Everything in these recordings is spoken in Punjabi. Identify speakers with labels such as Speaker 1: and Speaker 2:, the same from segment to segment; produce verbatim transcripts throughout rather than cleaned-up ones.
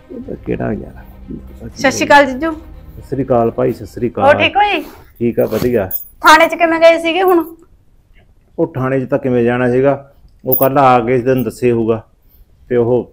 Speaker 1: ਕਿਹੜਾ ਯਾਰ।
Speaker 2: ਸਤਿ ਸ਼੍ਰੀ ਅਕਾਲ ਜੀਜੂ।
Speaker 1: ਸਤਿ ਸ੍ਰੀ ਅਕਾਲ ਭਾਈ। ਸਤਿ ਸ੍ਰੀ ਅਕਾਲ।
Speaker 2: ਹੋਰ ਠੀਕ ਹੋ ਜੀ?
Speaker 1: ਠੀਕ ਆ ਵਧੀਆ।
Speaker 2: ਥਾਣੇ 'ਚ ਕਿਵੇਂ ਗਏ ਸੀਗੇ ਹੁਣ?
Speaker 1: ਉਹ ਥਾਣੇ 'ਚ ਤਾਂ ਕਿਵੇਂ ਜਾਣਾ ਸੀਗਾ, ਉਹ ਕੱਲ ਆ ਗਏ ਦਿਨ ਦੱਸੇ ਹੋਊਗਾ ਤੇ ਉਹ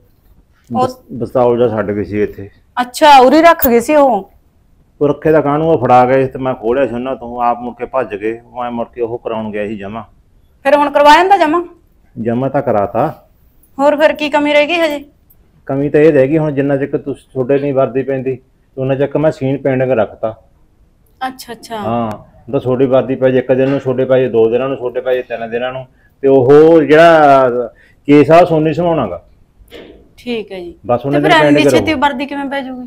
Speaker 1: ਬਸਤਾਉਲ ਜਿਹਾ ਛੱਡ ਗਏ ਸੀ ਇੱਥੇ।
Speaker 2: ਅੱਛਾ, ਉਰੀ ਰੱਖ ਗਏ ਸੀ ਉਹ?
Speaker 1: ਉਹ ਰੱਖੇ ਦਾ ਕਾਹਨੂੰ ਉਹ ਫੜਾ ਗਏ ਤੇ ਮੈਂ ਖੋਲਿਆ ਸੀ ਉਹਨਾਂ ਤੋਂ, ਆਪ ਮੁੜ ਕੇ ਭੱਜ ਗਏ। ਮੈਂ ਮੁੜ ਕੇ ਉਹ ਕਰਾਉਣ ਗਿਆ ਸੀ ਜਮਾ।
Speaker 2: ਫਿਰ ਹੁਣ ਕਰਵਾ ਜਾਂਦਾ ਜਮਾ?
Speaker 1: ਜਮਾ ਤਾਂ ਕਰਾਤਾ।
Speaker 2: ਹੋਰ ਫਿਰ ਕੀ ਕਮੀ ਰਹਿ ਗਈ ਹਜੇ?
Speaker 1: ਕਮੀ ਤਾਂ ਇਹ ਰਹਿ ਗਈ ਹੁਣ ਜਿੰਨਾ ਚਿਰ ਤੁਸੀਂ ਤੁਹਾਡੇ ਨਹੀਂ ਵਰਦੀ ਪੈਂਦੀ ਉਹਨਾਂ ਚੱਕ ਮੈਂ ਸੀਨ ਪੈਂਡਿੰਗ ਰੱਖਤਾ।
Speaker 2: ਅੱਛਾ ਅੱਛਾ।
Speaker 1: ਹਾਂ ਤਾਂ ਛੋਟੀ ਵਰਦੀ ਪੈ ਜੇ ਇੱਕ ਦਿਨ ਨੂੰ, ਛੋਟੇ ਪੈ ਜੇ ਦੋ ਦਿਨਾਂ ਨੂੰ, ਛੋਟੇ ਪੈ ਜੇ ਤਿੰਨ ਦਿਨਾਂ ਨੂੰ। ਤੇ ਉਹ ਜਿਹੜਾ ਕੇਸ ਆ ਸੋਨੀ ਸੁਣਾਉਣਾਗਾ।
Speaker 2: ਠੀਕ ਹੈ ਜੀ।
Speaker 1: ਬਸ ਉਹਨੇ
Speaker 2: ਫਿਰ ਇੰਨੀ ਛੇਤੀ ਵਰਦੀ ਕਿਵੇਂ ਪੈ ਜੂਗੀ?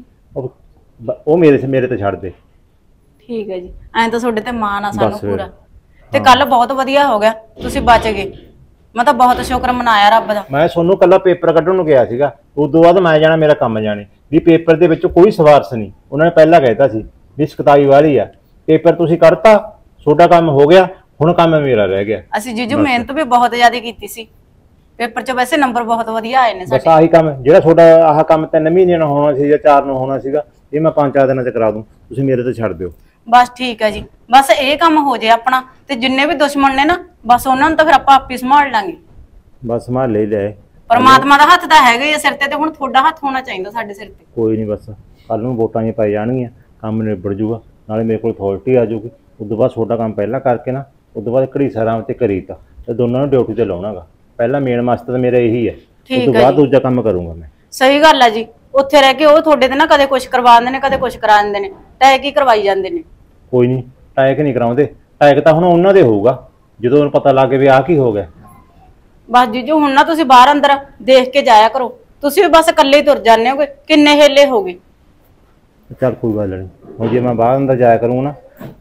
Speaker 1: ਉਹ ਮੇਰੇ ਮੇਰੇ ਤੇ ਛੱਡ ਦੇ।
Speaker 2: ਠੀਕ ਹੈ ਜੀ। ਐਂ ਤਾਂ ਤੁਹਾਡੇ ਤੇ ਮਾਣ ਆ ਸਾਨੂੰ ਪੂਰਾ। ਤੇ ਕੱਲ ਬਹੁਤ ਵਧੀਆ ਹੋ ਗਿਆ, ਤੁਸੀਂ ਬਚ ਗਏ। ਮੈਂ ਤਾਂ ਬਹੁਤ ਸ਼ੁਕਰ ਮਨਾਇਆ ਰੱਬ ਦਾ। ਮੈਂ
Speaker 1: ਤੁਹਾਨੂੰ ਕੱਲਾ ਪੇਪਰ ਕੱਢਣ ਨੂੰ ਗਿਆ ਸੀਗਾ, ਉਸ ਤੋਂ ਬਾਅਦ ਮੈਂ ਜਾਣਾ ਮੇਰਾ ਕੰਮ ਜਾਣੇ ਵੀ ਪੇਪਰ ਦੇ ਵਿੱਚ ਕੋਈ ਸਵਾਰਸ ਨਹੀਂ। ਉਹਨਾਂ ਨੇ ਪਹਿਲਾਂ ਕਹਿਤਾ ਸੀ ਵੀ ਸਖਤਾਈ ਵਾਲੀ ਆ। ਪੇਪਰ ਤੁਸੀਂ ਕੱਢਤਾ, ਤੁਹਾਡਾ ਕੰਮ ਹੋ ਗਿਆ, ਹੁਣ ਕੰਮ ਮੇਰਾ ਰਹਿ ਗਿਆ। ਅਸੀਂ ਜੀਜੂ ਮਿਹਨਤ ਵੀ ਬਹੁਤ ਜ਼ਿਆਦਾ ਕੀਤੀ ਸੀ, ਪੇਪਰ 'ਚ ਵੈਸੇ ਨੰਬਰ ਬਹੁਤ ਵਧੀਆ ਆਏ ਨੇ ਸਾਡੇ। ਬਸ ਆਹੀ ਕੰਮ ਜਿਹੜਾ ਤੁਹਾਡਾ ਆਹ ਕੰਮ ਤਿੰਨ ਮਹੀਨਿਆਂ ਨੂੰ ਹੋਣਾ ਸੀ ਜਾਂ ਚਾਰ ਨੂੰ ਹੋਣਾ ਸੀਗਾ, ਇਹ ਮੈਂ ਪੰਜ ਚਾਰ ਦਿਨਾਂ 'ਚ ਕਰਾ ਦੂੰ। ਤੁਸੀਂ ਮੇਰੇ ਤੇ ਛੱਡ ਦਿਓ। ਬਸ ਠੀਕ ਹੈ ਜੀ। ਬਸ ਇਹ ਕੰਮ ਹੋ ਜੇ ਆਪਣਾ, ਤੇ ਜਿੰਨੇ ਵੀ ਦੁਸ਼ਮਣ ਨੇ ਨਾ ਬਸ ਉਹਨਾਂ ਨੂੰ ਤਾਂ ਫਿਰ ਆਪਾਂ ਆਪੇ ਸੰਭਾਲ ਲਾਂਗੇ। ਬਸ ਸੰਭਾਲ ਲੈ ਲੈ। ਪਰਮਾਤਮਾ ਦਾ ਹੱਥ ਤਾਂ ਹੈਗਾ ਹੀ ਆ ਸਿਰ ਤੇ, ਤੇ ਹੁਣ ਤੁਹਾਡਾ ਹੱਥ ਹੋਣਾ ਚਾਹੀਦਾ ਸਾਡੇ ਸਿਰ ਤੇ। ਕੋਈ ਨਹੀਂ, ਬਸ ਕੱਲ ਨੂੰ ਵੋਟਾਂ ਹੀ ਪਾਈ ਜਾਣਗੀਆਂ, ਕੰਮ ਨਿਬੜ ਜੂਗਾ, ਨਾਲੇ ਮੇਰੇ ਕੋਲ ਅਥਾਰਟੀ ਆ ਜਾਊਗੀ। ਉਸ ਤੋਂ ਬਾਅਦ ਛੋਟਾ ਕੰਮ ਪਹਿਲਾਂ ਕਰਕੇ ਨਾ, ਉਸ ਤੋਂ ਬਾਅਦ ਘੜੀ ਸਾਰਾਮ ਤੇ ਕਰੀ ਤਾ ਤੇ ਦੋਨਾਂ ਨੂੰ ਡਿਊਟੀ ਤੇ ਲਾਉਣਾਗਾ। ਪਹਿਲਾਂ ਮੇਨ ਮਕਸਦ ਤਾਂ ਮੇਰਾ ਇਹੀ ਹੈ, ਉਸ ਤੋਂ ਬਾਅਦ ਦੂਜਾ ਕੰਮ ਕਰੂੰਗਾ ਮੈਂ। ਸਹੀ ਗੱਲ ਹੈ ਜੀ। ਉੱਥੇ ਰਹਿ ਕੇ ਉਹ ਤੁਹਾਡੇ ਤੇ ਨਾ ਕਦੇ ਕੁਛ ਕਰਵਾ ਦਿੰਦੇ ਨੇ, ਕਦੇ ਕੁਛ ਕਰਾ ਦਿੰਦੇ ਨੇ, ਟੈਕ ਹੀ ਕਰਵਾਈ ਜਾਂਦੇ ਨੇ। ਕੋਈ ਨਹੀਂ, ਟੈਕ ਨਹੀਂ ਕਰਾਉਂਦੇ। ਟੈਕ ਤਾਂ ਹੁਣ ਉਹਨਾਂ ਦੇ ਹੋਊਗਾ ਜਦੋਂ ਉਹਨੂੰ ਪਤਾ ਲੱਗ ਗਿਆ ਵੀ ਆਹ ਕੀ ਹੋ ਗਿਆ। ਬਸ ਜੀਜੂ ਹੁਣ ਨਾ ਤੁਸੀਂ ਬਾਹਰ ਅੰਦਰ ਦੇਖ ਕੇ ਜਾਇਆ ਕਰੋ। ਤੁਸੀਂ ਵੀ ਬਸ ਇਕੱਲੇ ਹੀ ਤੁਰ ਜਾਂਦੇ ਹੋਗੇ, ਕਿੰਨੇ ਹੇਲੇ ਹੋ ਗਏ। ਚੱਲ ਕੋਈ ਗੱਲ ਨਹੀਂ, ਹੁਣ ਜੇ ਮੈਂ ਬਾਹਰ ਅੰਦਰ ਜਾਇਆ ਕਰੂੰ ਨਾ,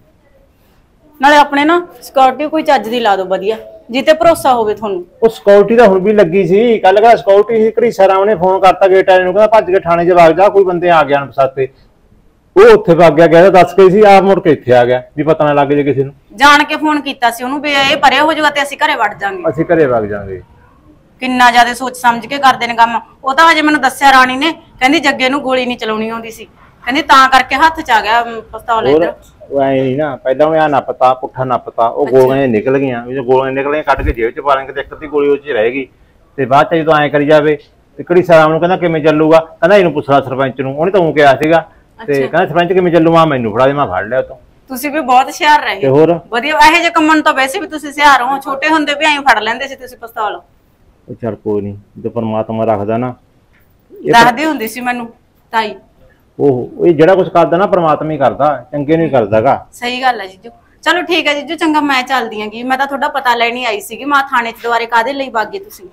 Speaker 1: ਨਾਲੇ ਆਪਣੇ ਨਾ ਸਿਕਿਉਰਿਟੀ ਕੋਈ ਚੱਜ ਦੀ ਲਾ ਦਿਓ ਵਧੀਆ, ਜਿੱਤੇ ਭਰੋਸਾ ਹੋਵੇ ਤੁਹਾਨੂੰ। ਉਹ ਸਿਕਿਉਰਿਟੀ ਤਾਂ ਹੁਣ ਵੀ ਲੱਗੀ ਸੀ, ਕੱਲ ਕਹਿੰਦਾ ਸਿਕਿਉਰਿਟੀ ਸੀ ਘੜੀਸਾ ਰਾਮ ਨੇ ਫੋਨ ਕਰਤਾ ਗੇਟ ਵਾਲੇ ਨੂੰ, ਕਹਿੰਦਾ ਭੱਜ ਕੇ ਥਾਣੇ 'ਚ ਵਗ ਜਾ, ਕੋਈ ਬੰਦੇ ਆ ਗਿਆ ਅਣਪਛਾਤੇ। ਉਹ ਉੱਥੇ ਵਗ ਗਿਆ, ਕਹਿੰਦਾ ਦੱਸ ਕੇ ਸੀ, ਆਪ ਮੁੜ ਕੇ ਇੱਥੇ ਆ ਗਿਆ ਵੀ ਪਤਾ ਨਾ ਲੱਗ ਜੇ ਕਿਸੇ ਨੂੰ। ਜਾਣ ਕੇ ਫੋਨ ਕੀਤਾ ਸੀ ਉਹਨੂੰ ਵੀ ਇਹ ਪਰੇ ਹੋ ਜਾਊਗਾ ਤੇ ਅਸੀਂ ਘਰੇ ਵੜ ਜਾਾਂਗੇ। ਅਸੀਂ ਘਰੇ ਵਗ ਜਾਾਂਗੇ। ਕਿੰਨਾ ਜ਼ਿਆਦਾ ਸੋਚ ਸਮਝ ਕੇ ਕਰਦੇ ਨੇ ਕੰਮ। ਉਹ ਤਾਂ ਹਜੇ ਮੈਨੂੰ ਦੱਸਿਆ ਰਾਣੀ ਨੇ, ਕਹਿੰਦੀ ਜੱਗੇ ਨੂੰ ਗੋਲੀ ਨਹੀਂ ਚਲਾਉਣੀ ਆਉਂਦੀ ਸੀ, ਕਹਿੰਦੀ ਤਾਂ ਕਰਕੇ ਹੱਥ 'ਚ ਆ ਗਿਆ ਪਿਸਤੌਲ। ਇੱਧਰ ਉਹ ਐ ਨਹੀਂ ਨਾ, ਪਹਿਲਾਂ ਉਹ ਆ ਨੱਪਤਾ ਪੁੱਠਾ ਨੱਪਤਾ, ਉਹ ਗੋਲੀਆਂ ਨਿਕਲ ਗਈਆਂ, ਵੀ ਗੋਲੀਆਂ ਨਿਕਲੀਆਂ ਕੱਢ ਕੇ ਜੇਬ 'ਚ ਪਾ ਲਾਂਗੇ ਤੇ ਇੱਕ ਅੱਧੀ ਗੋਲੀ ਉਹ 'ਚ ਰਹਿ ਗਈ। ਤੇ ਬਾਅਦ 'ਚ ਜਦੋਂ ਐਂ ਕਰੀ ਜਾਵੇ ਤੇ ਘੜੀਸਾ ਰਾਮ ਨੂੰ ਕਹਿੰਦਾ ਕਿਵੇਂ ਚੱਲੂਗਾ, ਕਹਿੰਦਾ ਇਹਨੂੰ ਪੁੱਛਣਾ ਸਰਪੰਚ ਨੂੰ। ਉਹਨੇ ਤਾਂ ਉਹ ਕਿਹਾ ਸੀਗਾ ਤੇ ਕਹਿੰਦਾ ਸਰਪੰਚ ਕਿਵੇਂ ਚੱਲੂ, ਆ ਮੈਨੂੰ ਫੜਾ ਦੇ, ਮੈਂ ਫੜ ਲਿਆ ਉਤੋਂ। ਤੁਸੀਂ ਵੀ ਬਹੁਤ ਹੁਸ਼ਿਆਰ ਰਹੇ ਤੇ ਹੋਰ ਵਧੀਆ। ਇਹੋ ਜਿਹੇ ਕੰਮਾਂ ਨੂੰ ਤਾਂ ਵੈਸੇ ਵੀ ਤੁਸੀਂ ਹੁਸ਼ਿਆਰ ਹੋ, ਛੋਟੇ ਹੁੰਦੇ ਵੀ ਐਂ ਫੜ ਲੈਂਦੇ ਸੀ ਤੁਸੀਂ ਪਿਸਤੌਲ। ਚੱਲ ਕੋਈ ਨਹੀਂ, ਜੇ ਪਰਮਾਤਮਾ ਰੱਖਦਾ ਨਾ। ਦੱਸਦੀ ਹੁੰਦੀ ਸੀ ਮੈਨੂੰ ਤਾਈ, ਉਹ ਇਹ ਜਿਹੜਾ ਕੁਝ ਕਰਦਾ ਨਾ ਪਰਮਾਤਮਾ ਹੀ ਕਰਦਾ, ਚੰਗੇ ਨੂੰ ਹੀ ਕਰਦਾਗਾ। ਸਹੀ ਗੱਲ ਹੈ ਜੀਜੂ। ਚਲੋ ਠੀਕ ਹੈ ਜੀਜੂ, ਚੰਗਾ ਮੈਂ ਚੱਲਦੀ ਆਂਗੀ। ਮੈਂ ਤਾਂ ਤੁਹਾਡਾ ਪਤਾ ਲੈਣੀ ਆਈ ਸੀਗੀ, ਮੈਂ ਥਾਣੇ 'ਚ ਦੁਬਾਰੇ ਕਾਹਦੇ ਲਈ ਵਗ ਗਏ ਤੁਸੀਂ?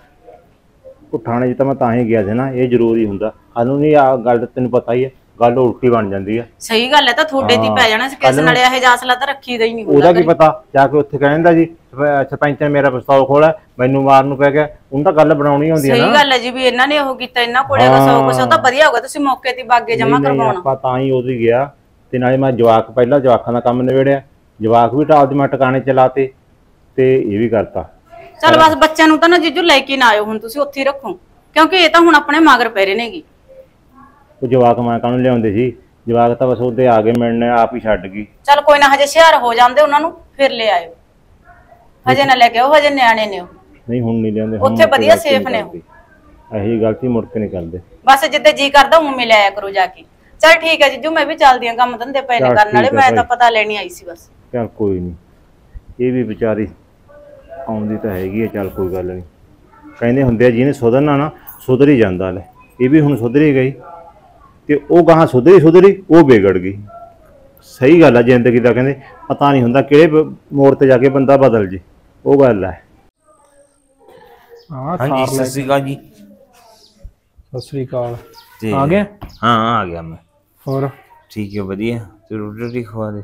Speaker 1: ਉਹ ਥਾਣੇ 'ਚ ਤਾਂ ਮੈਂ ਤਾਂ ਹੀ ਗਿਆ ਸੀ ਨਾ, ਇਹ ਜ਼ਰੂਰੀ ਹੁੰਦਾ। ਸਾਨੂੰ ਨਹੀਂ ਆ ਗੱਲ, ਤੈਨੂੰ ਪਤਾ ਹੀ ਹੈ, ਗੱਲ ਉਲਟੀ ਬਣ ਜਾਂਦੀ ਆ। ਸਹੀ ਗੱਲ ਹੈ, ਤਾਂ ਤੁਹਾਡੇ ਤੇ ਪੈ ਜਾਣਾ ਸੀ ਕਿਸ ਨਾਲੇ। ਇਹ ਜਾਸਲਾ ਤਾਂ ਰੱਖੀ ਦਾ ਹੀ ਨਹੀਂ ਹੁੰਦਾ। ਉਹਦਾ ਕੀ ਪਤਾ ਜਾ ਕੇ ਉੱਥੇ ਕਹਿੰਦਾ ਜੀ ਸਰਪੰਚ ਨੇ ਮੇਰਾ ਪਿਸਤੌਲ ਖੋਲਿਆ, ਮੈਨੂੰ ਮਾਰਨ ਨੂੰ ਪੈ ਗਿਆ। ਉਹਨੂੰ ਤਾਂ ਗੱਲ ਬਣਾਉਣੀ ਹੁੰਦੀ ਹੈ ਨਾ। ਸਹੀ ਗੱਲ ਹੈ ਜੀ, ਵੀ ਇਹਨਾਂ ਨੇ ਉਹ ਕੀਤਾ, ਇਹਨਾਂ ਕੋਲੇ ਸੌ ਕੁਛ। ਉਹ ਤਾਂ ਵਧੀਆ ਹੋਗਾ ਤੁਸੀਂ ਮੌਕੇ ਤੇ ਬਾਗੇ ਜਮਾ ਕਰਵਾਉਣਾ। ਆਪਾਂ ਤਾਂ ਹੀ ਉਹਦੀ ਗਿਆ ਤੇ ਨਾਲੇ ਮੈਂ ਜਵਾਕ, ਪਹਿਲਾਂ ਜਵਾਕਾਂ ਦਾ ਕੰਮ ਨਿਬੇੜਿਆ, ਜਵਾਕ ਵੀ ਟਾਲ ਦੇ ਮੈਂ ਟਿਕਾਣੇ ਚਲਾਤੇ ਤੇ ਇਹ ਵੀ ਕਰਤਾ। ਚੱਲ ਬਸ ਬੱਚਿਆਂ ਨੂੰ ਤਾਂ ਨਾ ਜੀਜੂ ਲੈ ਕੇ ਨਾ ਆਇਓ ਹੁਣ, ਤੁਸੀਂ ਉੱਥੇ ਹੀ ਰੱਖੋ, ਕਿਉਂਕਿ ਇਹ ਤਾਂ ਹੁਣ ਆਪਣੇ ਮਗਰ ਪੈ ਰਹੇ ਨੇਗੀ। ਉਹ ਜਵਾਕ ਮੈਂ ਕਾਹਨੂੰ ਲਿਆਉਂਦੇ ਸੀ, ਜਵਾਕ ਤਾਂ ਬਸ ਉਹਦੇ ਆ ਗਏ ਮਿਲਣੇ, ਆਪ ਹੀ ਛੱਡ ਗਈ। ਚੱਲ ਕੋਈ ਨਾ, ਹਜੇ ਹੁਸ਼ਿਆਰ ਹੋ ਜਾਂਦੇ ਉਹਨਾਂ ਨੂੰ ਫਿਰ ਲੈ ਆਇਓ, ਹਜੇ ਨਾ ਲੈ ਕੇ ਆਓ, ਹਜੇ ਨਿਆਣੇ ਨੇ ਉਹ। ਨਹੀਂ ਹੁਣ ਨਹੀਂ ਲਿਆਉਂਦੇ, ਉੱਥੇ ਵਧੀਆ ਸੇਫ ਨੇ ਉਹ। ਇਹੀ ਗਲਤੀ ਮੁੜ ਕੇ ਨਹੀਂ ਕਰਦੇ। ਬਸ ਜਿੱਦੇ ਜੀ ਕਰਦਾ ਉਵੇਂ ਲੈ ਆਇਆ ਕਰੋ ਜਾ ਕੇ। ਚੱਲ ਠੀਕ ਹੈ ਜੀਜੂ, ਮੈਂ ਵੀ ਚੱਲਦੀ ਆਂ, ਕੰਮ ਧੰਦੇ ਪਏ ਨੇ ਕਰਨ ਵਾਲੇ। ਮੈਂ ਤਾਂ ਪਤਾ ਲੈਣੀ ਆਈ ਸੀ ਬਸ। ਚੱਲ ਕੋਈ ਨਹੀਂ, ਇਹ ਵੀ ਵਿਚਾਰੀ ਆਉਂਦੀ ਤਾਂ ਹੈਗੀ ਹੈ। ਚੱਲ ਕੋਈ ਗੱਲ ਨਹੀਂ, ਕਹਿੰਦੇ ਹੁੰਦੇ ਆ ਜਿਹਨੇ ਸੁਧਰਨਾ ਨਾ ਸੁਧਰ ਹੀ ਜਾਂਦਾ। ਲੈ ਇਹ ਵੀ ਹੁਣ ਸੁਧਰ ਹੀ ਗਈ ਤੇ ਉਹ ਗਾਹਾਂ ਸੁਧਰੀ ਸੁਧਰੀ ਉਹ ਵਿਗੜ ਗਈ। ਸਹੀ ਗੱਲ ਆ ਜ਼ਿੰਦਗੀ ਦਾ, ਕਹਿੰਦੇ ਪਤਾ ਨਹੀਂ ਹੁੰਦਾ ਕਿਹੜੇ ਮੋੜ ਤੇ ਜਾ ਕੇ ਬੰਦਾ ਬਦਲ ਜੇ, ਉਹ ਗੱਲ ਹੈ।
Speaker 3: ਹਾਂਜੀ ਸਤਿ ਸ਼੍ਰੀ ਅਕਾਲ ਜੀ।
Speaker 4: ਸਤਿ ਸ਼੍ਰੀ ਅਕਾਲ। ਆ ਗਿਆ?
Speaker 3: ਹਾਂ ਆ ਗਿਆ ਮੈਂ।
Speaker 4: ਹੋਰ
Speaker 3: ਠੀਕ ਹੈ ਵਧੀਆ। ਤੇ ਰੋਟੀ ਰੋਟੀ ਖਵਾ ਦੇ।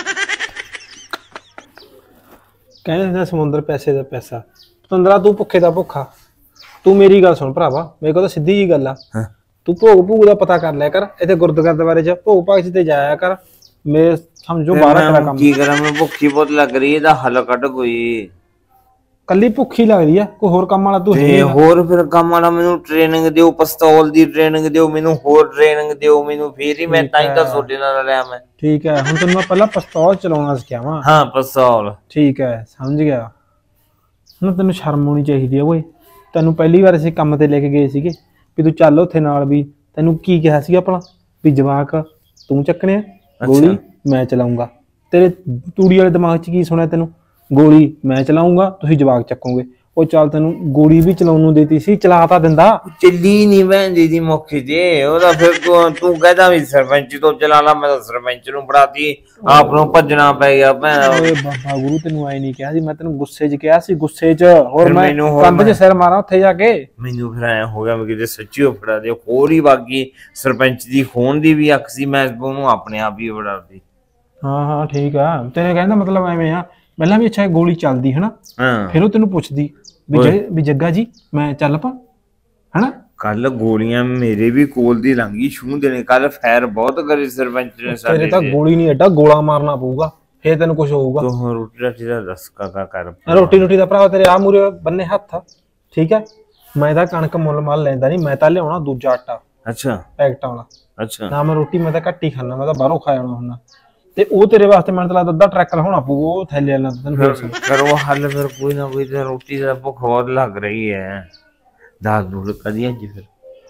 Speaker 4: ਕਹਿੰਦੇ ਹੁੰਦਾ ਸਮੁੰਦਰ ਪੈਸੇ ਦਾ ਪੈਸਾ, ਪਤੰਦਰਾ ਤੂੰ ਭੁੱਖੇ ਦਾ ਭੁੱਖਾ। ਤੂੰ ਮੇਰੀ ਗੱਲ ਸੁਣ ਭਰਾਵਾ, ਮੇਰੇ ਕੋਲ ਤਾਂ ਸਿੱਧੀ ਜੀ ਗੱਲ ਆ। ਤੂੰ ਭੋਗ ਭੂਗ ਦਾ ਪਤਾ ਕਰ ਲਿਆ ਕਰ, ਇੱਥੇ ਗੁਰਦੁਆਰੇ ਬਾਰੇ ਚ ਭੋਗ ਭਾਗ ਚ ਤੇ ਜਾਇਆ ਕਰ। ਮੇਰੇ ਸਮਝੋ ਬਾਹਰ ਤੇਰਾ ਕੰਮ।
Speaker 3: ਕੀ ਕਰਾਂ, ਮੈਂ ਭੁੱਖੀ ਬਹੁਤ ਲੱਗ ਰਹੀ, ਇਹਦਾ ਹੱਲ ਕੱਢ ਕੋਈ।
Speaker 4: ਕੱਲੀ ਭੁੱਖੀ ਲੱਗਦੀ ਆ, ਕੋਈ ਹੋਰ ਕੰਮ ਵਾਲਾ ਤੂੰ ਹੈ
Speaker 3: ਤੇ
Speaker 4: ਨੀ।
Speaker 3: ਹੋਰ ਫਿਰ ਕੰਮ ਵਾਲਾ ਮੈਨੂੰ ਟ੍ਰੇਨਿੰਗ ਦਿਓ, ਪਿਸਤੌਲ ਦੀ ਟ੍ਰੇਨਿੰਗ ਦਿਓ, ਮੈਨੂੰ ਹੋਰ ਟ੍ਰੇਨਿੰਗ ਦਿਓ ਮੈਨੂੰ, ਫੇਰ ਹੀ ਮੈਂ ਤਾਂ ਹੀ ਤਾਂ ਤੁਹਾਡੇ ਨਾਲ ਲਿਆ ਮੈਂ।
Speaker 4: ਠੀਕ ਹੈ, ਹੁਣ ਤੈਨੂੰ ਮੈਂ ਪਹਿਲਾਂ ਪਿਸਤੌਲ ਚਲਾਉਣਾ ਸਿਖਾਵਾਂ।
Speaker 3: ਹਾਂ ਪਿਸਤੌਲ।
Speaker 4: ਠੀਕ ਹੈ, ਸਮਝ ਗਿਆ। ਹੁਣ ਤੈਨੂੰ ਸ਼ਰਮ ਆਉਣੀ ਚਾਹੀਦੀ ਆ ਓਏ। ਤੈਨੂੰ ਪਹਿਲੀ ਵਾਰ ਅਸੀਂ ਕੰਮ ਤੇ ਲੈ ਕੇ ਗਏ ਸੀਗੇ ਵੀ ਤੂੰ ਚੱਲ ਉੱਥੇ ਨਾਲ, ਵੀ ਤੈਨੂੰ ਕੀ ਕਿਹਾ ਸੀਗਾ ਆਪਣਾ ਵੀ ਜਵਾਕ ਤੂੰ ਚੱਕਣੇ ਆ, ਗੋਲੀ ਮੈਂ ਚਲਾਉਂਗਾ। ਤੇਰੇ ਤੂੜੀ ਵਾਲੇ ਦਿਮਾਗ 'ਚ ਕੀ ਸੁਣਿਆ ਤੈਨੂੰ? ਗੋਲੀ ਮੈਂ ਚਲਾਉਂਗਾ, ਤੁਸੀਂ ਜਵਾਕ ਚੱਕੋਗੇ। ਉਹ ਚੱਲ ਤੈਨੂੰ ਗੋਲੀ ਵੀ ਚਲਾਉਣ ਨੂੰ ਦੇਤੀ ਸੀ, ਚਲਾ ਤਾਂ ਦਿੰਦਾ।
Speaker 3: ਚੱਲੀ ਨਹੀਂ ਭੈਣ ਜੀ ਦੀ ਮੌਕੇ ਤੇ ਉਹਦਾ, ਫਿਰ ਤੂੰ ਤੂੰ ਕਹਿੰਦਾ ਵੀ ਸਰਪੰਚ ਤੋਂ ਚਲਾ ਲਾ, ਮੈਂ ਤਾਂ ਸਰਪੰਚ ਨੂੰ ਫੜਾਤੀ, ਆਪ ਨੂੰ ਭੱਜਣਾ ਪੈ ਗਿਆ ਭੈਣ।
Speaker 4: ਓਏ ਬਾਬਾ ਗੁਰੂ ਤੈਨੂੰ ਆਏ ਨਹੀਂ ਕਿਹਾ ਸੀ ਮੈਂ, ਤੈਨੂੰ ਗੁੱਸੇ 'ਚ ਕਿਹਾ ਸੀ, ਗੁੱਸੇ 'ਚ। ਹੋਰ
Speaker 3: ਫਿਰ
Speaker 4: ਮੈਂ
Speaker 3: ਮੈਨੂੰ ਹੋਰ
Speaker 4: ਕੰਧ 'ਚ
Speaker 3: ਮੈਂ-
Speaker 4: ਸਿਰ ਮਾਰਾਂ ਉੱਥੇ ਜਾ ਕੇ।
Speaker 3: ਮੈਨੂੰ ਫਿਰ ਐ ਹੋ ਗਿਆ ਮੈਂ ਕਿਤੇ ਸੱਚੀ ਉਹ ਫੜਾ ਦੇ, ਹੋਰ ਹੀ ਬਾਕੀ ਸਰਪੰਚ ਦੀ ਖੋਣ ਦੀ ਵੀ ਅੱਖ ਸੀ, ਮੈਂ ਉਹਨੂੰ ਆਪਣੇ ਆਪ ਹੀ ਫੜਾਤੀ।
Speaker 4: ਹਾਂ ਹਾਂ ਠੀਕ ਆ, ਤੇਰੇ ਕਹਿੰਦਾ ਮਤਲਬ ਐਵੇਂ ਆ, ਪਹਿਲਾਂ ਵੀ ਅੱਛਾ ਗੋਲੀ ਚੱਲਦੀ ਹਨਾ,
Speaker 3: ਹਾਂ
Speaker 4: ਫਿਰ ਉਹ ਤੈਨੂੰ ਪੁੱਛਦੀ ਵੀ ਜੇ ਵੀ ਜੱਗਾ ਜੀ ਮੈਂ ਚੱਲ ਪਾ ਹਨਾ।
Speaker 3: ਕੱਲ ਗੋਲੀਆਂ ਮੇਰੇ ਵੀ ਕੋਲ ਦੀ ਲੰਗੀ ਛੂਹ ਦੇਣੇ, ਕੱਲ ਫੈਰ ਬਹੁਤ ਕਰੇ ਸਰਪੰਚ ਨੇ
Speaker 4: ਤੇਰੇ
Speaker 3: ਸਾਡੇ
Speaker 4: ਤਾਂ
Speaker 3: ਤੇ।
Speaker 4: ਗੋਲੀ ਨਹੀਂ ਐਡਾ, ਗੋਲਾ ਮਾਰਨਾ ਪਊਗਾ ਫੇਰ ਤੈਨੂੰ ਕੁਝ ਹੋਊਗਾ।
Speaker 3: ਤੂੰ ਰੋਟੀ ਰਾਟੀ ਦਾ ਦੱਸ ਕਾਕਾ ਕਰ।
Speaker 4: ਰੋਟੀ ਰੋਟੀ ਦਾ ਭਰਾ ਤੇਰੇ ਆ ਮੂਰੇ ਬੰਨੇ ਹੱਥ, ਠੀਕ ਹੈ। ਮੈਂ ਤਾਂ ਕਣਕ ਮੁੱਲ ਮਾਲ ਲੈਂਦਾ ਨਹੀਂ, ਮੈਂ ਤਾਂ ਲਿਆਉਣਾ ਦੂਜਾ ਆਟਾ
Speaker 3: ਅੱਛਾ
Speaker 4: ਪੈਕਟਾਂ ਵਾਲਾ।
Speaker 3: ਅੱਛਾ
Speaker 4: ਨਾ ਮੈਂ ਰੋਟੀ ਮੈਂ ਤਾਂ ਘੱਟ ਹੀ ਖਾਣਾ, ਮੈਂ ਤਾਂ ਬਾਹਰੋਂ ਖਾ ਜਾਣਾ ਹੁੰਦਾ। ਤੇ ਉਹ ਤੇਰੇ ਵਾਸਤੇ ਮੈਨੂੰ ਤਾਂ ਲੱਗਦਾ ਅੱਧਾ ਟਰੱਕ ਲਾਉਣਾ ਪਊ ਉਹ ਥੈਲੇ ਵਾਲਾ ਤੈਨੂੰ। ਫਿਰ
Speaker 3: ਕਰੋ ਹੱਲ ਫਿਰ ਕੋਈ ਨਾ ਕੋਈ, ਤੇ ਰੋਟੀ ਦਾ ਭੁੱਖ ਬਹੁਤ ਲੱਗ ਰਹੀ ਹੈ। ਦਾਲ ਦੂਲ ਕਦੀ ਅੱਜ ਫਿਰ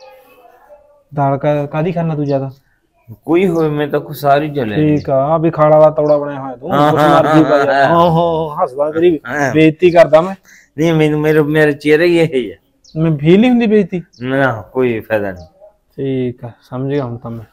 Speaker 4: ਦਾਲ ਕਾਦੀ ਖਾਣਾ ਤੂੰ ਜ਼ਿਆਦਾ?
Speaker 3: ਕੋਈ ਹੋਏ ਮੈਂ ਤਾਂ ਕੁਛ ਸਾਰੀ ਚਲੇ।
Speaker 4: ਠੀਕ ਆ, ਵੀ ਖਾਣਾ ਦਾ ਤੌੜਾ ਬਣਿਆ ਹੋਇਆ ਤੂੰ, ਕੁਛ ਮਰਜ਼ੀ ਪਾ ਜਾ। ਓਹੋ ਹੱਸਦਾ, ਤੇਰੀ ਬੇਇੱਜ਼ਤੀ ਕਰਦਾ ਮੈਂ।
Speaker 3: ਨਹੀਂ ਮੈਨੂੰ ਮੇਰੇ ਮੇਰੇ ਚਿਹਰੇ ਹੀ ਇਹ ਹੈ,
Speaker 4: ਮੈਂ ਫੀਲ ਨਹੀਂ ਹੁੰਦੀ ਬੇਇੱਜ਼ਤੀ?
Speaker 3: ਨਾ ਕੋਈ ਫਾਇਦਾ ਨਹੀਂ।
Speaker 4: ਠੀਕ ਆ, ਸਮਝ ਗਿਆ ਹੁਣ ਤਾਂ ਮੈਂ।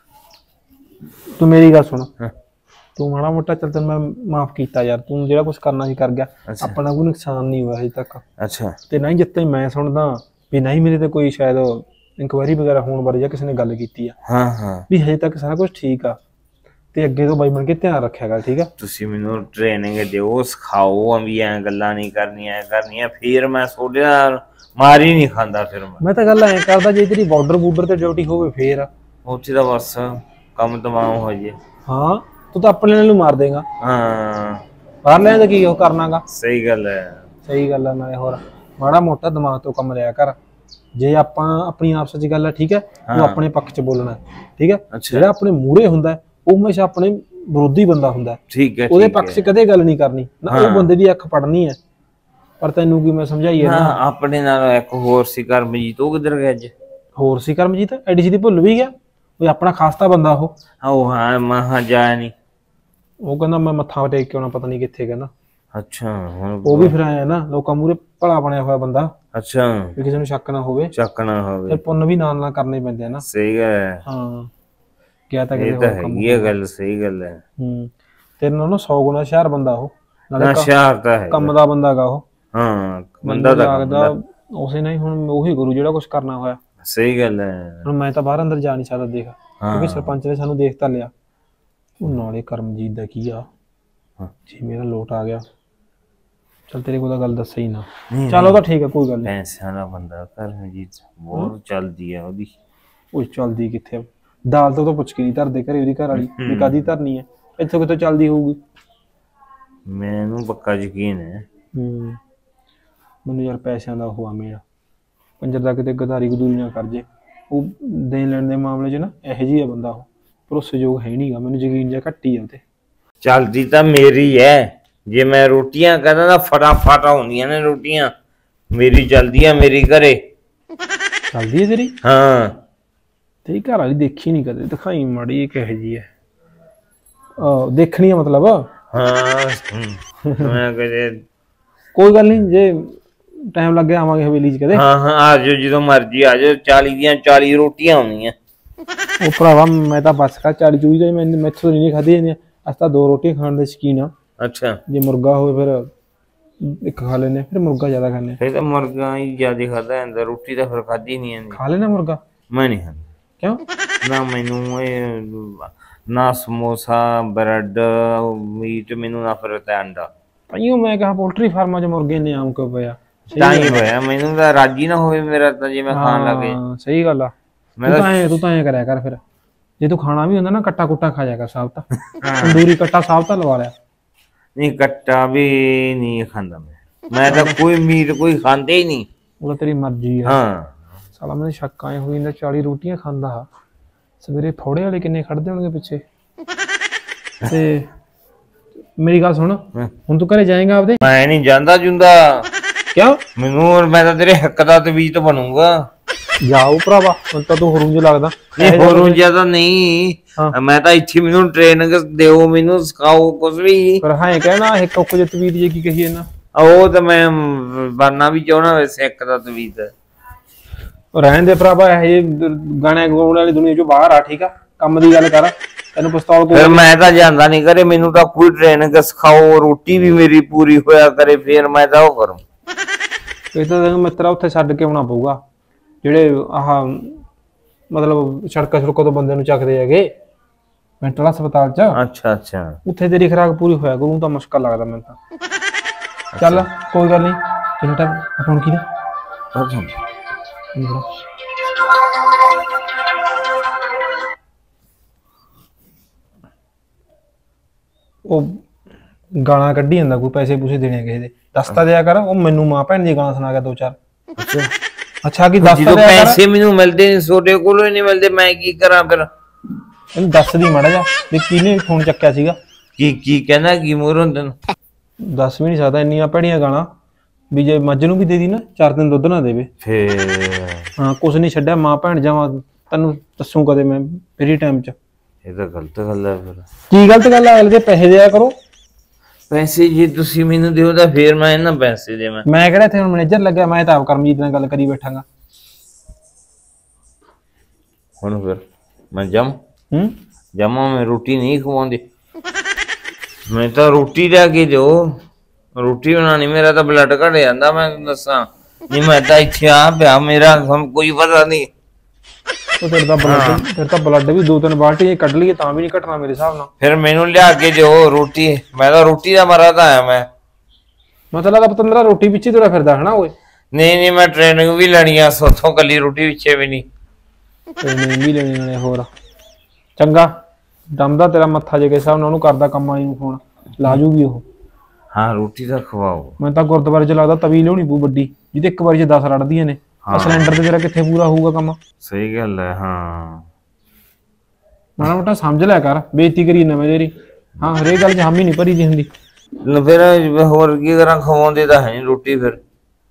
Speaker 4: ਤੂੰ ਮੇਰੀ ਗੱਲ ਸੁਣ, ਤੂੰ ਮਾੜਾ ਮੋਟਾ ਚੱਲ ਤੈਨੂੰ ਮੈਂ ਮਾਫ ਕੀਤਾ ਯਾਰ, ਤੂੰ ਜਿਹੜਾ ਕੁਝ ਕਰਨਾ ਸੀ ਕਰ ਗਿਆ। ਆਪਣਾ ਕੋਈ ਨੁਕਸਾਨ ਨਹੀਂ ਹੋਇਆ ਹਜੇ ਤੱਕ।
Speaker 3: ਅੱਛਾ
Speaker 4: ਤੇ ਨਾ ਹੀ ਜਿੱਤੇ ਮੈਂ ਸੁਣਦਾ ਵੀ ਨਹੀਂ ਮੇਰੇ ਤੇ ਕੋਈ ਸ਼ਾਇਦ ਇਨਕੁਆਇਰੀ ਵਗੈਰਾ ਹੋਣ ਬਾਰੇ ਜਾਂ ਕਿਸੇ ਨੇ ਗੱਲ ਕੀਤੀ ਆ,
Speaker 3: ਹਾਂ ਹਾਂ
Speaker 4: ਵੀ ਹਜੇ ਤੱਕ ਸਾਰਾ ਕੁਝ ਠੀਕ ਆ। ਤੇ ਅੱਗੇ ਤੋਂ ਬਾਈ ਬਣ ਕੇ ਧਿਆਨ ਰੱਖਿਆ ਕਰ, ਠੀਕ ਆ।
Speaker 3: ਤੁਸੀਂ ਮੈਨੂੰ ਟ੍ਰੇਨਿੰਗ ਦਿਓ, ਸਿਖਾਓ ਵੀ ਐ ਗੱਲਾਂ ਨਹੀਂ ਕਰਨੀਆਂ ਕਰਨੀਆਂ, ਫਿਰ ਮੈਂ ਤੁਹਾਡੇ ਨਾਲ ਮਾਰ ਹੀ ਨਹੀਂ ਖਾਂਦਾ। ਫਿਰ ਮੈਂ
Speaker 4: ਮੈਂ ਤਾਂ ਗੱਲ ਐਂ ਕਰਦਾ, ਜੇ ਤੇਰੀ ਬਾਰਡਰ ਬੂਡਰ ਤੇ ਡਿਊਟੀ ਹੋਵੇ ਫੇਰ
Speaker 3: ਉੱਥੇ ਦਾ ਬਸ ਕੰਮ ਤਮਾਮ ਹੋ ਜੇ।
Speaker 4: ਹਾਂ ਤੂੰ ਤਾਂ ਆਪਣੇ ਨਾਲ ਨੂੰ ਮਾਰ ਦੇਗਾ,
Speaker 3: ਹਾਂ
Speaker 4: ਬਾਹਰ ਲੈਣ ਦਾ ਕੀ ਉਹ ਕਰਨਾਗਾ।
Speaker 3: ਸਹੀ ਗੱਲ ਹੈ,
Speaker 4: ਸਹੀ ਗੱਲ ਆ। ਨਾਲੇ ਹੋਰ ਮਾੜਾ ਮੋਟਾ ਦਿਮਾਗ ਤੋਂ ਕੰਮ ਲਿਆ ਕਰ। ਜੇ ਆਪਾਂ ਆਪਣੀ ਆਪਸ ਵਿੱਚ ਗੱਲ ਆ, ਠੀਕ ਹੈ, ਤੂੰ ਆਪਣੇ ਪੱਖ 'ਚ ਬੋਲਣਾ, ਠੀਕ ਹੈ। ਜਿਹੜਾ ਆਪਣੇ ਮੂਹਰੇ ਹੁੰਦਾ ਉਹ ਹਮੇਸ਼ਾ ਆਪਣੇ ਵਿਰੋਧੀ ਬੰਦਾ ਹੁੰਦਾ,
Speaker 3: ਠੀਕ ਹੈ।
Speaker 4: ਉਹਦੇ ਪੱਖ 'ਚ ਕਦੇ ਗੱਲ ਨਹੀਂ ਕਰਨੀ ਨਾ, ਉਹ ਬੰਦੇ ਦੀ ਅੱਖ ਪੜਨੀ ਹੈ। ਪਰ ਤੈਨੂੰ ਕੀ ਮੈਂ ਸਮਝਾਈਏ ਨਾ,
Speaker 3: ਆਪਣੇ ਨਾਲ ਇੱਕ ਹੋਰ ਸੀ ਕਰਮਜੀਤ, ਉਹ ਕਿੱਧਰ ਗਿਆ ਅੱਜ?
Speaker 4: ਹੋਰ ਸੀ ਕਰਮਜੀਤ, ਐਡੀ ਛੇਤੀ ਭੁੱਲ ਵੀ ਗਿਆ? ਉਹ ਆਪਣਾ ਖਾਸਤਾ ਬੰਦਾ ਉਹ।
Speaker 3: ਉਹ ਹਾਂ ਮੈਂ ਹਾਂ ਜਾਇਆ ਨਹੀਂ,
Speaker 4: ਉਹ ਕਹਿੰਦਾ ਮੈਂ ਮੱਥਾ ਟੇਕ ਕੇ ਆਉਣਾ, ਪਤਾ ਨਹੀਂ ਕਿੱਥੇ ਕਹਿੰਦਾ।
Speaker 3: ਅੱਛਾ ਹੁਣ
Speaker 4: ਉਹ ਵੀ ਫਿਰ ਆਇਆ ਨਾ, ਲੋਕਾਂ ਮੂਹਰੇ ਭਲਾ ਬਣਿਆ ਹੋਇਆ ਬੰਦਾ,
Speaker 3: ਅੱਛਾ
Speaker 4: ਵੀ ਕਿਸੇ ਨੂੰ ਸ਼ੱਕ ਨਾ ਹੋਵੇ।
Speaker 3: ਚੱਕਣਾ ਹੋਵੇ,
Speaker 4: ਤੇ ਪੁੰਨ ਵੀ ਨਾਲ ਨਾਲ ਕਰਨੇ ਪੈਂਦੇ ਆ ਨਾ।
Speaker 3: ਸਹੀ ਹੈ।
Speaker 4: ਹਾਂ ਕਿਹਾ ਤਾਂ ਕਿਤੇ
Speaker 3: ਇਹ ਤਾਂ
Speaker 4: ਹੋਰ ਕੰਮ।
Speaker 3: ਹੈਗੀ ਹੈ ਗੱਲ, ਸਹੀ ਗੱਲ ਹੈ।
Speaker 4: ਹੂੰ ਤੇਰੇ ਨਾਲੋਂ ਸੌ ਗੁਣਾ ਹੁਸ਼ਿਆਰ ਬੰਦਾ ਉਹ, ਨਾਲੇ
Speaker 3: ਨਾ ਸ਼ਹਿਰ ਤਾਂ ਹੈ
Speaker 4: ਕੰਮ ਦਾ ਬੰਦਾ ਗਾ ਉਹ।
Speaker 3: ਹਾਂ ਬੰਦਾ ਦਾ
Speaker 4: ਲੱਗਦਾ ਉਸੇ ਨਾਲ ਹੀ ਹੁਣ ਉਹੀ ਗੁਰੂ ਜਿਹੜਾ ਕੁਝ ਕਰਨਾ ਹੋਇਆ।
Speaker 3: ਸਹੀ ਗੱਲ ਹੈ।
Speaker 4: ਹੁਣ ਮੈਂ ਤਾਂ ਬਾਹਰ ਅੰਦਰ ਜਾ ਨਹੀਂ ਸਕਦਾ ਦੇਖ, ਕਿਉਂਕਿ ਸਰਪੰਚ ਨੇ ਸਾਨੂੰ ਦੇਖ ਤਾਂ ਲਿਆ। ਉਹ ਨਾਲੇ ਕਰਮਜੀਤ ਦਾ ਕੀ ਆ, ਜੇ ਮੇਰਾ ਲੋਟ ਆ ਗਿਆ, ਚਲ ਤੇਰੇ ਕੋਲ ਤਾਂ ਗੱਲ ਦੱਸ ਹੀ ਨਾ। ਚੱਲ ਉਹ ਤਾਂ ਠੀਕ ਹੈ, ਕੋਈ ਗੱਲ ਨਹੀਂ।
Speaker 3: ਪੈਸਿਆਂ ਦਾ ਬੰਦਾ ਕਰਮਜੀਤ ਬਹੁਤ ਚੱਲਦੀ ਆ ਉਹਦੀ।
Speaker 4: ਉਹ ਚੱਲਦੀ ਕਿੱਥੇ, ਦਾਲ ਤੋਂ ਤਾਂ ਪੁੱਛ ਕੇ ਨਹੀਂ ਧਰਦੇ ਘਰੇ ਉਹਦੀ ਘਰ ਵਾਲੀ ਵੀ ਕਾਦੀ ਧਰਨੀ ਹੈ, ਇੱਥੋਂ ਕਿਤੋਂ ਚੱਲਦੀ ਹੋਊਗੀ।
Speaker 3: ਮੈਨੂੰ ਪੱਕਾ ਯਕੀਨ ਹੈ।
Speaker 4: ਹੂੰ ਮੈਨੂੰ ਯਾਰ ਪੈਸਿਆਂ ਦਾ ਉਹ ਆ ਮੇਰਾ, ਪੰਜਰ ਦਾ ਕਿਤੇ ਗਦਾਰੀ ਗਦੂਰੀ ਨਾ ਕਰ ਜੇ। ਉਹ ਦੇਣ ਲੈਣ ਦੇ ਮਾਮਲੇ 'ਚ ਨਾ ਇਹੋ ਜਿਹੀ ਆ ਬੰਦਾ, ਉਹ ਭਰੋਸੇਯੋਗ ਹੈ ਨਹੀਂਗਾ, ਮੈਨੂੰ ਯਕੀਨ ਜਿਹਾ ਘੱਟ ਹੀ ਆ ਉਹਤੇ।
Speaker 3: ਚੱਲਦੀ ਤਾਂ ਮੇਰੀ ਹੈ, ਜੇ ਮੈਂ ਰੋਟੀਆਂ ਕਹਿੰਦਾ ਤਾਂ ਫਟਾਫਟ ਆਉਂਦੀਆਂ ਨੇ ਰੋਟੀਆਂ, ਮੇਰੀ ਚੱਲਦੀ ਆ ਮੇਰੀ ਘਰੇ।
Speaker 4: ਚੱਲਦੀ ਹੈ ਤੇਰੀ?
Speaker 3: ਹਾਂ
Speaker 4: ਤੇਰੀ ਘਰ ਵਾਲੀ ਦੇਖੀ ਨਹੀਂ ਕਦੇ, ਦਿਖਾਈ ਮਾੜੀ ਕਿਹੋ ਜਿਹੀ ਹੈ। ਆਹ ਦੇਖਣੀ ਆ ਮਤਲਬ?
Speaker 3: ਹਾਂ ਮੈਂ ਕਦੇ
Speaker 4: ਕੋਈ ਗੱਲ ਨਹੀਂ, ਜੇ ਟਾਈਮ ਲੱਗ ਗਿਆ ਆਵਾਂਗੇ ਹਵੇਲੀ 'ਚ ਕਦੇ।
Speaker 3: ਹਾਂ ਹਾਂ ਆ ਜਾਓ ਜਦੋਂ ਮਰਜੀ ਆ ਜਾਓ, ਚਾਲੀ ਦੀਆਂ ਚਾਲੀ ਰੋਟੀਆਂ ਆਉਂਦੀਆਂ।
Speaker 4: ਉਹ ਭਰਾਵਾ ਮੈਂ ਤਾਂ ਬਸ ਕਰ ਚਾਲੀ ਚੂਈ ਦਾ, ਮੈਨੂੰ ਮੈਥੋਂ ਨਹੀਂ ਖਾਧੀ ਜਾਂਦੀਆਂ। ਅਸੀਂ ਤਾਂ ਦੋ ਰੋਟੀਆਂ ਖਾਣ ਦੇ ਸ਼ੌਕੀਨ ਆ।
Speaker 3: ਅੱਛਾ
Speaker 4: ਜੇ ਮੁਰਗਾ ਹੋਵੇ ਫਿਰ ਇੱਕ ਖਾ ਲੈਨੇ, ਫਿਰ ਮੁਰਗਾ ਜ਼ਿਆਦਾ ਖਾਂਦੇ।
Speaker 3: ਫਿਰ ਤਾਂ ਮੁਰਗਾ ਹੀ ਜ਼ਿਆਦਾ ਖਾਦਾ ਜਾਂਦਾ, ਰੋਟੀ ਤਾਂ ਫਿਰ ਖਾਧੀ ਨਹੀਂ ਜਾਂਦੀ।
Speaker 4: ਖਾ ਲੈਣਾ ਮੁਰਗਾ?
Speaker 3: ਮੈਂ ਨਹੀਂ ਖਾਂਦਾ।
Speaker 4: ਕਿਉਂ?
Speaker 3: ਨਾ ਮੈਨੂੰ ਇਹ ਨਾ ਸਮੋਸਾ ਬ੍ਰੈਡ ਮੀਟ, ਮੈਨੂੰ ਨਾ ਫਿਰ ਅੰਡਾ।
Speaker 4: ਅਈਓ ਮੈਂ ਕਿਹਾ ਪੋਲਟਰੀ ਫਾਰਮਾਂ 'ਚ ਮੁਰਗੇ ਨੇ ਆਮ ਕਿਉਂ ਪਿਆ?
Speaker 3: ਤਾਂ ਹੀ ਹੋਇਆ ਮੈਨੂੰ ਤਾਂ ਰਾਜੀ ਨਾ ਹੋਵੇ ਮੇਰਾ ਤਾਂ, ਜੇ ਮੈਂ ਖਾਣ ਲੱਗੇ।
Speaker 4: ਸਹੀ ਗੱਲ ਆ। ਤੂੰ ਤਾਂ ਐ ਤੂੰ ਤਾਂ ਐ ਕਰਿਆ ਕਰ, ਫਿਰ ਜੇ ਤੂੰ ਖਾਣਾ ਵੀ ਹੁੰਦਾ ਨਾ ਕੱਟਾ ਕੁੱਟਾ ਖਾ ਜਾ ਕਰ, ਸਾਬ ਤਾਂ ਤੰਦੂਰੀ ਕੱਟਾ ਸਾਬ ਤਾਂ ਲਵਾ ਲਿਆ।
Speaker 3: ਨਹੀਂ ਕੱਟਾ ਵੀ ਨਹੀਂ ਖਾਂਦਾ ਮੈਂ। ਮੈਂ ਤਾਂ ਕੋਈ ਮੀਟ ਕੋਈ ਖਾਂਦੇ ਹੀ ਨਹੀਂ।
Speaker 4: ਉਹ ਤਾਂ ਤੇਰੀ ਮਰਜ਼ੀ ਆ।
Speaker 3: ਹਾਂ
Speaker 4: ਸਾਲਾ ਮੈਨੂੰ ਸ਼ੱਕ ਆਏ ਹੋਈ ਜਾਂਦਾ ਚਾਲੀ ਰੋਟੀਆਂ ਖਾਂਦਾ ਆ, ਸਵੇਰੇ ਫੌੜੇ ਵਾਲੇ ਕਿੰਨੇ ਖੜਦੇ ਹੋਣਗੇ ਪਿੱਛੇ। ਤੇ ਮੇਰੀ ਗੱਲ ਸੁਣ, ਹੁਣ ਤੂੰ ਘਰੇ ਜਾਏਗਾ ਆਪਦੇ?
Speaker 3: ਮੈਂ ਨਹੀਂ ਜਾਂਦਾ ਜੁੰਦਾ।
Speaker 4: ਕਿਉਂ?
Speaker 3: ਮੈਨੂੰ ਮੈਂ ਤਾਂ ਤੇਰੇ ਹੱਕ ਦਾ ਤਵੀਤ ਬਣੂੰਗਾ।
Speaker 4: ਜਾਓ ਭਰਾਵਾ, ਹੁਣ ਤਾਂ ਤੂੰ ਹਰੂੰਜ ਲੱਗਦਾ।
Speaker 3: ਨਹੀਂ ਹੋਰੂ ਜਿਆਦਾ ਨਹੀਂ, ਮੈਂ ਤਾਂ ਇੱਥੇ ਮੈਨੂੰ ਟ੍ਰੇਨਿੰਗ ਦਿਓ, ਮੈਨੂੰ ਸਿਖਾਓ ਕੁਝ ਵੀ।
Speaker 4: ਪਰ ਹਾਂ ਕਹਿਣਾ ਇਹ ਕੁੱਕ ਜੇ ਤਵੀਤ ਜੇ ਕੀ ਕਹੀਏ ਨਾ।
Speaker 3: ਉਹ ਤਾਂ ਮੈਂ ਬਣਨਾ ਵੀ ਚਾਹਣਾ ਵੈਸੇ ਇੱਕ ਦਾ ਤਵੀਤ।
Speaker 4: ਰਹਿਣ ਦੇ ਭਰਾਵਾ, ਇਹ ਗਾਣੇ ਗਾਉਣ ਵਾਲੀ ਦੁਨੀਆ ਚੋਂ ਬਾਹਰ ਆ, ਠੀਕ ਆ? ਕੰਮ ਦੀ ਗੱਲ ਕਰ, ਤੈਨੂੰ ਪਿਸਤੌਲ ਕੋਲ।
Speaker 3: ਫਿਰ ਮੈਂ ਤਾਂ ਜਾਂਦਾ ਨਹੀਂ ਕਰੇ, ਮੈਨੂੰ ਤਾਂ ਕੋਈ ਟ੍ਰੇਨਿੰਗ ਸਿਖਾਓ, ਰੋਟੀ ਵੀ ਮੇਰੀ ਪੂਰੀ ਹੋਇਆ ਕਰੇ, ਫਿਰ ਮੈਂ ਤਾਂ ਉਹ ਕਰੂੰ।
Speaker 4: ਇਹ ਤਾਂ ਤੈਨੂੰ ਮਿੱਤਰਾ ਉੱਥੇ ਛੱਡ ਕੇ ਆਉਣਾ ਪਊਗਾ, ਜਿਹੜੇ ਆਹ ਮਤਲਬ ਸੜਕਾਂ ਸੜਕਾਂ ਤੋਂ ਬੰਦੇ ਨੂੰ ਚੱਕਦੇ ਹੈਗੇ ਮੈਂਟਲ ਹਸਪਤਾਲ ਚ।
Speaker 3: ਅੱਛਾ ਅੱਛਾ,
Speaker 4: ਉੱਥੇ ਤੇਰੀ ਖੁਰਾਕ ਪੂਰੀ ਹੋਇਆ ਕਰੂ ਤਾਂ ਮੁਸ਼ਕਲ ਲੱਗਦਾ ਮੈਨੂੰ ਤਾਂ। ਚੱਲ ਕੋਈ ਗੱਲ ਨਹੀਂ, ਕਿੰਨਾ ਟਾਈਮ ਆਪਾਂ ਨੂੰ ਕੀ ਨੇ ਉਹ ਗਾਲਾਂ ਕੱਢੀ ਜਾਂਦਾ, ਕੋਈ ਪੈਸੇ ਪੂਸੇ ਦੇਣੇ ਕਿਸੇ ਦੇ ਦੱਸਤਾ ਦਿਆ ਕਰ। ਉਹ ਮੈਨੂੰ ਮਾਂ ਭੈਣ ਦੀ ਗਾਲਾਂ ਸੁਣਾ ਗਿਆ ਦੋ ਚਾਰ। ਅੱਛਾ ਕੀ ਦੱਸਦਾ ਦਿਆ ਕਰ? ਪੈਸੇ
Speaker 3: ਮੈਨੂੰ ਮਿਲਦੇ ਨੇ, ਤੁਹਾਡੇ ਕੋਲੋਂ ਹੀ ਨਹੀਂ ਮਿਲਦੇ, ਮੈਂ ਕੀ ਕਰਾਂ ਫਿਰ?
Speaker 4: ਇਹਨੂੰ ਦੱਸ ਦੀ ਮਾੜਾ ਜਾ ਵੀ ਕਿਹਨੇ ਫੋਨ ਚੱਕਿਆ ਸੀਗਾ।
Speaker 3: ਕੀ ਕੀ ਕਹਿੰਦਾ, ਕੀ ਮੂਹਰੋਂ ਤੈਨੂੰ?
Speaker 4: ਦੱਸ ਵੀ ਨਹੀਂ ਸਕਦਾ, ਇੰਨੀਆਂ ਭੈੜੀਆਂ ਗਾਲਾਂ ਵੀ ਜੇ ਮੱਝ ਨੂੰ ਵੀ ਦੇ ਦੀ ਨਾ ਚਾਰ ਦਿਨ ਦੁੱਧ ਨਾ ਦੇਵੇ
Speaker 3: ਫੇਰ।
Speaker 4: ਹਾਂ ਕੁਛ ਨਹੀਂ ਛੱਡਿਆ, ਮਾਂ ਭੈਣ ਜਾਵਾਂ ਤੈਨੂੰ ਦੱਸੂ ਕਦੇ ਮੈਂ ਫਰੀ ਟਾਈਮ ਚ।
Speaker 3: ਇਹ ਤਾਂ ਗਲਤ ਗੱਲ ਹੈ ਫਿਰ।
Speaker 4: ਕੀ ਗਲਤ ਗੱਲ ਆ? ਅਗਲੇ ਦੇ ਪੈਸੇ ਦਿਆ ਕਰੋ।
Speaker 3: ਪੈਸੇ ਜੇ ਤੁਸੀਂ ਮੈਨੂੰ ਦਿਓ ਤਾਂ ਫੇਰ ਮੈਂ ਇਹਨਾਂ ਪੈਸੇ ਦੇਵਾਂ।
Speaker 4: ਮੈਂ ਕਿਹੜਾ ਇੱਥੇ ਹੁਣ ਮੈਨੇਜਰ ਲੱਗਿਆ, ਮੈਂ ਤਾਂ ਆਪ ਕਰਮਜੀਤ ਨਾਲ ਗੱਲ ਕਰੀ ਬੈਠਾਂਗਾ।
Speaker 3: ਹੁਣ ਫਿਰ ਮੈਂ ਜਮ
Speaker 4: ਹੂੰ
Speaker 3: ਜਮਾ ਮੈਂ ਰੋਟੀ ਨਹੀਂ ਖਵਾਉਂਦੀ, ਮੈਂ ਤਾਂ ਰੋਟੀ ਲੈ ਕੇ ਦਿਓ। ਰੋਟੀ ਬਣਾਣੀ, ਮੇਰਾ ਤਾਂ ਬਲੱਡ ਘਟ ਜਾਂਦਾ, ਮੈਂ ਦੱਸਾਂ ਨਹੀਂ। ਮੈਂ ਤਾਂ ਇੱਥੇ ਆ ਪਿਆ, ਮੇਰਾ ਕੋਈ ਪਤਾ ਨਹੀਂ।
Speaker 4: ਉਹ ਤੇਰੇ ਦਾ ਬਲੱਡ ਤੇਰੇ ਤਾਂ ਬਲੱਡ ਵੀ ਦੋ ਤਿੰਨ ਬਾਲਟੀਆਂ ਕੱਢ ਲਈਏ ਤਾਂ ਵੀ ਨਹੀਂ ਘਟਣਾ ਮੇਰੇ ਹਿਸਾਬ ਨਾਲ।
Speaker 3: ਫਿਰ ਮੈਨੂੰ ਲਿਆ ਕੇ ਦਿਓ ਰੋਟੀ, ਮੈਂ ਤਾਂ ਰੋਟੀ ਦਾ ਮਰਾ ਤਾਂ ਆਇਆ। ਮੈਂ
Speaker 4: ਮਤਲਬ ਆ ਪਤੰਦਰਾ ਰੋਟੀ ਪਿੱਛੇ ਤੁਰਿਆ ਫਿਰਦਾ ਹਨਾ ਓਏ?
Speaker 3: ਨਹੀਂ ਨਹੀਂ, ਮੈਂ ਟ੍ਰੇਨਿੰਗ ਵੀ ਲੈਣੀ ਆ, ਸੋਥੋਂ ਕੱਲੀ ਰੋਟੀ ਪਿੱਛੇ ਵੀ ਨਹੀਂ।
Speaker 4: ਟ੍ਰੇਨਿੰਗ ਵੀ ਲੈਣੀ ਨਾਲੇ ਹੋਰ। ਚੰਗਾ ਦਮਦਾ ਤੇਰਾ ਮੱਥਾ ਜੇ ਕੇ ਹਿਸਾਬ ਨਾਲ ਉਹਨੂੰ ਕਰਦਾ ਕੰਮ ਵਾਲੀ ਨੂੰ ਫੋਨ, ਲਾ ਜੂਗੀ ਉਹ।
Speaker 3: ਹਾਂ ਰੋਟੀ ਤਾਂ ਖਵਾਓ।
Speaker 4: ਮੈਨੂੰ ਤਾਂ ਗੁਰਦੁਆਰੇ ਚ ਲੱਗਦਾ ਤਵੀ ਲਿਆਉਣੀ ਪਊ ਵੱਡੀ, ਜਿਹਦੇ ਇੱਕ ਵਾਰੀ ਚ ਦਸ ਰੜਦੀਆਂ ਨੇ। ਸਿਲੰਡਰ ਤੇ ਤੇਰਾ ਕਿੱਥੇ ਪੂਰਾ ਹੋਊਗਾ ਕੰਮ?
Speaker 3: ਸਹੀ ਗੱਲ ਹੈ। ਹਾਂ
Speaker 4: ਮਾੜਾ ਮੋਟਾ ਸਮਝ ਲਿਆ ਕਰ, ਬੇਇੱਜ਼ਤੀ ਕਰੀ ਨਾ ਮੈਂ ਤੇਰੀ। ਹਾਂ ਹਰੇਕ ਗੱਲ ਚ ਹਾਮੀ ਨਹੀਂ ਭਰੀ ਦੀ ਹੁੰਦੀ।
Speaker 3: ਫਿਰ ਹੋਰ ਕੀ ਕਰਾਂ, ਖਵਾਉਂਦੇ ਤਾਂ ਹੈ ਨੀ ਰੋਟੀ। ਫਿਰ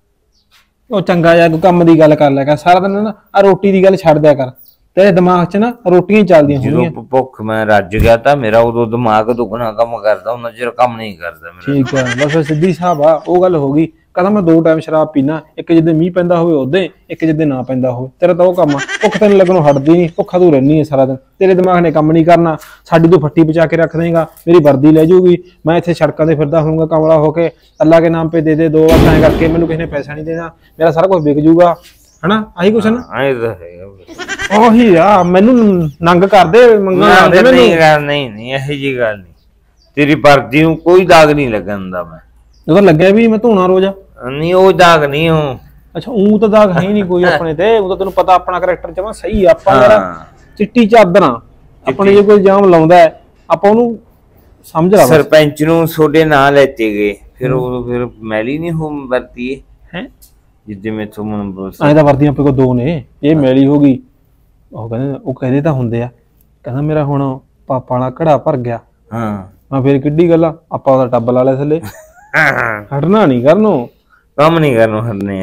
Speaker 4: ਉਹ ਚੰਗਾ ਜਿਹਾ ਕੋਈ ਕੰਮ ਦੀ ਗੱਲ ਕਰ ਲਿਆ ਕਰ, ਸਾਰਾ ਦਿਨ ਨਾ ਆ ਰੋਟੀ ਦੀ ਗੱਲ ਛੱਡ ਦਿਆ ਕਰ। ਤੇਰੇ ਦਿਮਾਗ 'ਚ ਨਾ ਰੋਟੀਆਂ ਹੀ ਚੱਲਦੀਆਂ ਹੋਣਗੀਆਂ।
Speaker 3: ਜਦੋਂ ਭੁੱਖ ਮੈਂ ਰੱਜ ਗਿਆ ਤਾਂ ਮੇਰਾ ਉਦੋਂ ਦਿਮਾਗ ਦੁੱਗਣਾ ਕੰਮ ਕਰਦਾ, ਉਹਨਾਂ ਚਿਰ ਕੰਮ ਨਹੀਂ ਕਰਦਾ ਮੇਰਾ।
Speaker 4: ਠੀਕ ਹੈ, ਬਸ ਸਿੱਧੀ ਹਿਸਾਬ ਆ। ਉਹ ਗੱਲ ਹੋ ਗਈ, ਕਹਿੰਦਾ ਮੈਂ ਦੋ ਟਾਈਮ ਸ਼ਰਾਬ ਪੀਣਾ, ਇੱਕ ਜਿੱਦੇ ਮੀਂਹ ਪੈਂਦਾ ਹੋਵੇ ਉਹਦੇ, ਇੱਕ ਜਿੱਦੇ ਨਾ ਪੈਂਦਾ ਹੋਵੇ। ਤੇਰਾ ਤਾਂ ਉਹ ਕੰਮ ਆ, ਭੁੱਖ ਤੈਨੂੰ ਲੱਗਣੋਂ ਹਟਦੀ ਨਹੀਂ, ਭੁੱਖਾ ਤੂੰ ਰਹਿਨੀ ਹੈ ਸਾਰਾ ਦਿਨ। ਤੇਰੇ ਦਿਮਾਗ ਨੇ ਕੰਮ ਨਹੀਂ ਕਰਨਾ, ਸਾਡੀ ਤੂੰ ਫੱਟੀ ਬਚਾ ਕੇ ਰੱਖ ਦੇਗਾ, ਮੇਰੀ ਵਰਦੀ ਲੈ ਜਾਊਗੀ, ਮੈਂ ਇੱਥੇ ਸੜਕਾਂ ਤੇ ਫਿਰਦਾ ਹੋਊਂਗਾ ਕਮਲਾ ਹੋ ਕੇ, ਅੱਲਾ ਕੇ ਨਾਮ ਪੇ ਦੇ ਦੇ ਦੋ ਵਾਰ ਐਂ ਕਰਕੇ, ਮੈਨੂੰ ਕਿਸੇ ਨੇ ਪੈਸਾ ਨਹੀਂ ਦੇਣਾ, ਮੇਰਾ ਸਾਰਾ ਕੁਝ ਵਿਕ ਜੂਗਾ, ਹਨਾ? ਆਹੀ ਕੁਛ ਨਾ?
Speaker 3: ਐਂ ਤਾਂ ਹੈਗਾ।
Speaker 4: ਉਹੀ ਆ, ਮੈਨੂੰ ਨੰਗ ਕਰਦੇ ਮੰਗਣ ਆਉਂਦੇ ਮੈਨੂੰ।
Speaker 3: ਨਹੀਂ ਨਹੀਂ ਨਹੀਂ, ਇਹੋ ਜਿਹੀ ਗੱਲ ਨਹੀਂ। ਤੇਰੀ ਵਰਦੀ ਨੂੰ ਕੋਈ ਦਾਗ ਨਹੀਂ ਲੱਗਣ ਦਾ। ਮੈਂ
Speaker 4: ਜਦੋਂ ਲੱਗਿਆ ਵੀ ਮੈਂ ਧੋਣਾ ਰੋਜ਼।
Speaker 3: ਨਹੀਂ ਉਹ ਦਾਗ ਨਹੀਂ ਹੋ।
Speaker 4: ਅੱਛਾ ਉਹ ਤਾਂ ਦਾਗ ਹੈ ਹੀ ਨਹੀਂ ਕੋਈ ਆਪਣੇ ਤੇ। ਉਹ ਤਾਂ ਤੈਨੂੰ ਪਤਾ ਆਪਣਾ ਕਰੈਕਟਰ ਜਮਾ ਸਹੀ ਆ। ਆਪਾਂ ਯਾਰ ਚਿੱਟੀ ਚਾਦਰਾਂ ਆਪਣੇ ਜੇ ਕੋਈ ਜਾਮ ਲਾਉਂਦਾ ਆਪਾਂ ਉਹਨੂੰ ਸਮਝ ਲਾ।
Speaker 3: ਸਰਪੰਚ ਨੂੰ ਤੁਹਾਡੇ ਨਾਂ ਲੈਤੇ ਗਏ, ਫਿਰ ਉਹ ਫਿਰ ਮੈਲੀ ਨਹੀਂ ਹੋ ਵਰਤੀ
Speaker 4: ਹੈ
Speaker 3: ਜਿੱਦੇ ਮੈਥੋਂ ਮਨ
Speaker 4: ਐਂ ਤਾਂ ਵਰਦੀਆਂ ਆਪਣੇ ਕੋਲ ਦੋ ਨੇ, ਇਹ ਮੈਲੀ ਹੋ ਗਈ। ਉਹ ਕਹਿੰਦੇ ਉਹ ਕਹਿੰਦੇ ਤਾਂ ਹੁੰਦੇ ਆ, ਕਹਿੰਦਾ ਮੇਰਾ ਹੁਣ ਪਾਪਾ ਵਾਲਾ ਘੜਾ ਭਰ ਗਿਆ।
Speaker 3: ਹਾਂ
Speaker 4: ਮੈਂ ਫਿਰ ਕਿੱਡੀ ਗੱਲ ਆ, ਆਪਾਂ ਉਹਦਾ ਟੱਬ ਲਾ ਲਿਆ ਥੱਲੇ। ਹਟਣਾ ਨਹੀਂ ਕਰਨੋਂ,
Speaker 3: ਕੰਮ ਨਹੀਂ ਕਰਨੋਂ ਹਟਨੇ।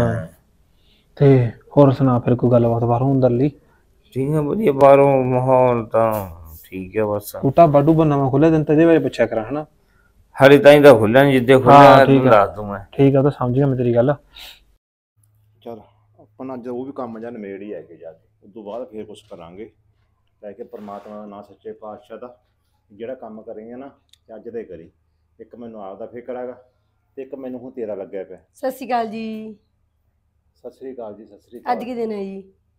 Speaker 4: ਤੇ ਹੋਰ ਸੁਣਾ ਫਿਰ ਕੋਈ ਗੱਲਬਾਤ ਬਾਹਰੋਂ ਅੰਦਰਲੀ?
Speaker 3: ਠੀਕ ਹੈ ਵਧੀਆ, ਬਾਹਰੋਂ ਮਾਹੌਲ ਤਾਂ ਠੀਕ ਹੈ। ਬਸ
Speaker 4: ਟੂਟਾ ਬਾਡੂ ਨਵਾਂ ਖੋਲਿਆ ਦਿਨ ਤੇ ਇਹਦੇ ਬਾਰੇ ਪੁੱਛਿਆ ਕਰਾਂ ਹਨਾ?
Speaker 3: ਹਾਲੇ ਤਾਂ ਹੀ ਤਾਂ ਖੁੱਲਿਆ ਨੀ, ਜਿੱਦੇ ਖੁੱਲਿਆ ਤੈਨੂੰ ਦੱਸ ਦੂੰ ਮੈਂ।
Speaker 4: ਠੀਕ ਆ, ਤਾਂ ਸਮਝ ਗਿਆ ਮੈਂ ਤੇਰੀ ਗੱਲ।
Speaker 1: ਚਲ ਆਪਣਾ ਜੋ ਵੀ ਕੰਮ ਜਾਂ ਨਿਬੇੜ ਹੀ ਹੈ ਕਿ ਜਾ ਕੇ ਉਸ ਤੋਂ ਬਾਅਦ ਫੇਰ ਕੁਛ ਕਰਾਂਗੇ ਲੈ ਕੇ ਪਰਮਾਤਮਾ ਦਾ ਨਾਂ, ਸੱਚੇ ਪਾਤਸ਼ਾਹ ਦਾ। ਜਿਹੜਾ ਕੰਮ ਕਰੇਂਗੇ ਨਾ ਅੱਜ ਦੇ ਕਰੀ। ਇੱਕ ਮੈਨੂੰ ਆਪ ਦਾ ਫਿਕਰ ਹੈਗਾ ਤੇ ਇੱਕ ਮੈਨੂੰ ਹੁਣ ਤੇਰਾ ਲੱਗਿਆ ਪਿਆ।
Speaker 5: ਸਤਿ ਸ਼੍ਰੀ ਅਕਾਲ ਜੀ।
Speaker 1: ਸਤਿ ਸ੍ਰੀ ਅਕਾਲ ਜੀ। ਸਤਿ ਸ੍ਰੀ ਅਕਾਲ।
Speaker 5: ਅੱਜ ਕੀ ਦਿਨ ਹੈ ਜੀ?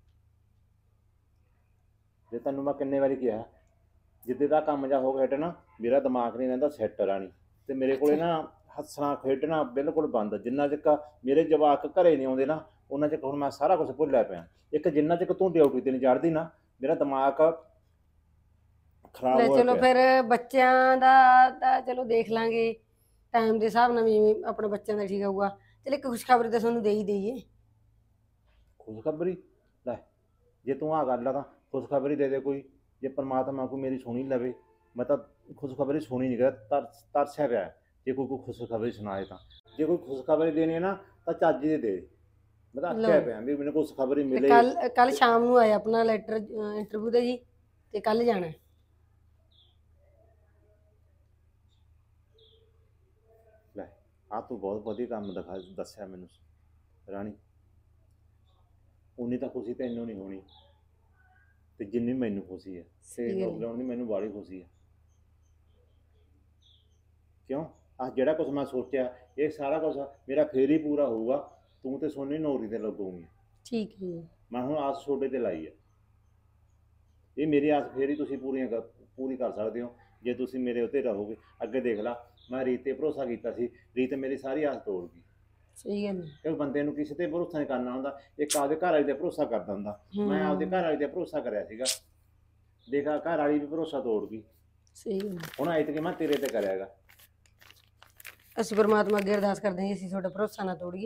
Speaker 1: ਜੇ ਤੈਨੂੰ ਮੈਂ ਕਿੰਨੇ ਵਾਰੀ ਕਿਹਾ, ਜਿੱਦੇ ਦਾ ਕੰਮ ਜਾ ਹੋ ਗਿਆ ਹਟਣਾ, ਮੇਰਾ ਦਿਮਾਗ ਨਹੀਂ ਰਹਿੰਦਾ ਸੈੱਟ ਰਾਣੀ। ਤੇ ਮੇਰੇ ਕੋਲੇ ਨਾ ਹੱਸਣਾ ਖੇਡਣਾ ਬਿਲਕੁਲ ਬੰਦ। ਜਿੰਨਾ ਚਿਰ ਮੇਰੇ ਜਵਾਕ ਘਰੇ ਨਹੀਂ ਆਉਂਦੇ ਨਾ, ਉਹਨਾਂ ਚਿਰ ਹੁਣ ਮੈਂ ਸਾਰਾ ਕੁਝ ਭੁੱਲਿਆ ਪਿਆ। ਇੱਕ ਜਿੰਨਾ ਚਿਰ ਤੂੰ ਡਿਊਟੀ ਤੇ ਨਹੀਂ ਚੜ੍ਹਦੀ ਨਾ, ਮੇਰਾ ਦਿਮਾਗ ਖਰਾਬ ਹੋ ਗਿਆ।
Speaker 5: ਚਲੋ ਫਿਰ ਬੱਚਿਆਂ ਦਾ ਤਾਂ ਚਲੋ ਦੇਖ ਲਾਂਗੇ, ਟਾਈਮ ਦੇ ਹਿਸਾਬ ਨਾਲ ਵੀ ਜਿਵੇਂ ਆਪਣੇ ਬੱਚਿਆਂ ਦਾ ਠੀਕ ਹੋਊਗਾ। ਚਲ ਇੱਕ ਖੁਸ਼ਖਬਰੀ ਤਾਂ ਤੁਹਾਨੂੰ ਦੇ ਹੀ ਦੇਈਏ।
Speaker 1: ਖੁਸ਼ਖਬਰੀ ਲੈ, ਜੇ ਤੂੰ ਆ ਗੱਲ ਆ ਤਾਂ ਖੁਸ਼ਖਬਰੀ ਦੇ ਦੇ ਕੋਈ। ਜੇ ਪਰਮਾਤਮਾ ਕੋਈ ਮੇਰੀ ਸੁਣੀ ਲਵੇ, ਮੈਂ ਤਾਂ ਖੁਸ਼ਖਬਰੀ ਸੁਣੀ ਨਹੀਂ, ਕਰ ਤਰਸਿਆ ਪਿਆ ਜੇ ਕੋਈ ਕੋਈ ਖੁਸ਼ਖਬਰੀ ਸੁਣਾਏ ਤਾਂ। ਜੇ ਕੋਈ ਖੁਸ਼ਖਬਰੀ ਦੇਣੀ ਹੈ ਨਾ ਤਾਂ ਚੱਜ ਦੀ ਦੇ। ਮੈਂ ਤਾਂ ਅੱਕਿਆ ਪਿਆ ਵੀ ਮੈਨੂੰ ਖੁਸ਼ਖਬਰੀ ਮਿਲੇ।
Speaker 5: ਕੱਲ ਕੱਲ ਸ਼ਾਮ ਨੂੰ ਆਇਆ ਆਪਣਾ ਲੈਟਰ ਇੰਟਰਵਿਊ ਦਾ ਜੀ, ਤੇ ਕੱਲ ਜਾਣਾ।
Speaker 1: ਲੈ ਆ ਤੂੰ ਬਹੁਤ ਵਧੀਆ ਕੰਮ ਦਿਖਾ ਦੱਸਿਆ ਮੈਨੂੰ ਰਾਣੀ। ਉਨੀ ਤਾਂ ਖੁਸ਼ੀ ਤੈਨੂੰ ਨਹੀਂ ਹੋਣੀ ਤੇ ਜਿੰਨੀ ਮੈਨੂੰ ਖੁਸ਼ੀ ਹੈ। ਤੇ ਲੋਕਡਾਊਨ ਦੀ ਮੈਨੂੰ ਬਾਹਲੀ ਖੁਸ਼ੀ ਹੈ। ਕਿਉਂ ਆ ਜਿਹੜਾ ਕੁਛ ਮੈਂ ਸੋਚਿਆ ਇਹ ਸਾਰਾ ਕੁਛ ਮੇਰਾ ਫੇਰ ਹੀ ਪੂਰਾ ਹੋਊਗਾ। ਤੂੰ ਤੇ ਸੋਨੀ ਨੌਕਰੀ ਤੇ ਲੱਗੂਗੀ।
Speaker 5: ਠੀਕ ਹੈ ਜੀ।
Speaker 1: ਮੈਂ ਹੁਣ ਆਸ ਤੁਹਾਡੇ ਤੇ ਲਾਈ ਹੈ। ਇਹ ਮੇਰੀ ਆਸ ਫੇਰ ਹੀ ਤੁਸੀਂ ਪੂਰੀਆਂ ਕਰ ਪੂਰੀ ਕਰ ਸਕਦੇ ਹੋ ਜੇ ਤੁਸੀਂ ਮੇਰੇ ਉੱਤੇ ਰਹੋਗੇ। ਅੱਗੇ ਦੇਖ ਲਾ, ਮੈਂ ਰੀਤ ਤੇ ਭਰੋਸਾ ਕੀਤਾ ਸੀ, ਰੀਤ ਮੇਰੀ ਸਾਰੀ ਆਸ ਤੋੜ ਗਈ।
Speaker 5: ਸਹੀ ਗੱਲ ਹੈ।
Speaker 1: ਕਿਉਂਕਿ ਬੰਦੇ ਨੂੰ ਕਿਸੇ ਤੇ ਭਰੋਸਾ ਨਹੀਂ ਕਰਨਾ ਹੁੰਦਾ, ਇੱਕ ਆਪਦੇ ਘਰ ਵਾਲੀ ਤੇ ਭਰੋਸਾ ਕਰਦਾ ਹੁੰਦਾ। ਮੈਂ ਆਪਦੇ ਘਰ ਵਾਲੀ ਤੇ ਭਰੋਸਾ ਕਰਿਆ ਸੀਗਾ, ਦੇਖਾ ਘਰ ਵਾਲੀ ਵੀ ਭਰੋਸਾ ਤੋੜ ਗਈ।
Speaker 5: ਸਹੀ ਗੱਲ।
Speaker 1: ਹੁਣ ਐਤਕੀ ਮੈਂ ਤੇਰੇ ਤੇ ਕਰਿਆਗਾ।
Speaker 5: ਅਸੀਂ ਪਰਮਾਤਮਾ ਅੱਗੇ ਅਰਦਾਸ ਕਰਦੇ ਹਾਂ ਅਸੀਂ ਤੁਹਾਡਾ ਭਰੋਸਾ ਨਾ ਤੋੜੀਏ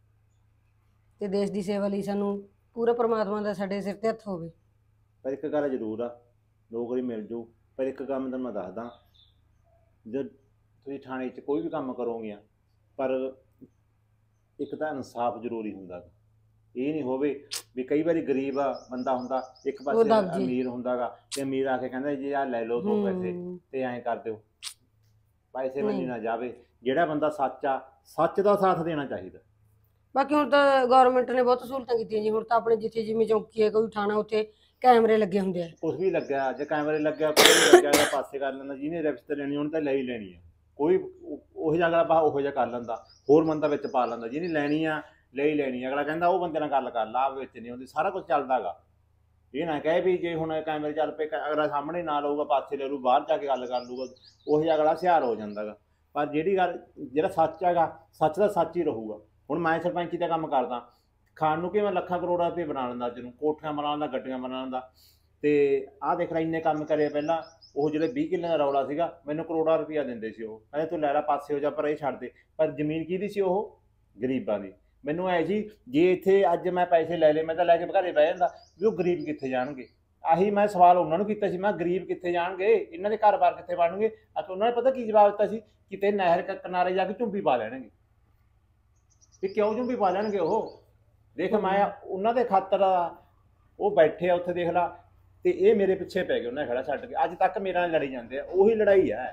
Speaker 5: ਤੇ ਦੇਸ਼ ਦੀ ਸੇਵਾ ਲਈ ਸਾਨੂੰ ਪੂਰਾ ਪਰਮਾਤਮਾ ਦਾ ਸਾਡੇ ਸਿਰ ਤੇ ਹੱਥ ਹੋਵੇ।
Speaker 1: ਪਰ ਇੱਕ ਗੱਲ ਜ਼ਰੂਰ ਆ, ਨੌਕਰੀ ਮਿਲ ਜੂ। ਪਰ ਇੱਕ ਕੰਮ ਤਾਂ ਮੈਂ ਦੱਸਦਾ, ਜਦ ਤੁਸੀਂ ਥਾਣੇ 'ਚ ਕੋਈ ਵੀ ਕੰਮ ਕਰੋਗੇ ਪਰ ਇੱਕ ਤਾਂ ਇਨਸਾਫ ਜ਼ਰੂਰੀ ਹੁੰਦਾ। ਇਹ ਨਹੀਂ ਹੋਵੇ ਵੀ ਕਈ ਵਾਰੀ ਗਰੀਬ ਆ ਬੰਦਾ ਹੁੰਦਾ, ਇੱਕ ਪਾਸੇ ਅਮੀਰ ਹੁੰਦਾ ਗਾ ਤੇ ਅਮੀਰ ਆ ਕੇ ਕਹਿੰਦਾ ਜੀ ਆਹ ਲੈ ਲਓ ਦੋ ਪੈਸੇ ਤੇ ਐਂ ਕਰ ਦਿਓ। ਪੈਸੇ ਬੰਨੀ ਨਾ ਜਾਵੇ। ਜਿਹੜਾ ਬੰਦਾ ਸੱਚ ਆ, ਸੱਚ ਦਾ ਸਾਥ ਦੇਣਾ ਚਾਹੀਦਾ।
Speaker 5: ਬਾਕੀ ਹੁਣ ਤਾਂ ਗਵਰਨਮੈਂਟ ਨੇ ਬਹੁਤ ਸਹੂਲਤਾਂ ਕੀਤੀਆਂ ਜੀ। ਹੁਣ ਤਾਂ ਆਪਣੇ ਜਿੱਥੇ ਜਿਵੇਂ ਚੌਂਕੀ ਹੈ ਕੋਈ ਥਾਣਾ, ਉੱਥੇ ਕੈਮਰੇ ਲੱਗੇ ਹੁੰਦੇ ਆ।
Speaker 1: ਕੁਛ ਵੀ ਲੱਗਿਆ, ਜੇ ਕੈਮਰੇ ਲੱਗਿਆ ਕੋਈ ਵੀ ਲੱਗਿਆ ਜਾਂ ਪਾਸੇ ਕਰ ਲੈਂਦਾ। ਜਿਹਨੇ ਰਿਸ਼ਤੇ ਲੈਣੀ ਉਹਨੇ ਤਾਂ ਲੈ ਹੀ ਲੈਣੀ ਆ। ਕੋਈ ਉਹੋ ਜਿਹਾ ਅਗਲਾ ਬਾ ਉਹੋ ਜਿਹਾ ਕਰ ਲੈਂਦਾ, ਹੋਰ ਬੰਦਾ ਵਿੱਚ ਪਾ ਲੈਂਦਾ। ਜਿਹਨੇ ਲੈਣੀ ਆ ਲੈ ਹੀ ਲੈਣੀ। ਅਗਲਾ ਕਹਿੰਦਾ ਉਹ ਬੰਦੇ ਨਾਲ ਗੱਲ ਕਰ ਲਾ, ਆਪ ਵਿੱਚ ਨਹੀਂ ਆਉਂਦੀ। ਸਾਰਾ ਕੁਝ ਚੱਲਦਾ ਗਾ। ਇਹ ਨਾ ਕਹੇ ਵੀ ਜੇ ਹੁਣ ਕੈਮਰੇ ਚੱਲ ਪਏ ਅਗਲਾ ਸਾਹਮਣੇ ਨਾ ਲਊਗਾ, ਪਾਸੇ ਲੈ ਲੂ, ਬਾਹਰ ਜਾ ਕੇ ਗੱਲ ਕਰ ਲੂਗਾ, ਉਹੋ ਜਿਹਾ ਅਗਲਾ ਹੁਸ਼ਿਆਰ ਹੋ ਜਾਂਦਾ ਗਾ। ਪਰ ਜਿਹੜੀ ਗੱਲ ਜਿਹੜਾ ਸੱਚ ਹੈਗਾ, ਸੱਚ ਦਾ ਸੱਚ ਹੀ ਰਹੂਗਾ। ਹੁਣ ਮੈਂ ਸਰਪੰਚੀ ਦਾ ਕੰਮ ਕਰਦਾ, ਖਾਣ ਨੂੰ ਕਿ ਮੈਂ ਲੱਖਾਂ ਕਰੋੜਾਂ ਰੁਪਏ ਬਣਾ ਲੈਂਦਾ, ਅੱਜ ਨੂੰ ਕੋਠੀਆਂ ਬਣਾ ਲੈਂਦਾ, ਗੱਡੀਆਂ ਬਣਾ ਲੈਂਦਾ। ਤੇ ਆਹ ਦੇਖ ਲੈ ਇੰਨੇ ਕੰਮ ਕਰੇ ਪਹਿਲਾਂ। ਉਹ ਜਿਹੜੇ ਵੀਹ ਕਿੱਲੇ ਦਾ ਰੌਲਾ ਸੀਗਾ, ਮੈਨੂੰ ਕਰੋੜਾਂ ਰੁਪਈਆ ਦਿੰਦੇ ਸੀ। ਉਹ ਕਹਿੰਦੇ ਤੂੰ ਲੈ ਲਾ, ਪਾਸੇ ਹੋ ਜਾ, ਪਰ ਇਹ ਛੱਡ ਦੇ। ਪਰ ਜ਼ਮੀਨ ਕਿਹਦੀ ਸੀ? ਉਹ ਗਰੀਬਾਂ ਦੀ। ਮੈਨੂੰ ਐ ਜੀ ਜੇ ਇੱਥੇ ਅੱਜ ਮੈਂ ਪੈਸੇ ਲੈ ਲਏ, ਮੈਂ ਤਾਂ ਲੈ ਕੇ ਘਰੇ ਬਹਿ ਜਾਂਦਾ, ਵੀ ਉਹ ਗਰੀਬ ਕਿੱਥੇ ਜਾਣਗੇ? ਆਹੀ ਮੈਂ ਸਵਾਲ ਉਹਨਾਂ ਨੂੰ ਕੀਤਾ ਸੀ, ਮੈਂ ਗਰੀਬ ਕਿੱਥੇ ਜਾਣਗੇ, ਇਹਨਾਂ ਦੇ ਘਰ-ਬਾਰ ਕਿੱਥੇ ਬਣਨਗੇ? ਅਤੇ ਉਹਨਾਂ ਨੇ ਪਤਾ ਕੀ ਜਵਾਬ ਦਿੱਤਾ ਸੀ? ਕਿਤੇ ਨਹਿਰ ਕਿਨਾਰੇ ਜਾ ਕੇ ਝੁੰਬੀ ਪਾ ਲੈਣਗੇ। ਵੀ ਕਿਉਂ ਝੁੰਬੀ ਪਾ ਲੈਣਗੇ ਉਹ? ਦੇਖ ਮੈਂ ਉਹਨਾਂ ਦੇ ਖਾਤਰ ਉਹ ਬੈਠੇ ਆ ਉੱਥੇ, ਦੇਖ ਲਾ। ਤੇ ਇਹ ਮੇਰੇ ਪਿੱਛੇ ਪੈ ਗਏ, ਉਹਨਾਂ ਖੜਾ ਛੱਡ ਕੇ। ਅੱਜ ਤੱਕ ਮੇਰੇ ਨਾਲ ਲੜੀ ਜਾਂਦੇ ਆ। ਉਹੀ ਲੜਾਈ ਹੈ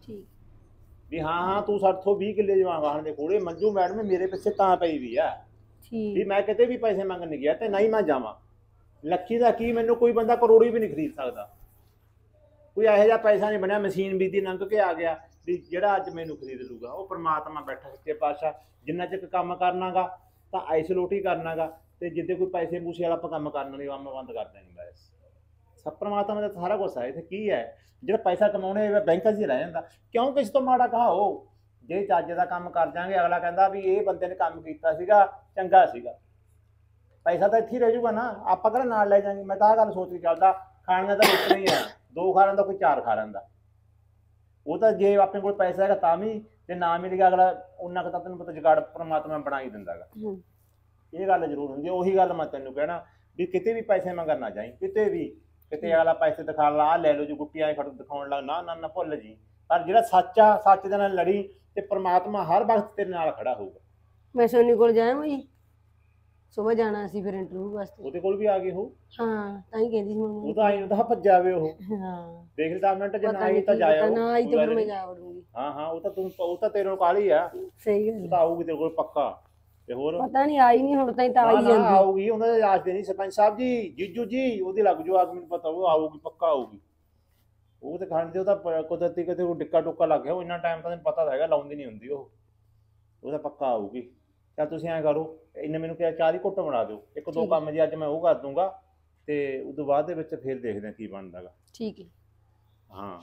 Speaker 1: ਵੀ ਹਾਂ ਹਾਂ ਤੂੰ ਸਾਡੇ ਤੋਂ ਵੀਹ ਕਿੱਲੇ ਜਵਾਂ ਵਾਹਣ ਦੇ ਕੋਲੇ। ਮੰਜੂ ਮੈਡਮ ਮੇਰੇ ਪਿੱਛੇ ਤਾਂ ਪਈ ਵੀ ਆ ਵੀ ਮੈਂ ਕਿਤੇ ਵੀ ਪੈਸੇ ਮੰਗਣ ਨਹੀਂ ਗਿਆ ਤੇ ਨਹੀਂ ਮੈਂ ਜਾਵਾਂ। ਲੱਖੀ ਦਾ ਕੀ, ਮੈਨੂੰ ਕੋਈ ਬੰਦਾ ਕਰੋੜੀ ਵੀ ਨਹੀਂ ਖਰੀਦ ਸਕਦਾ। ਕੋਈ ਇਹੋ ਜਿਹਾ ਪੈਸਾ ਨਹੀਂ ਬਣਿਆ ਮਸ਼ੀਨ ਵੀ ਦੀ ਲੰਘ ਕੇ ਆ ਗਿਆ ਵੀ ਜਿਹੜਾ ਅੱਜ ਮੈਨੂੰ ਖਰੀਦ ਲੂਗਾ। ਉਹ ਪਰਮਾਤਮਾ ਬੈਠਾ ਸੱਚੇ ਪਾਤਸ਼ਾਹ। ਜਿੰਨਾ ਚਿਰ ਕੰਮ ਕਰਨਾਗਾ ਤਾਂ ਆਈਸੋਲੇਟ ਕਰਨਾਗਾ, ਤੇ ਜਿੱਦੇ ਕੋਈ ਪੈਸੇ ਪੂਸੇ ਵਾਲਾ ਆਪਾਂ ਕੰਮ ਕਰਨਾ ਨਹੀਂ, ਕੰਮ ਬੰਦ ਕਰ ਦੇਣੀ ਬਸ। ਸਭ ਪਰਮਾਤਮਾ ਦਾ ਸਾਰਾ ਕੁਛ ਹੈ। ਇੱਥੇ ਕੀ ਹੈ? ਜਿਹੜਾ ਪੈਸਾ ਕਮਾਉਣੇ ਬੈਂਕਾਂ 'ਚ ਹੀ ਰਹਿ ਜਾਂਦਾ। ਕਿਉਂ ਕਿਸੇ ਤੋਂ ਮਾੜਾ ਕਹਾਓ? ਜੇ ਚੱਜ ਦਾ ਕੰਮ ਕਰ ਜਾਵਾਂਗੇ, ਅਗਲਾ ਕਹਿੰਦਾ ਵੀ ਇਹ ਬੰਦੇ ਨੇ ਕੰਮ ਕੀਤਾ ਸੀਗਾ, ਚੰਗਾ ਸੀਗਾ। ਪੈਸਾ ਤਾਂ ਇੱਥੇ ਹੀ ਰਹਿ ਜਾਊਗਾ ਨਾ, ਆਪਾਂ ਕਿਹੜਾ ਨਾਲ ਲੈ ਜਾਵਾਂਗੇ। ਮੈਂ ਤਾਂ ਆਹ ਗੱਲ ਸੋਚ ਕੇ ਚੱਲਦਾ, ਖਾਣੀਆਂ ਤਾਂ ਰੋਟੀਆਂ ਹੀ ਆ। ਦੋ ਖਾ ਲੈਂਦਾ, ਕੋਈ ਚਾਰ ਖਾ ਲੈਂਦਾ। ਉਹ ਤਾਂ ਜੇ ਆਪਣੇ ਕੋਲ ਪੈਸਾ ਹੈਗਾ ਤਾਂ ਵੀ, ਤੇ ਨਾ ਮਿਲ ਗਿਆ ਅਗਲਾ ਉਹਨਾਂ ਕੁ ਤਾਂ ਤੈਨੂੰ ਪਤਾ ਜੁਗਾੜ ਪਰਮਾਤਮਾ ਬਣਾ ਹੀ ਦਿੰਦਾ ਗਾ। ਇਹ ਗੱਲ ਜ਼ਰੂਰ ਹੁੰਦੀ ਹੈ। ਉਹੀ ਗੱਲ ਮੈਂ ਤੈਨੂੰ ਕਹਿਣਾ ਵੀ ਕਿਤੇ ਵੀ ਪੈਸੇ ਮੰਗਣ ਨਾ ਜਾਈਂ, ਕਿਤੇ ਵੀ। ਕਿਤੇ ਅਗਲਾ ਪੈਸੇ ਦਿਖਾ ਲਾ, ਆਹ ਲੈ ਲਓ ਜੀ ਗੁੱਟੀਆਂ ਖੜ ਦਿਖਾਉਣ ਲੱਗ, ਨਾ ਨਾ ਨਾ ਭੁੱਲ ਜੀ। ਪਰ ਜਿਹੜਾ ਸੱਚ ਆ, ਸੱਚ ਦੇ ਨਾਲ ਲੜੀ ਤੇ ਪਰਮਾਤਮਾ ਹਰ ਵਕਤ ਤੇਰੇ ਨਾਲ ਖੜਾ ਹੋਊਗਾ।
Speaker 5: ਮੈਂ ਸੋਨੀ ਕੋਲ ਜਾਵਾਂ ਜੀ, ਸੁਬਹ ਜਾਣਾ ਸੀ ਫਿਰ ਇੰਟਰਵਿਊ ਵਾਸਤੇ।
Speaker 1: ਉਹਦੇ ਕੋਲ ਵੀ ਆ ਗਏ ਹੋ?
Speaker 5: ਹਾਂ ਤਾਂ ਹੀ ਕਹਿੰਦੀ ਸੀ ਮੰਮੀ।
Speaker 1: ਉਹ ਤਾਂ ਆਈ ਨੂੰ ਤਾਂ ਭੱਜਾਵੇ ਉਹ।
Speaker 5: ਹਾਂ
Speaker 1: ਦੇਖ ਲੈ ਦਸ ਮਿੰਟ ਜੇ ਨਾ ਆਈ ਤਾਂ ਜਾਇਆ।
Speaker 5: ਨਾ ਆਈ ਤਾਂ ਫਿਰ ਮੈਂ ਜਾ ਵੜੂੰਗੀ।
Speaker 1: ਹਾਂ ਹਾਂ ਉਹ ਤਾਂ ਤੂੰ ਉਹ ਤਾਂ ਤੇਰੇ ਕੋਲ ਕਾਲੀ ਆ।
Speaker 5: ਸਹੀ ਗੱਲ।
Speaker 1: ਉਹ ਤਾਂ ਆਊਗੀ ਤੇਰੇ ਕੋਲ ਪੱਕਾ। ਤੇ ਹੋਰ
Speaker 5: ਪਤਾ ਨਹੀਂ ਆਈ ਨਹੀਂ ਹੁਣ ਤਾਈਂ ਤਾਂ ਆਈ ਜਾਂਦੀ
Speaker 1: ਆਊਗੀ। ਉਹਨਾਂ ਦੇ ਆਸ ਦੇ ਨਹੀਂ ਸਰਪੰਚ ਸਾਹਿਬ ਜੀ, ਜੀਜੂ ਜੀ ਉਹਦੀ ਲੱਗ ਜੂ ਆਗ, ਮੈਨੂੰ ਪਤਾ ਉਹ ਆਊਗੀ, ਪੱਕਾ ਆਊਗੀ। ਉਹ ਤੇ ਖਾਣ ਤੇ ਉਹ ਤਾਂ ਕੁਦਰਤੀ ਕਿਤੇ ਉਹ ਡਿੱਕਾ ਟੁੱਕਾ ਲੱਗ ਗਿਆ। ਉਹ ਇੰਨਾ ਟਾਈਮ ਤਾਂ ਤੈਨੂੰ ਪਤਾ ਤਾਂ ਹੈਗਾ, ਲਾਉਂਦੀ ਨਹੀਂ ਹੁੰਦੀ ਉਹ। ਉਹ ਤਾਂ ਪੱਕਾ ਆਊਗੀ। ਚੱਲ ਤੁਸੀਂ ਐਂ ਕਰੋ, ਇਹਨੇ ਮੈਨੂੰ ਕਿਹਾ ਚਾਹ ਦੀ ਘੁੱਟ ਬਣਾ ਦਿਓ। ਇੱਕ ਦੋ ਕੰਮ ਜੀ ਅੱਜ ਮੈਂ ਉਹ ਕਰ ਦੂੰਗਾ, ਤੇ ਉਸ ਤੋਂ ਬਾਅਦ ਦੇ ਵਿੱਚ ਫਿਰ ਦੇਖਦੇ ਹਾਂ ਕੀ ਬਣਦਾ ਗਾ।
Speaker 5: ਠੀਕ ਹੈ।
Speaker 1: ਹਾਂ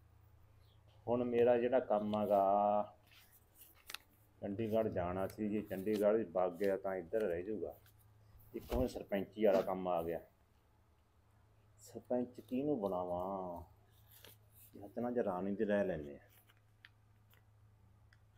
Speaker 1: ਹੁਣ ਮੇਰਾ ਜਿਹੜਾ ਕੰਮ ਹੈਗਾ, ਚੰਡੀਗੜ੍ਹ ਜਾਣਾ ਸੀ। ਜੇ ਚੰਡੀਗੜ੍ਹ ਵਗ ਗਿਆ ਤਾਂ ਇੱਧਰ ਰਹਿ ਜਾਊਗਾ। ਇੱਕ ਹੁਣ ਸਰਪੰਚੀ ਵਾਲਾ ਕੰਮ ਆ ਗਿਆ। ਸਰਪੰਚ ਕਿਹਨੂੰ ਬਣਾਵਾਂ? ਹੱਥ ਨਾਲ ਜਾਂ ਰਾਣੀ ਦੇ ਰਹਿ ਲੈਂਦੇ ਆ।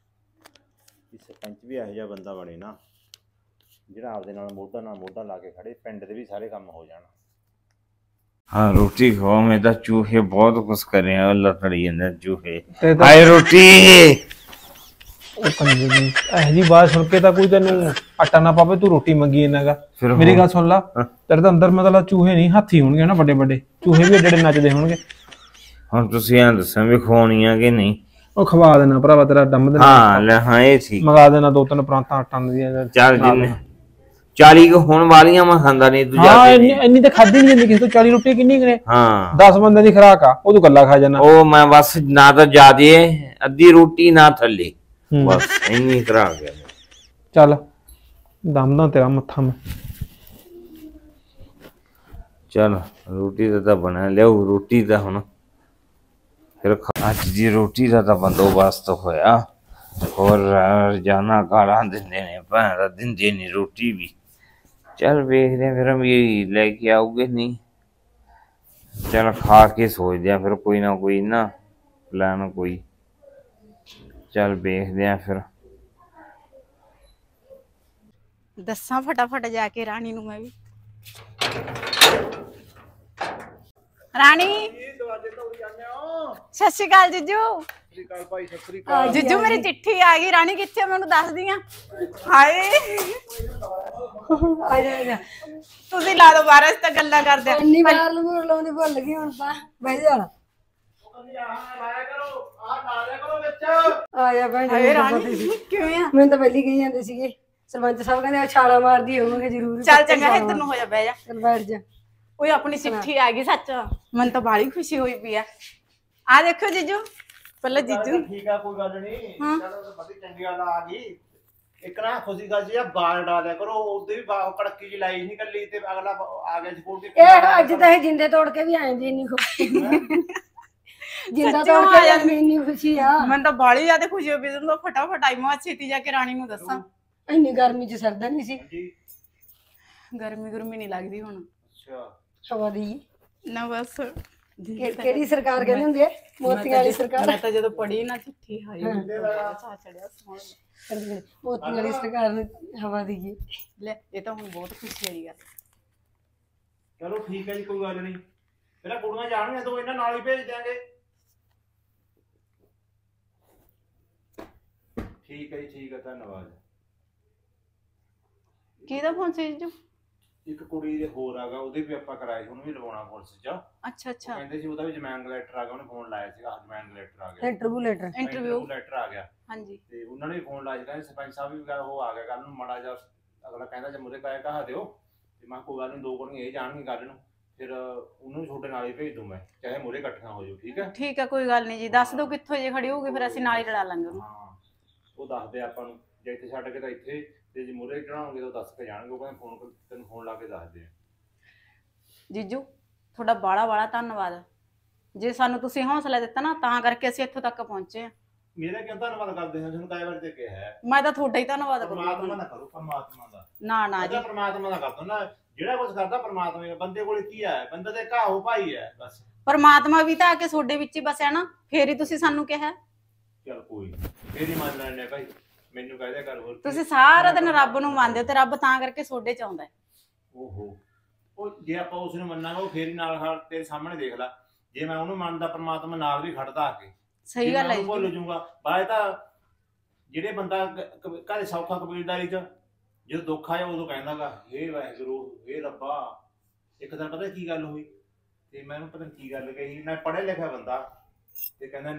Speaker 1: ਕਿ ਸਰਪੰਚ ਵੀ ਇਹੋ ਜਿਹਾ ਬੰਦਾ ਬਣੇ ਨਾ ਜਿਹੜਾ ਆਪਦੇ ਨਾਲ ਮੋਢਾ ਨਾਲ ਮੋਢਾ ਲਾ ਕੇ ਖੜੇ, ਪਿੰਡ ਦੇ ਵੀ ਸਾਰੇ ਕੰਮ ਹੋ ਜਾਣ।
Speaker 3: हाँ रोटी खाओ, मैं तो चूहे बहुत कुछ कर रहे हैं, लड़ड़ी अंदर चूहे।
Speaker 4: ਤੇ ਤਾਂ
Speaker 3: हाय रोटी।
Speaker 4: ਉਹ ਕੰਜਰ ਦੀ ਇਹ ਜੀ ਬਾਤ ਸੁਣ ਕੇ ਤਾਂ ਕੋਈ ਤੈਨੂੰ ਆਟਾ ਨਾ ਪਾਵੇ, ਤੂੰ ਰੋਟੀ ਮੰਗੀ ਇਹਨਾਗਾ।
Speaker 3: ਫਿਰ
Speaker 4: ਮੇਰੀ
Speaker 3: ਹੋਰ?
Speaker 4: ਗੱਲ ਸੁਣ ਲਾ, ਤੇਰੇ ਤਾਂ ਅੰਦਰ ਮਤਲਬ ਚੂਹੇ ਨਹੀਂ ਹਾਥੀ ਹੋਣਗੇ ਨਾ, ਵੱਡੇ ਵੱਡੇ ਚੂਹੇ ਵੀ ਏਡੇ ਏਡੇ ਨੱਚਦੇ ਹੋਣਗੇ।
Speaker 3: हम तुसी यार दसा भी खवानियां कि नहीं?
Speaker 4: ਉਹ ਖਵਾ ਦੇਣਾ ਭਰਾਵਾ, ਤੇਰਾ ਡੰਮ ਦੇਣਾ।
Speaker 3: हाँ ले हाँ ये ठीक।
Speaker 4: ਮੰਗਾ ਦੇਣਾ ਦੋ ਤਿੰਨ ਪ੍ਰਾਂਤਾਂ ਆਟਾ ਦੀਆਂ।
Speaker 3: चल जिन्ने चाली को होने वालियां मैं खांदा नहीं तू
Speaker 4: ਹਾਂ
Speaker 3: जाके
Speaker 4: ਇੰਨੀ
Speaker 3: नहीं।
Speaker 4: ਇੰਨੀ ਤਾਂ ਖਾਦੀ ਨਹੀਂ ਜਾਂਦੀ ਕਿਸੇ ਤੋਂ। ਚਾਲੀ ਰੋਟੀ ਕਿੰਨੀ ਕਰੇ?
Speaker 3: हाँ
Speaker 4: ਦਸ ਬੰਦੇ ਦੀ ਖੁਰਾਕ ਆ, ਉਹ ਤੂੰ ਗੱਲਾਂ ਖਾ ਜਾਣਾ।
Speaker 3: ओ मैं बस ना तो ज्यादा अद्धी रोटी ना थल्ले,
Speaker 4: हम्म।
Speaker 3: बस इन्नी करा गया।
Speaker 4: ਚੱਲ ਦਮਦਾ ਤੇਰਾ ਮੱਥਾ ਮੈਂ।
Speaker 3: चल रोटी का तो बना लिया, रोटी का हुन फिर अज दी रोटी का तो बंदोबस्त होया। और जाना गाला दिंदे ने भैन दा दिंदे नहीं रोटी भी। चल वेखदे हैं फिर हम ये लेके आओगे नहीं। चल खा के सोचदे हैं फिर कोई ना कोई ना प्लान कोई। चल वेखदे हैं फिर।
Speaker 2: ਦੱਸਾਂ ਫਟਾਫਟ ਜਾ ਕੇ ਰਾਣੀ ਨੂੰ ਮੈਂ ਵੀ। ਰਾਣੀ ਸਤਿ ਸ਼੍ਰੀ ਅਕਾਲ ਜੀਜੂ। ਜੀਜੂ ਮੇਰੀ ਚਿੱਠੀ ਆ ਗਈ। ਰਾਣੀ ਕਿੱਥੇ ਮੈਨੂੰ ਦੱਸ ਦੀਆਂ। ਹਾਏ
Speaker 5: ਆ ਜਾ ਆ ਜਾ।
Speaker 2: ਤੁਸੀਂ ਲਾ ਦੋ ਬਾਰਾਂ ਤਾਂ ਗੱਲਾਂ ਕਰਦੇ ਆ।
Speaker 5: ਇੰਨੀ ਵਾਰ ਲਮੂਰ ਲਾਉਂਦੀ ਭੁੱਲ ਗਈ ਹੁਣ ਤਾਂ। ਬਹਿ ਜਾ ਆ ਜਾ ਭੈਣ
Speaker 2: ਹਾਏ ਰਾਣੀ ਕਿਵੇਂ ਆ?
Speaker 5: ਮੈਨੂੰ ਤਾਂ ਪਹਿਲੀ ਕਹੀ ਜਾਂਦੇ ਸੀਗੇ ਸਰਪੰਚ ਸਾਹਿਬ ਕਹਿੰਦੇ ਆ ਛਾਲਾ ਮਾਰਦੀ ਹੋਵਾਂਗੇ ਜ਼ਰੂਰ।
Speaker 2: ਚੱਲ ਚੰਗਾ ਇੱਧਰ ਨੂੰ ਹੋ ਜਾ, ਬਹਿ ਜਾ।
Speaker 5: ਚੱਲ ਬੈਠ ਜਾ।
Speaker 2: ਓਏ ਆਪਣੀ ਚਿੱਠੀ ਆ ਗਈ ਸੱਚ। ਮੈਨੂੰ ਤਾਂ ਬਾਹਲੀ ਖੁਸ਼ੀ ਹੋਈ ਪਈ ਆ। ਆ ਦੇਖੋ ਜੀਜੂ, ਪਹਿਲਾਂ ਜੀਜੂ।
Speaker 1: ਠੀਕ ਆ, ਕੋਈ ਗੱਲ ਨਹੀਂ। ਚਲੋ ਬੜੀ ਚੰਗੀ ਗੱਲ ਆ ਗਈ। ਇੱਕ ਨਾ ਖੁਸ਼ੀ ਗੱਲ ਜੀ ਆ, ਬਾਲ ਡਾਲਿਆ ਕਰੋ। ਉਹਦੇ ਵੀ ਕੜਕੀ ਜੀ ਲਾਈ ਨਹੀਂ ਕੱਲੀ ਤੇ ਅਗਲਾ ਆ ਗਿਆ ਸਕੂਲ ਕੇ।
Speaker 5: ਇਹ ਅੱਜ ਤਾਂ ਇਹ ਜਿੰਦੇ ਤੋੜ ਕੇ ਵੀ ਆਏ ਜੀ, ਇੰਨੀ ਖੁਸ਼ੀ ਜਿੰਦਾ ਤੋੜ ਕੇ ਜਾਂਦੀ ਇੰਨੀ ਖੁਸ਼ੀ ਆ।
Speaker 2: ਮੈਨੂੰ ਤਾਂ ਬਾਹਲੀ ਜ਼ਿਆਦਾ ਖੁਸ਼ੀ ਹੋਈ ਪਈ। ਤੂੰ ਫਟਾਫਟ ਆਈ ਮੈਂ ਛੇਤੀ ਜਾ ਕੇ ਰਾਣੀ ਨੂੰ ਦੱਸਾਂ।
Speaker 5: ਇੰਨੀ ਗਰਮੀ ਚ ਸਰਦਾ ਨਹੀਂ ਸੀ।
Speaker 2: ਗਰਮੀ ਗੁਰਮੀ ਨਹੀਂ ਲੱਗਦੀ ਹੁਣ।
Speaker 1: ਅੱਛਾ
Speaker 5: ਹਵਾ ਦੀ
Speaker 2: ਨਾ ਬਸ
Speaker 5: ਕਿ- ਕਿਹੜੀ ਸਰਕਾਰ ਕਹਿੰਦੇ ਹੁੰਦੇ ਆ? ਮੋਤੀਆਂ ਵਾਲੀ ਸਰਕਾਰ।
Speaker 2: ਮੈਂ ਤਾਂ ਜਦੋਂ ਪੜ੍ਹੀ ਨਾ ਚਿੱਠੀ ਹਾਈ ਚਾ ਚੜਿਆ ਸੋਹਣ।
Speaker 5: ਮੋਤੀਆਂ ਵਾਲੀ ਸਰਕਾਰ ਨੂੰ ਹਵਾ ਦੀ ਗਈ।
Speaker 2: ਲੈ ਇਹ ਤਾਂ ਹੁਣ ਬਹੁਤ ਖੁਸ਼ੀ ਵਾਲੀ ਗੱਲ।
Speaker 1: ਚਲੋ ਠੀਕ ਹੈ ਜੀ, ਕੋਈ ਗੱਲ ਨਹੀਂ। ਮੇਰਾ ਕੁੜੀਆਂ ਜਾਣਗੀਆਂ ਤਾਂ ਇਹਨਾਂ ਨਾਲ ਹੀ ਭੇਜ ਦਿਆਂਗੇ। ਠੀਕ ਹੈ ਜੀ, ਠੀਕ ਹੈ, ਧੰਨਵਾਦ।
Speaker 2: ਕਿਹਦਾ ਫੋਨ ਸੀ ਜੀਜੂ?
Speaker 1: ਇੱਕ ਕੁੜੀ ਦੇ ਹੋਰ ਆਗਾ, ਉਹਦੇ ਵੀ ਆਪਾਂ ਕਰਾਏ ਸੀ, ਉਹਨੂੰ ਵੀ ਲਵਾਉਣਾ ਪੁਲਿਸ ਚ।
Speaker 2: ਅੱਛਾ ਅੱਛਾ।
Speaker 1: ਕਹਿੰਦੇ ਸੀ ਉਹਦਾ ਵੀ ਜਮੈਨ ਲੈਟਰ ਆ ਗਿਆ, ਉਹਨੇ ਫੋਨ ਲਾਇਆ ਸੀਗਾ। ਜਮੈਨ ਲੈਟਰ ਆ ਗਿਆ,
Speaker 5: ਇੰਟਰਵਿਊ ਲੈਟਰ।
Speaker 2: ਇੰਟਰਵਿਊ
Speaker 1: ਲੈਟਰ ਆ ਗਿਆ।
Speaker 2: ਹਾਂਜੀ।
Speaker 1: ਤੇ ਉਹਨਾਂ ਨੇ ਫੋਨ ਲਾਇਆ ਸੀ, ਕਹਿੰਦੇ ਸਰਪੰਚ ਸਾਹਿਬ ਵੀ ਗੱਲ ਉਹ ਆ ਗਿਆ ਕੱਲ ਨੂੰ। ਮਾੜਾ ਜਿਹਾ ਅਗਲਾ ਕਹਿੰਦਾ ਜੇ ਮੁਰੇ ਕਾਇਆ ਕਹਾ ਦਿਓ। ਤੇ ਮੈਂ ਕੋਈ ਗੱਲ ਨਹੀਂ, ਦੋ ਕੁੜੀਆਂ ਇਹ ਜਾਣਗੇ ਗੱਲ ਨੂੰ, ਫਿਰ ਉਹਨੂੰ ਛੋਟੇ ਨਾਲ ਹੀ ਭੇਜ ਦੂੰ ਮੈਂ, ਚਾਹੇ ਮੁਰੇ ਇਕੱਠੀਆਂ ਹੋ ਜਾਓ। ਠੀਕ ਹੈ
Speaker 2: ਠੀਕ ਹੈ, ਕੋਈ ਗੱਲ ਨਹੀਂ ਜੀ। ਦੱਸ ਦਿਓ ਕਿੱਥੋਂ ਜੇ ਖੜੀ ਹੋਊਗੀ, ਫਿਰ ਅਸੀਂ ਨਾਲ ਹੀ ਲੜਾ ਲਾਂਗੇ ਉਹਨੂੰ।
Speaker 1: ਹਾਂ, ਉਹ ਦੱਸਦੇ ਆਪਾਂ ਨੂੰ। ਜੇ ਇੱਥੇ ਛੱਡ ਕੇ ਤਾਂ ਇੱਥੇ, ਤੇ ਜੇ ਮੁਰੇ ਚੜਾਉਣਗੇ ਤਾਂ ਦੱਸ ਕੇ ਜਾਣਗੇ। ਉਹ ਕਹਿੰਦੇ ਫੋਨ ਤੈਨੂੰ ਫੋਨ ਲਾ ਕੇ ਦੱਸਦੇ ਆ।
Speaker 2: ਜੀਜੂ ਤੁਹਾਡਾ ਬਾਲਾ ਬਾਲਾ ਧੰਨਵਾਦ। ਜੇ ਸਾਨੂੰ ਤੁਸੀਂ ਹੌਸਲਾ ਦਿੱਤਾ ਨਾ, ਤਾਂ ਕਰਕੇ ਅਸੀਂ ਇੱਥੋਂ ਤੱਕ ਪਹੁੰਚੇ ਆ।
Speaker 1: ਮੇਰਾ ਕਿਉਂ ਧੰਨਵਾਦ ਕਰਦੇ ਹਾਂ? ਤੁਹਾਨੂੰ ਕਾਇ ਵਾਰ ਤੇ ਕਿਹਾ ਹੈ
Speaker 2: ਮੈਂ ਤਾਂ ਤੁਹਾਡਾ ਹੀ ਧੰਨਵਾਦ
Speaker 1: ਪਰਮਾਤਮਾ
Speaker 2: ਕਰੂੰਗਾ।
Speaker 1: ਦਾ ਕਰੋ, ਪਰਮਾਤਮਾ ਦਾ।
Speaker 2: ਨਾ ਨਾ ਜੀ,
Speaker 1: ਅਜਾ ਪਰਮਾਤਮਾ ਦਾ ਕਰਦਾ ਨਾ, ਜਿਹੜਾ ਕੁਝ ਕਰਦਾ ਪਰਮਾਤਮਾ ਹੀ। ਬੰਦੇ ਕੋਲ ਕੀ ਹੈ? ਬੰਦੇ ਦੇ ਘਾਹੋ ਭਾਈ ਹੈ ਬਸ।
Speaker 2: ਪਰਮਾਤਮਾ ਵੀ ਤਾਂ ਆ ਕੇ ਤੁਹਾਡੇ ਵਿੱਚ ਹੀ ਬਸਿਆ ਨਾ, ਫੇਰ ਹੀ ਤੁਸੀਂ ਸਾਨੂੰ ਕਿਹਾ।
Speaker 1: ਚਲ ਕੋਈ ਨੀ, ਫੇਰ ਹੀ ਮੰਨ ਲੈਣੇ ਭਾਈ। ਮੈਨੂੰ ਕਹਿ ਦਿਆ ਕਰ ਹੋਰ ਕੀ।
Speaker 2: ਤੁਸੀਂ ਸਾਰਾ ਦਿਨ ਰੱਬ ਨੂੰ ਮੰਨਦੇ ਹੋ, ਤੇ ਰੱਬ ਤਾਂ ਕਰਕੇ ਤੁਹਾਡੇ ਚ ਆਉਂਦਾ ਹੈ।
Speaker 1: ਓਹੋ, ਉਹ ਜੇ ਆਪਾਂ ਉਸ ਨੂੰ ਮੰਨਾਂਗੇ, ਉਹ ਫੇਰ ਹੀ ਨਾਲ ਖੜ ਤੇਰੇ ਸਾਹਮਣੇ ਦੇਖ ਲੈ। ਜੇ ਮੈਂ ਉਹਨੂੰ ਮੰਨਦਾ, ਪਰਮਾਤਮਾ ਨਾਲ ਵੀ ਖੜਦਾ ਆ ਕੇ।
Speaker 2: ਸਹੀ ਗੱਲ ਹੈ
Speaker 1: ਭੁੱਲ
Speaker 2: ਜੀ।
Speaker 1: ਜੂਗਾ ਬਾਏ ਤਾਂ। ਜਿਹੜੇ ਬੰਦਾ ਘਰੇ ਸੌਖਾ ਕਬੀਲਦਾਰੀ ਚ ਜਦੋਂ ਦੁੱਖ ਆਇਆ ਉਦੋਂ ਕਹਿੰਦਾਗਾ ਹੇ ਵਾਹਿਗੁਰੂ, ਹੇ ਰੱਬਾ। ਇੱਕ ਦਿਨ ਪਤਾ ਕੀ ਗੱਲ ਹੋਈ, ਤੇ ਮੈਨੂੰ ਪਤਾ ਕੀ ਗੱਲ ਕਹੀ। ਮੈਂ ਪੜ੍ਹਿਆ ਲਿਖਿਆ ਬੰਦਾ, ਤੇ ਕਹਿੰਦਾ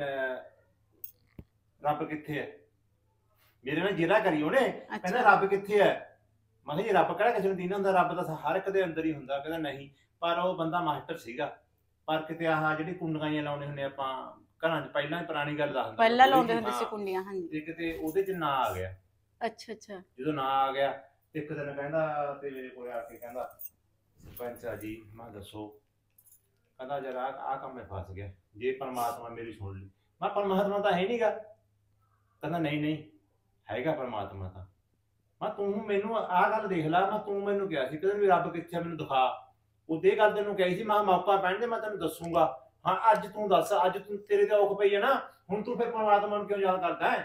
Speaker 1: ਰੱਬ ਕਿੱਥੇ ਹੈ? ਮੇਰੇ ਨਾਲ ਜਿਹੜਾ ਕਰੀ ਉਹਨੇ, ਕਹਿੰਦਾ ਰੱਬ ਕਿੱਥੇ ਹੈ? ਮੈਂ ਕਿਹਾ ਜੀ ਰੱਬ ਕਿਹੜਾ ਕਿਸੇ ਨੂੰ ਦੀਨਾ ਹੁੰਦਾ? ਰੱਬ ਤਾਂ ਹਰ ਇੱਕ ਦੇ ਅੰਦਰ ਹੀ ਹੁੰਦਾ। ਕਹਿੰਦਾ ਨਹੀਂ, ਪਰ ਉਹ ਬੰਦਾ ਮਾਸਟਰ ਸੀਗਾ। ਪਰ ਕਿਤੇ ਆਹ ਜਿਹੜੀ ਕੁੰਡੀਆਂ ਲਾਉਣੇ ਹੁੰਦੇ ਆਪਾਂ ਘਰਾਂ 'ਚ, ਪਹਿਲਾਂ ਪੁਰਾਣੀ ਗੱਲ ਦੱਸਦਾ,
Speaker 2: ਪਹਿਲਾਂ ਲਾਉਂਦੇ ਹੁੰਦੇ ਸੀ ਕੁੰਡੀਆਂ। ਹਾਂਜੀ।
Speaker 1: ਤੇ ਕਿਤੇ ਉਹਦੇ 'ਚ ਨਾਂ ਆ ਗਿਆ।
Speaker 2: ਅੱਛਾ ਅੱਛਾ।
Speaker 1: ਜਦੋਂ ਨਾਂ ਆ ਗਿਆ, ਤੇ ਇੱਕ ਦਿਨ ਕਹਿੰਦਾ, ਤੇ ਮੇਰੇ ਕੋਲ ਆ ਕੇ ਕਹਿੰਦਾ ਸਰਪੰਚ ਆ ਜੀ। ਮੈਂ ਦੱਸੋ? ਕਹਿੰਦਾ ਜਰਾ ਆਹ ਕੰਮ ਮੈਂ ਫਸ ਗਿਆ, ਜੇ ਪਰਮਾਤਮਾ ਮੇਰੀ ਸੁਣ ਲਈ। ਮੈਂ ਪਰਮਾਤਮਾ ਤਾਂ ਹੈ ਨਹੀਂਗਾ। ਕਹਿੰਦਾ ਨਹੀਂ ਨਹੀਂ ਹੈਗਾ ਪਰਮਾਤਮਾ ਤਾਂ। ਮੈਂ ਤੂੰ ਮੈਨੂੰ ਆਹ ਗੱਲ ਦੇਖ ਲਾ, ਮੈਂ ਤੂੰ ਮੈਨੂੰ ਕਿਹਾ ਸੀ ਕਹਿੰਦਾ ਵੀ ਰੱਬ ਕਿੱਥੇ ਮੈਨੂੰ ਦਿਖਾ। ਉਹਦੇ ਗੱਲ ਤੈਨੂੰ ਕਹੀ ਸੀ, ਮੈਂ ਮੌਕਾ ਪੈਣ ਦੇ ਮੈਂ ਤੈਨੂੰ ਦੱਸੂਗਾ। ਹਾਂ ਅੱਜ ਤੂੰ ਦੱਸ, ਅੱਜ ਤੂੰ ਤੇਰੇ ਤੇ ਔਖ ਪਈ ਹੈ ਨਾ, ਹੁਣ ਤੂੰ ਫਿਰ ਪਰਮਾਤਮਾ ਨੂੰ ਕਿਉਂ ਯਾਦ ਕਰਦਾ ਹੈ?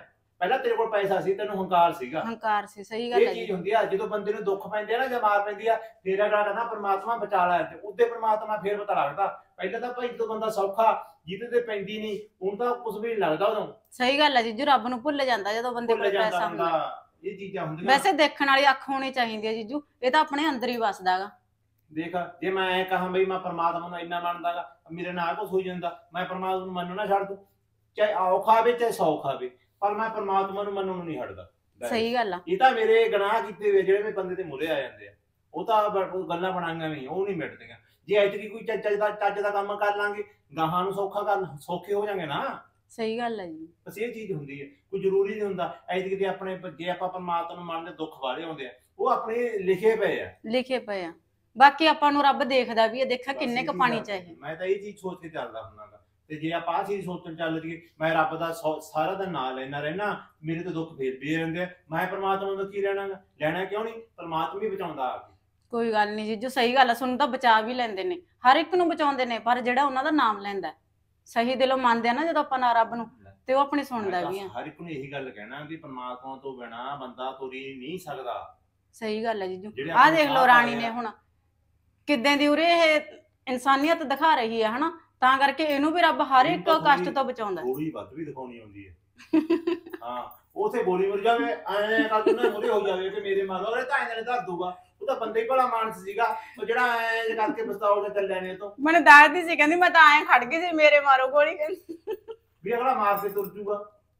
Speaker 1: ਪਹਿਲਾਂ ਤੇਰੇ ਕੋਲ ਪੈਸਾ ਸੀ, ਤੈਨੂੰ ਹੰਕਾਰ ਸੀਗਾ।
Speaker 2: ਹੰਕਾਰ ਸੀ, ਸਹੀ ਗੱਲ
Speaker 1: ਇਹ
Speaker 2: ਹੈ
Speaker 1: ਚੀਜ਼
Speaker 2: ਜੀ।
Speaker 1: ਹੁੰਦੀ ਆ, ਜਦੋਂ ਬੰਦੇ ਨੂੰ ਦੁੱਖ ਪੈਂਦੇ ਆ ਨਾ ਜਾਂ ਮਾਰ ਪੈਂਦੀ ਆ, ਫੇਰ ਅਗਲਾ ਕਹਿੰਦਾ ਪਰਮਾਤਮਾ ਬਚਾ ਲੈ, ਤੇ ਉਹਦੇ ਪਰਮਾਤਮਾ ਫੇਰ ਪਤਾ ਲੱਗਦਾ। ਪਹਿਲਾਂ ਤਾਂ ਭਾਈ ਜਦੋਂ ਬੰਦਾ ਸੌਖਾ, ਜਿਹਦੇ ਤੇ ਪੈਂਦੀ ਨਹੀਂ, ਹੁਣ ਤਾਂ ਕੁਝ ਵੀ ਨਹੀਂ ਲੱਗਦਾ ਉਦੋਂ।
Speaker 2: ਸਹੀ ਗੱਲ ਹੈ ਜੀਜੂ, ਰੱਬ ਨੂੰ ਭੁੱਲ ਜਾਂਦਾ ਜਦੋਂ ਬੰਦੇ
Speaker 1: ਭੁੱਲ
Speaker 2: ਕੋਲ
Speaker 1: ਜਾਂਦਾ
Speaker 2: ਪੈਸਾ ਹੁੰਦਾ।
Speaker 1: ਹੁੰਦਾ, ਇਹ ਚੀਜ਼ਾਂ ਹੁੰਦੀਆਂ।
Speaker 2: ਵੈਸੇ ਦੇਖਣ ਵਾਲੀ ਅੱਖ ਹੋਣੀ ਚਾਹੀਦੀ ਹੈ ਜੀਜੂ, ਇਹ ਤਾਂ ਆਪਣੇ ਅੰਦਰ ਹੀ ਵਸਦਾਗਾ।
Speaker 1: ਦੇਖ, ਜੇ ਮੈਂ ਐ ਕਹਾਂ ਬਈ ਮੈਂ ਪਰਮਾਤਮਾ ਨੂੰ ਇੰਨਾ ਮੰਨਦਾਗਾ, ਮੇਰੇ ਨਾਲ ਕੁਝ ਹੋ ਜਾਂਦਾ, ਮੈਂ ਪਰਮਾਤਮਾ ਨੂੰ ਮੰਨਣਾ ਛੱਡ ਦੂੰ, ਚਾਹੇ ਔਖਾ ਆਵੇ ਚਾਹੇ ਸੌਖਾ ਆਵੇ, ਪਰ ਮੈਂ ਪਰਮਾਤਮਾ ਨੂੰ ਮੰਨਣ ਨੂੰ ਨਹੀਂ ਹਟਦਾ।
Speaker 2: ਸਹੀ ਗੱਲ ਆ।
Speaker 1: ਇਹ ਤਾਂ ਮੇਰੇ ਗੁਨਾਹ ਕੀਤੇ ਹੋਏ ਜਿਹੜੇ ਮੇਰੇ ਬੰਦੇ ਤੇ ਮੁਰੇ ਆ ਜਾਂਦੇ ਆ, ਉਹ ਤਾਂ ਬ- ਗੱਲਾਂ ਬਣਾਈਆਂ ਵੀ, ਉਹ ਨਹੀਂ ਮਿਟਦੀਆਂ। ਜੇ ਐਤਕੀ ਕੋਈ ਚੱਜ ਦਾ ਚੱਜ ਦਾ ਕੰਮ ਕਰ ਲਾਂਗੇ, ਗਾਹਾਂ ਨੂੰ ਸੌਖਾ ਕਰ ਸੌਖੇ ਹੋ ਜਾਣਗੇ ਨਾ।
Speaker 2: ਸਹੀ ਗੱਲ ਹੈ ਜੀ।
Speaker 1: ਬਸ ਇਹ ਚੀਜ਼ ਹੁੰਦੀ ਹੈ, ਕੋਈ ਜ਼ਰੂਰੀ ਨਹੀਂ ਹੁੰਦਾ। ਐਤਕੀ ਦੇ ਆਪਣੇ ਜੇ ਆਪਾਂ ਪਰਮਾਤਮਾ ਨੂੰ ਮੰਨਦੇ, ਦੁੱਖ ਵਾਲੇ ਆਉਂਦੇ ਆ, ਉਹ ਆਪਣੇ ਲਿਖੇ ਪਏ ਆ,
Speaker 2: ਲਿਖੇ ਪਏ ਆ। ਬਾਕੀ ਆਪਾਂ ਨੂੰ ਰੱਬ ਦੇਖਦਾ ਵੀ ਇਹ, ਦੇਖਿਆ ਕਿੰਨੇ ਕ ਪਾਣੀ ਚਾਹੀਏ।
Speaker 1: ਮੈਂ ਤਾਂ ਇਹ ਚੀਜ਼ ਸੋਚ ਕੇ ਚੱਲਦਾ ਹੁੰਦਾਗਾ। ਤੇ ਜੇ ਆਪਾਂ ਆਹ ਚੀਜ਼ ਸੋਚਣ ਚੱਲ ਜੀਏ, ਮੈਂ ਰੱਬ ਦਾ ਸੌ- ਸਾਰਾ ਦਿਨ ਨਾਂ ਲੈਣਾ ਰਹਿਣਾ, ਮੇਰੇ ਤੇ ਦੁੱਖ ਫੇਰ ਵੀ ਰਹਿੰਦੇ ਆ, ਮੈਂ ਪਰਮਾਤਮਾ ਤੋਂ ਕੀ ਲੈਣਾਗਾ? ਲੈਣਾ ਕਿਉਂ ਨਹੀਂ? ਪਰਮਾਤਮਾ ਹੀ ਬਚਾਉਂਦਾ ਆ ਕੇ।
Speaker 2: ਕੋਈ ਗੱਲ ਨਹੀਂ ਜੀਜੂ, ਸਹੀ ਗੱਲ ਆ। ਸੁਣ ਤਾਂ ਬਚਾ ਵੀ ਲੈਂਦੇ ਨੇ, ਹਰ ਇੱਕ ਨੂੰ ਬਚਾਉਂਦੇ ਨੇ, ਪਰ ਜਿਹੜਾ ਉਹਨਾਂ ਦਾ ਨਾਮ ਲੈਂਦਾ, ਸਹੀ ਦਿਲੋਂ ਮੰਨਦੇ ਆ ਨਾ ਜਦੋਂ ਆਪਾਂ ਨਾ ਰੱਬ ਨੂੰ, ਤੇ ਉਹ ਆਪਣੀ ਸੁਣਦਾ ਵੀ ਆ।
Speaker 1: ਹਰ ਇੱਕ ਨੂੰ ਇਹੀ ਗੱਲ ਕਹਿਣਾ ਵੀ ਪਰਮਾਤਮਾ ਤੋਂ ਬਿਨਾ ਬੰਦਾ ਤੁਰੀ ਨਹੀਂ ਸਕਦਾ।
Speaker 2: ਸਹੀ ਗੱਲ ਹੈ ਜੀਜੂ।
Speaker 1: ਜਿਹੜੇ
Speaker 2: ਆਹ
Speaker 1: ਆਪਣੇ
Speaker 2: ਦੇਖ ਲਓ
Speaker 1: ਸਾਹ
Speaker 2: ਰਾਣੀ
Speaker 1: ਪਾਏ
Speaker 2: ਨੇ
Speaker 1: ਆ।
Speaker 2: ਹੁਣ ਕਿੱਦਾਂ ਦੀ ਉਰੇ ਇਹ ਇਨਸਾਨੀਅਤ ਦਿਖਾ ਰਹੀ ਹੈ ਹਨਾ, ਤਾਂ ਕਰਕੇ ਇਹਨੂੰ ਵੀ ਰੱਬ ਹਰ ਇੱਕ
Speaker 1: ਇਹਨੂੰ ਤਾਂ
Speaker 2: ਕਸ਼ਟ ਤੋਂ ਬਚਾਉਂਦਾ।
Speaker 1: ਥੋੜੀ ਵੱਧ ਵੀ ਦਿਖਾਉਣੀ ਆਉਂਦੀ ਹੈ। ਹਾਂ, ਉਥੇ ਬੋਲੀ ਮਰ ਜਾਵੇ, ਐ ਕਰ ਦੂਨਾ ਮੁਰੇ ਹੋ ਜਾਵੇ ਕਿ ਮੇਰੇ ਮਾਰੋ, ਉਹਨੇ ਤਾਂ ਇਹਨਾਂ ਨੇ ਧਰ ਦੂਗਾ। ਉਹ ਤਾਂ ਬੰਦੇ ਹੀ ਭਲਾ ਮਾਨਸ ਸੀਗਾ, ਉਹ ਜਿਹੜਾ ਐ ਜੇ ਕਰਕੇ ਬਸਤਾਉ ਤੇ ਚੱਲਿਆ ਨੇ ਤੋਂ।
Speaker 2: ਮੈਨੂੰ ਦੱਸਦੀ ਸੀ, ਕਹਿੰਦੀ ਮੈਂ ਤਾਂ ਐਂ ਖੜ ਗਈ ਸੀ, ਮੇਰੇ ਮਾਰੋ ਗੋਲੀ, ਕਹਿੰਦੀ
Speaker 1: ਵੀ ਅਗਲਾ ਮਾਰ ਕੇ ਤੁਰ ਜੂਗਾ।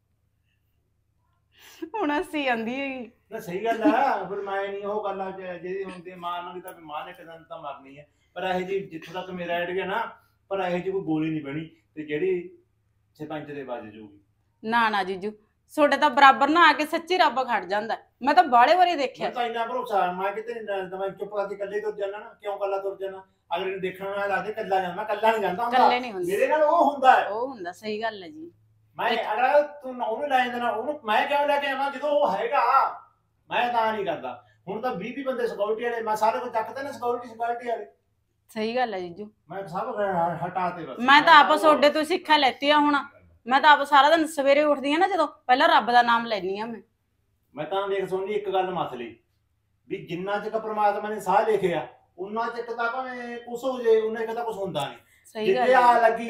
Speaker 2: ਹੁਣ ਅਸੀਂ ਆਂਦੀ ਹੈਗੀ।
Speaker 1: ਨਾ ਸਹੀ ਗੱਲ ਆ, ਪਰ ਮੈਂ ਨਹੀਂ ਉਹ ਗੱਲ ਆ ਜਿਹਦੀ ਹੁੰਦੀ ਮਾਰਨਗੀ ਤਾਂ ਮਾਂ ਨੇ ਇੱਕ ਦਿਨ ਤਾਂ ਮਰਨੀ ਹੈ। ਪਰ ਇਹ ਜੀ ਜਿੱਥੋਂ ਤੱਕ ਮੇਰਾ ਐਡ ਗਿਆ ਨਾ, ਪਰ ਇਹ ਜੀ ਕੋਈ ਗੋਲੀ ਨਹੀਂ ਬਣੀ ਤੇ ਜਿਹੜੀ ਸਰਪੰਚ ਦੇ ਵੱਜ ਜਾਊਗੀ।
Speaker 2: ਨਾ ਨਾ ਜੀਜੂ, ਤੁਹਾਡੇ ਤਾਂ ਬਰਾਬਰ ਨਾ ਆ ਕੇ ਸੱਚੀ ਰੱਬ ਖੜ ਜਾਂਦਾ। ਮੈਂ ਤਾਂ ਬਾਲੇ ਵਾਰੀ ਦੇਖਿਆ।
Speaker 1: ਮੈਂ ਤਾਂ ਇੰਨਾ ਭਰੋਸਾ, ਮੈਂ ਕਿਤੇ ਨਹੀਂ, ਮੈਂ ਚੁੱਪ ਕਰਕੇ ਇਕੱਲੇ ਤੁਰ ਜਾਣਾ ਨਾ। ਕਿਉਂ ਇਕੱਲਾ ਤੁਰ ਜਾਣਾ? ਅਗਲੇ ਨੂੰ ਦੇਖਣ ਨਾਲ ਲੱਗਦਾ ਇਕੱਲਾ ਜਾਂਦਾ, ਮੈਂ ਇਕੱਲਾ ਨਹੀਂ ਜਾਂਦਾ ਹੁੰਦਾ।
Speaker 2: ਇਕੱਲੇ ਨਹੀਂ ਹੁੰਦੇ,
Speaker 1: ਮੇਰੇ ਨਾਲ ਉਹ ਹੁੰਦਾ ਹੈ।
Speaker 2: ਉਹ ਹੁੰਦਾ। ਸਹੀ ਗੱਲ ਹੈ ਜੀ।
Speaker 1: ਮੈਂ ਅਗਲਾ ਤੂੰ ਉਹਨੂੰ ਲੈ ਜਾਂਦਾ, ਉਹਨੂੰ ਮੈਂ ਕਿਉਂ ਲੈ ਕੇ ਆਵਾਂ ਜਦੋਂ ਉਹ ਹੈਗਾ? ਮੈਂ ਤਾਂ ਨਹੀਂ ਕਰਦਾ। ਹੁਣ ਤਾਂ ਵੀਹ ਵੀਹ ਬੰਦੇ ਸਿਕਿਉਰਿਟੀ ਵਾਲੇ, ਮੈਂ ਸਾਰੇ ਕੋਲ ਚੱਕਦੇ ਨੇ ਸਿਕਿਉਰਿਟੀ ਸਿਕਿਉਰਿਟੀ ਵਾਲੇ।
Speaker 2: ਸਹੀ ਗੱਲ ਹੈ ਜੀਜੂ।
Speaker 1: ਮੈਂ ਸਭ ਹਟਾਤੇ ਬਸ।
Speaker 2: ਮੈਂ ਤਾਂ ਆਪ ਤੁਹਾਡੇ ਤੋਂ ਸਿੱਖਿਆ ਲੈਤੀ ਆ। ਹੁਣ ਮੈਂ ਤਾਂ ਆਪ ਸਾਰਾ ਦਿਨ ਸਵੇਰੇ ਉੱਠਦੀ ਆ ਨਾ, ਜਦੋਂ ਪਹਿਲਾਂ ਰੱਬ ਦਾ ਨਾਮ ਲੈਣੀ ਆ ਮੈਂ।
Speaker 1: ਮੈਂ ਤਾਂ ਦੇਖ ਸੁਣਨੀ ਇੱਕ ਗੱਲ ਮੱਥ ਲਈ ਵੀ ਜਿੰਨਾ ਚਿਰ ਪ੍ਰਮਾਤਮਾ ਨੇ ਸਾਹ ਲਿਖਿਆ, ਉਹਨਾਂ ਚਿਰ ਤਾਂ ਭਾਵੇਂ ਕੁਛ ਹੋ ਜੇ, ਉਹਨਾਂ ਇੱਕ ਤਾਂ ਕੁਛ ਹੁੰਦਾ ਨਹੀਂ।
Speaker 2: ਸਹੀ ਗੱਲ
Speaker 1: ਜਿੱਦੇ ਆ
Speaker 2: ਹੈ।
Speaker 1: ਲੱਗੀ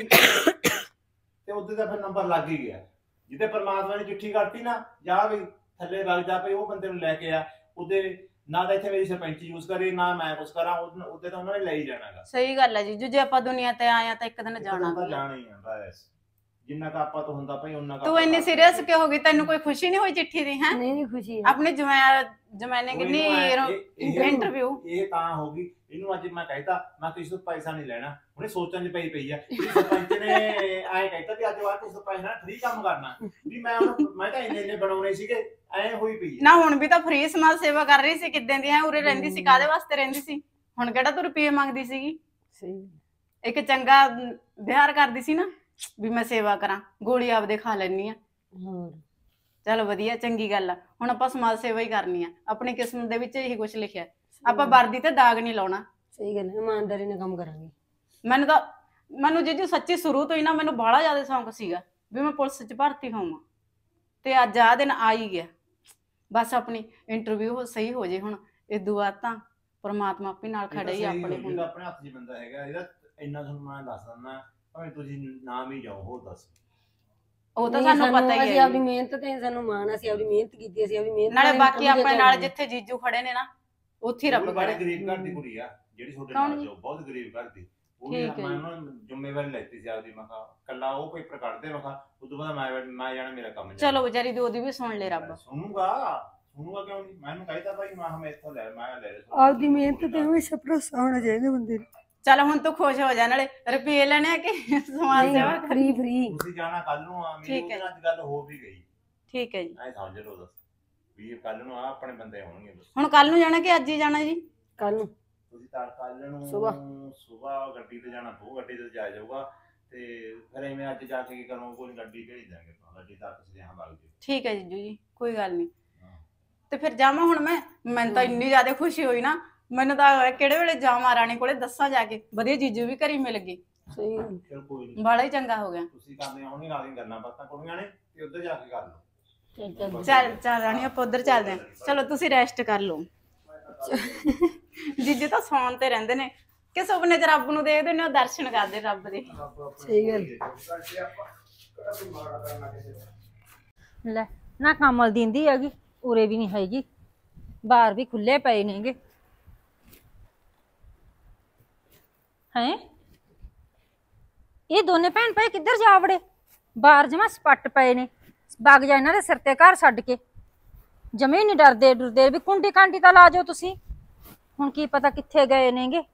Speaker 1: ਤੇ ਉਹਦੇ ਦਾ ਫਿਰ ਨੰਬਰ ਲੱਗ ਹੀ ਗਿਆ। ਜਿੱਦੇ ਪਰਮਾਤਮਾ ਨੇ ਚਿੱਠੀ ਕਰਤੀ ਨਾ, ਜਾ ਵੀ ਥੱਲੇ ਵਗ ਜਾ ਪਈ, ਉਹ ਬੰਦੇ ਨੂੰ ਲੈ ਕੇ ਆ। ਉਹਦੇ ਨਾ ਤਾਂ ਇੱਥੇ ਮੇਰੀ ਸਰਪੰਚ ਯੂਜ਼ ਕਰੇ, ਨਾ ਮੈਂ ਕੁਛ ਕਰਾਂ, ਉਹਦੇ ਤਾਂ ਉਹਨਾਂ ਨੇ ਲੈ ਹੀ ਜਾਣਾਗਾ।
Speaker 2: ਸਹੀ ਗੱਲ ਹੈ ਜੀਜੂ, ਜੇ ਆਪਾਂ ਦੁਨੀਆ ਤੇ ਆਏ ਆ ਤਾਂ ਇੱਕ ਦਿਨ ਜਾਣਾ
Speaker 1: ਤਾਂ
Speaker 2: ਵੀ ਆ।
Speaker 1: ਜਾਣਾ ਹੀ ਆ ਬਸ। ਜਿੰਨਾ ਕ ਆਪਾਂ ਤੋਂ ਹੁੰਦਾ ਭਾਈ ਉਹਨਾਂ ਕਾ।
Speaker 2: ਤੂੰ ਇੰਨੀ ਸੀਰੀਅਸ ਕਿਉਂ ਹੋ ਗਈ? ਤੈਨੂੰ ਕੋਈ ਖੁਸ਼ੀ ਨਹੀਂ ਹੋਈ ਚਿੱਠੀ ਦੀ? ਹੈ
Speaker 5: ਨਹੀਂ ਨਹੀਂ ਖੁਸ਼ੀ ਹੈ।
Speaker 2: ਆਪਣੀ ਜਮੈ ਜਮੈਨੇ ਕਿੰਨੀ ਇੰਟਰਵਿਊ।
Speaker 1: ਇਹ ਤਾਂ ਹੋ ਗਈ। ਇਹਨੂੰ ਅੱਜ ਮੈਂ ਕਹਿਤਾ, ਮੈਂ ਕਿਸੇ ਤੋਂ ਪੈਸਾ ਨਹੀਂ ਲੈਣਾ। ਉਹਨੇ ਸੋਚਣ 'ਚ ਪਈ ਪਈ ਆ। ਸਰਪੰਚ ਨੇ ਐਂ ਕਹਿਤਾ ਵੀ ਅੱਜ ਵਾਰ ਕਿਸੇ ਤੋਂ ਪੈਸਾ ਨਾ, ਫ੍ਰੀ ਕੰਮ ਕਰਨਾ। ਵੀ ਮੈਂ ਉਹਨੂੰ, ਮੈਂ ਤਾਂ ਇੰਨੇ ਇੰਨੇ ਬਣਾਉਣੇ ਸੀਗੇ, ਐਂ ਹੋਈ ਪਈ ਆ।
Speaker 2: ਨਾ ਹੁਣ ਵੀ ਤਾਂ ਫ੍ਰੀ ਸਮਾਜ ਸੇਵਾ ਕਰ ਰਹੀ ਸੀ। ਕਿੱਦਾਂ ਦੀ ਹੈ? ਉਰੇ ਰਹਿੰਦੀ ਸੀ, ਕਾਦੇ ਵਾਸਤੇ ਰਹਿੰਦੀ ਸੀ? ਹੁਣ ਕਿਹੜਾ ਤੂੰ ਰੁਪਏ ਮੰਗਦੀ ਸੀਗੀ?
Speaker 5: ਸਹੀ।
Speaker 2: ਇੱਕ ਚੰਗਾ ਵਿਹਾਰ ਕਰਦੀ ਸੀ ਨਾ, ਵੀ ਮੈਂ ਸੇਵਾ ਕਰਾਂ, ਗੋਲੀ ਆਪਦੇ ਖਾ ਲੈਣੀ ਆ।
Speaker 5: ਹੋਰ
Speaker 2: ਚਲ ਵਧੀਆ, ਚੰਗੀ ਗੱਲ ਆ। ਹੁਣ ਆਪਾਂ ਸਮਾਜ ਸੇਵਾ ਹੀ ਕਰਨੀ ਆ। ਆਪਣੀ ਕਿਸਮਤ ਦੇ ਵਿੱਚ ਇਹੀ ਕੁਝ ਲਿਖਿਆ। ਆਪਾਂ ਵਰਦੀ ਤੇ ਦਾਗ ਨਹੀਂ ਲਾਉਣਾ।
Speaker 5: ਸਹੀ ਗੱਲ ਹੈ, ਇਮਾਨਦਾਰੀ ਨਾਲ ਕੰਮ ਕਰਾਂਗੇ।
Speaker 2: ਮੈਨੂੰ ਤਾਂ ਮੈਨੂੰ ਜੀਜੂ ਸੱਚੀ ਸ਼ੁਰੂ ਤੋਂ ਹੀ ਨਾ, ਮੈਨੂੰ ਬੜਾ ਜ਼ਿਆਦਾ ਸ਼ੌਂਕ ਸੀਗਾ ਵੀ ਮੈਂ ਪੁਲਿਸ 'ਚ ਭਰਤੀ ਹੋਵਾਂ, ਤੇ ਅੱਜ ਆਹ ਦਿਨ ਆ ਹੀ ਗਿਆ। ਬਸ ਆਪਣੀ ਇੰਟਰਵਿਊ ਸਹੀ ਹੋ ਜੇ। ਹੁਣ ਇਦੋਂ ਬਾਅਦ ਤਾਂ ਪਰਮਾਤਮਾ ਆਪੇ ਨਾਲ ਖੜੇ ਹੀ ਆਪਣੇ। ਹੁਣ
Speaker 1: ਆਪਣੇ ਹੱਥ 'ਚ ਬੰਦਾ ਹੈਗਾ ਇਹਦਾ, ਇੰਨਾ ਤੁਹਾਨੂੰ ਮੈਂ ਦੱਸ ਦਿੰਦਾ, ਭਾਵੇਂ ਤੁਸੀਂ ਨਾਮ ਹੀ ਜਾਓ, ਹੋਰ ਦੱਸ।
Speaker 2: ਉਹ ਤਾਂ
Speaker 5: ਨਹੀਂ,
Speaker 2: ਸਾਨੂੰ ਪਤਾ ਹੀ
Speaker 5: ਅਸੀਂ
Speaker 2: ਹੈ
Speaker 5: ਆਪਣੀ ਮਿਹਨਤ ਤੇ ਸਾਨੂੰ ਮਾਣ ਆ, ਅਸੀਂ ਆਪਣੀ ਮਿਹਨਤ ਕੀਤੀ, ਅਸੀਂ ਆਪਣੀ ਮਿਹਨਤ
Speaker 2: ਨਾਲੇ
Speaker 5: ਨਾਲ
Speaker 2: ਬਾਕੀ
Speaker 5: interview
Speaker 2: ਆਪਣੇ ਨਾਲ
Speaker 5: ਦਿੱਤਾ।
Speaker 2: ਜਿੱਥੇ ਜੀਜੂ ਖੜੇ ਨੇ ਨਾ, ਉੱਥੇ ਹੀ ਰੱਬ
Speaker 1: ਬੜੇ
Speaker 2: ਖੜਾ।
Speaker 1: ਗਰੀਬ ਘਰ ਦੀ ਕੁੜੀ ਆ ਜਿਹੜੀ ਤੁਹਾਡੇ
Speaker 2: ਕੌਣ
Speaker 1: ਨਾਲ
Speaker 2: ਜੀ?
Speaker 1: ਜੋ ਬਹੁਤ ਗਰੀਬ ਘਰ ਦੀ। ਉਹ
Speaker 2: ਠੀਕ ਹੈ
Speaker 1: ਮੈਂ
Speaker 2: ਜੀ।
Speaker 1: ਉਹਨਾਂ ਨੂੰ ਜ਼ਿੰਮੇਵਾਰੀ ਲੈਤੀ ਸੀ ਆਪਦੀ। ਮੈਂ ਕਿਹਾ ਕੱਲਾ ਉਹ ਪੇਪਰ ਕੱਢਦੇ, ਮੈਂ ਕਿਹਾ ਉਦੋਂ ਬਾਅਦ ਮੈਂ ਮੈਂ ਜਾਣਾ, ਮੇਰਾ ਕੰਮ ਜਾਣਾ।
Speaker 2: ਚਲੋ ਵਿਚਾਰੀ ਦੀ ਉਹਦੀ ਵੀ ਸੁਣ ਲੈ ਰੱਬ।
Speaker 1: ਸੁਣੂਗਾ ਸੁਣੂਗਾ ਕਿਉਂ ਨਹੀਂ? ਮੈਨੂੰ ਕਹਿਤਾ ਭਾਈ ਮੈਂ ਹਮੇ ਇੱਥੋਂ ਲੈ, ਮੈਂ ਲੈ
Speaker 5: ਆਪਦੀ ਮਿਹਨਤ ਤੇ ਹਮੇਸ਼ਾ ਭਰੋਸਾ ਹੋਣਾ ਚਾਹੀਦਾ ਬੰਦੇ ਨੂੰ।
Speaker 2: ਚੱਲ ਹੁਣ ਤੂੰ ਖੁਸ਼ ਹੋ ਜਾ, ਨਾਲੇ ਰੁਪਏ ਲੈਣੇ ਆ ਕਿ ਸਮਾਜ ਸੇਵਾ ਕਰ-
Speaker 5: ਫਰੀ ਫਰੀ।
Speaker 1: ਤੁਸੀਂ ਜਾਣਾ ਕੱਲ ਨੂੰ ਆ। ਮੇਰੀ
Speaker 2: ਠੀਕ
Speaker 1: ਉਹਦੇ
Speaker 2: ਹੈ।
Speaker 1: ਨਾਲ ਅੱਜ ਗੱਲ ਹੋ ਵੀ ਗਈ।
Speaker 2: ਠੀਕ ਹੈ ਜੀ।
Speaker 1: ਐ ਸਮਝ ਲਓ ਦੱਸ ਵੀ ਕੱਲ ਨੂੰ ਆ ਆਪਣੇ ਬੰਦੇ ਹੋਣਗੇ ਬਸ।
Speaker 2: ਹੁਣ ਕੱਲ ਨੂੰ ਜਾਣਾ ਕਿ ਅੱਜ ਹੀ ਜਾਣਾ ਜੀ?
Speaker 5: ਕੱਲ ਨੂੰ
Speaker 1: ਤੁਸੀਂ ਤਾਂ ਕੱਲ ਨੂੰ
Speaker 5: ਸੁਬਾਹ।
Speaker 1: ਸੁਬਾਹ ਗੱਡੀ ਤੇ ਜਾਣਾ ਪਊ, ਗੱਡੀ ਤੇ ਜਾਇਆ ਜਾਊਗਾ। ਤੇ ਫਿਰ ਐਵੇਂ ਅੱਜ ਜਾ ਕੇ ਕੀ ਕਰੂੰ? ਕੋਈ ਗੱਡੀ ਭੇਜ ਦਾਂਗੇ, ਗੱਡੀ ਤੱਕ ਸਦਿਆਂ ਵਗ ਜੀ।
Speaker 2: ਠੀਕ ਹੈ ਜੀਜੂ ਜੀ, ਕੋਈ ਗੱਲ ਨਹੀਂ। ਤੇ ਫਿਰ ਜਾਵਾਂ ਹੁਣ ਮੈਂ? ਮੈਨੂੰ ਤਾਂ ਇੰਨੀ ਜ਼ਿਆਦਾ ਖੁਸ਼ੀ ਹੋਈ ਨਾ, ਮੈਨੂੰ ਤਾਂ ਕਿਹੜੇ ਵੇਲੇ ਜਾਵਾਂ ਰਾਣੀ ਕੋਲੇ, ਦੱਸਾਂ ਜਾ ਕੇ। ਵਧੀਆ ਜੀਜੂ ਵੀ ਘਰੀ ਮਿਲ ਗਏ,
Speaker 5: ਸਹੀ ਗੱਲ।
Speaker 1: ਚਲ ਕੋਈ ਨਹੀਂ,
Speaker 2: ਬੜਾ ਹੀ ਚੰਗਾ ਹੋ ਗਿਆ।
Speaker 1: ਤੁਸੀਂ ਕਰਨੇ ਆਉਣੀ ਨਾਲ ਹੀ ਗੱਲਾਂ ਬਾਤਾਂ ਕੁੜੀਆਂ ਨੇ, ਤੇ ਉੱਧਰ ਜਾ ਕੇ ਕਰ ਲਓ।
Speaker 2: ਚੱਲ ਚੱਲ ਰਾਣੀ ਆਪਾਂ ਉਧਰ ਚੱਲਦੇ ਆਂ। ਚਲੋ ਤੁਸੀਂ ਰੈਸਟ ਕਰ ਲਓ। ਜੀਜੇ ਤਾਂ ਸੌਣ ਤੇ ਰਹਿੰਦੇ ਨੇ ਕਿ ਸੁਪਨੇ ਚ ਰੱਬ ਨੂੰ ਦੇਖਦੇ ਨੇ, ਉਹ ਦਰਸ਼ਨ ਕਰਦੇ ਰੱਬ ਦੇ।
Speaker 5: ਸਹੀ ਗੱਲ।
Speaker 6: ਲੈ ਨਾ ਕਮਲ ਦਿੰਦੀ ਹੈਗੀ, ਉਰੇ ਵੀ ਨਹੀਂ ਹੈਗੀ, ਬਾਹਰ ਵੀ ਖੁੱਲੇ ਪਏ ਨੇਗੇ। ਹੈਂ ਇਹ ਦੋਨੇ ਭੈਣ ਭਾਈ ਕਿੱਧਰ ਜਾ ਵੜੇ? ਬਾਹਰ ਜਮਾ ਸਪੱਟ ਪਏ ਨੇ। ਵਗ ਜਾ ਇਹਨਾਂ ਦੇ ਸਿਰ ਤੇ ਘਰ ਛੱਡ ਕੇ, ਜਮੇ ਨਹੀਂ ਡਰਦੇ ਡਰਦੇ ਵੀ ਕੁੰਡੀ ਕਾਂਡੀ ਤਾਂ ਲਾ ਜਾਓ ਤੁਸੀਂ। ਹੁਣ ਕੀ ਪਤਾ ਕਿੱਥੇ ਗਏ ਨੇਗੇ,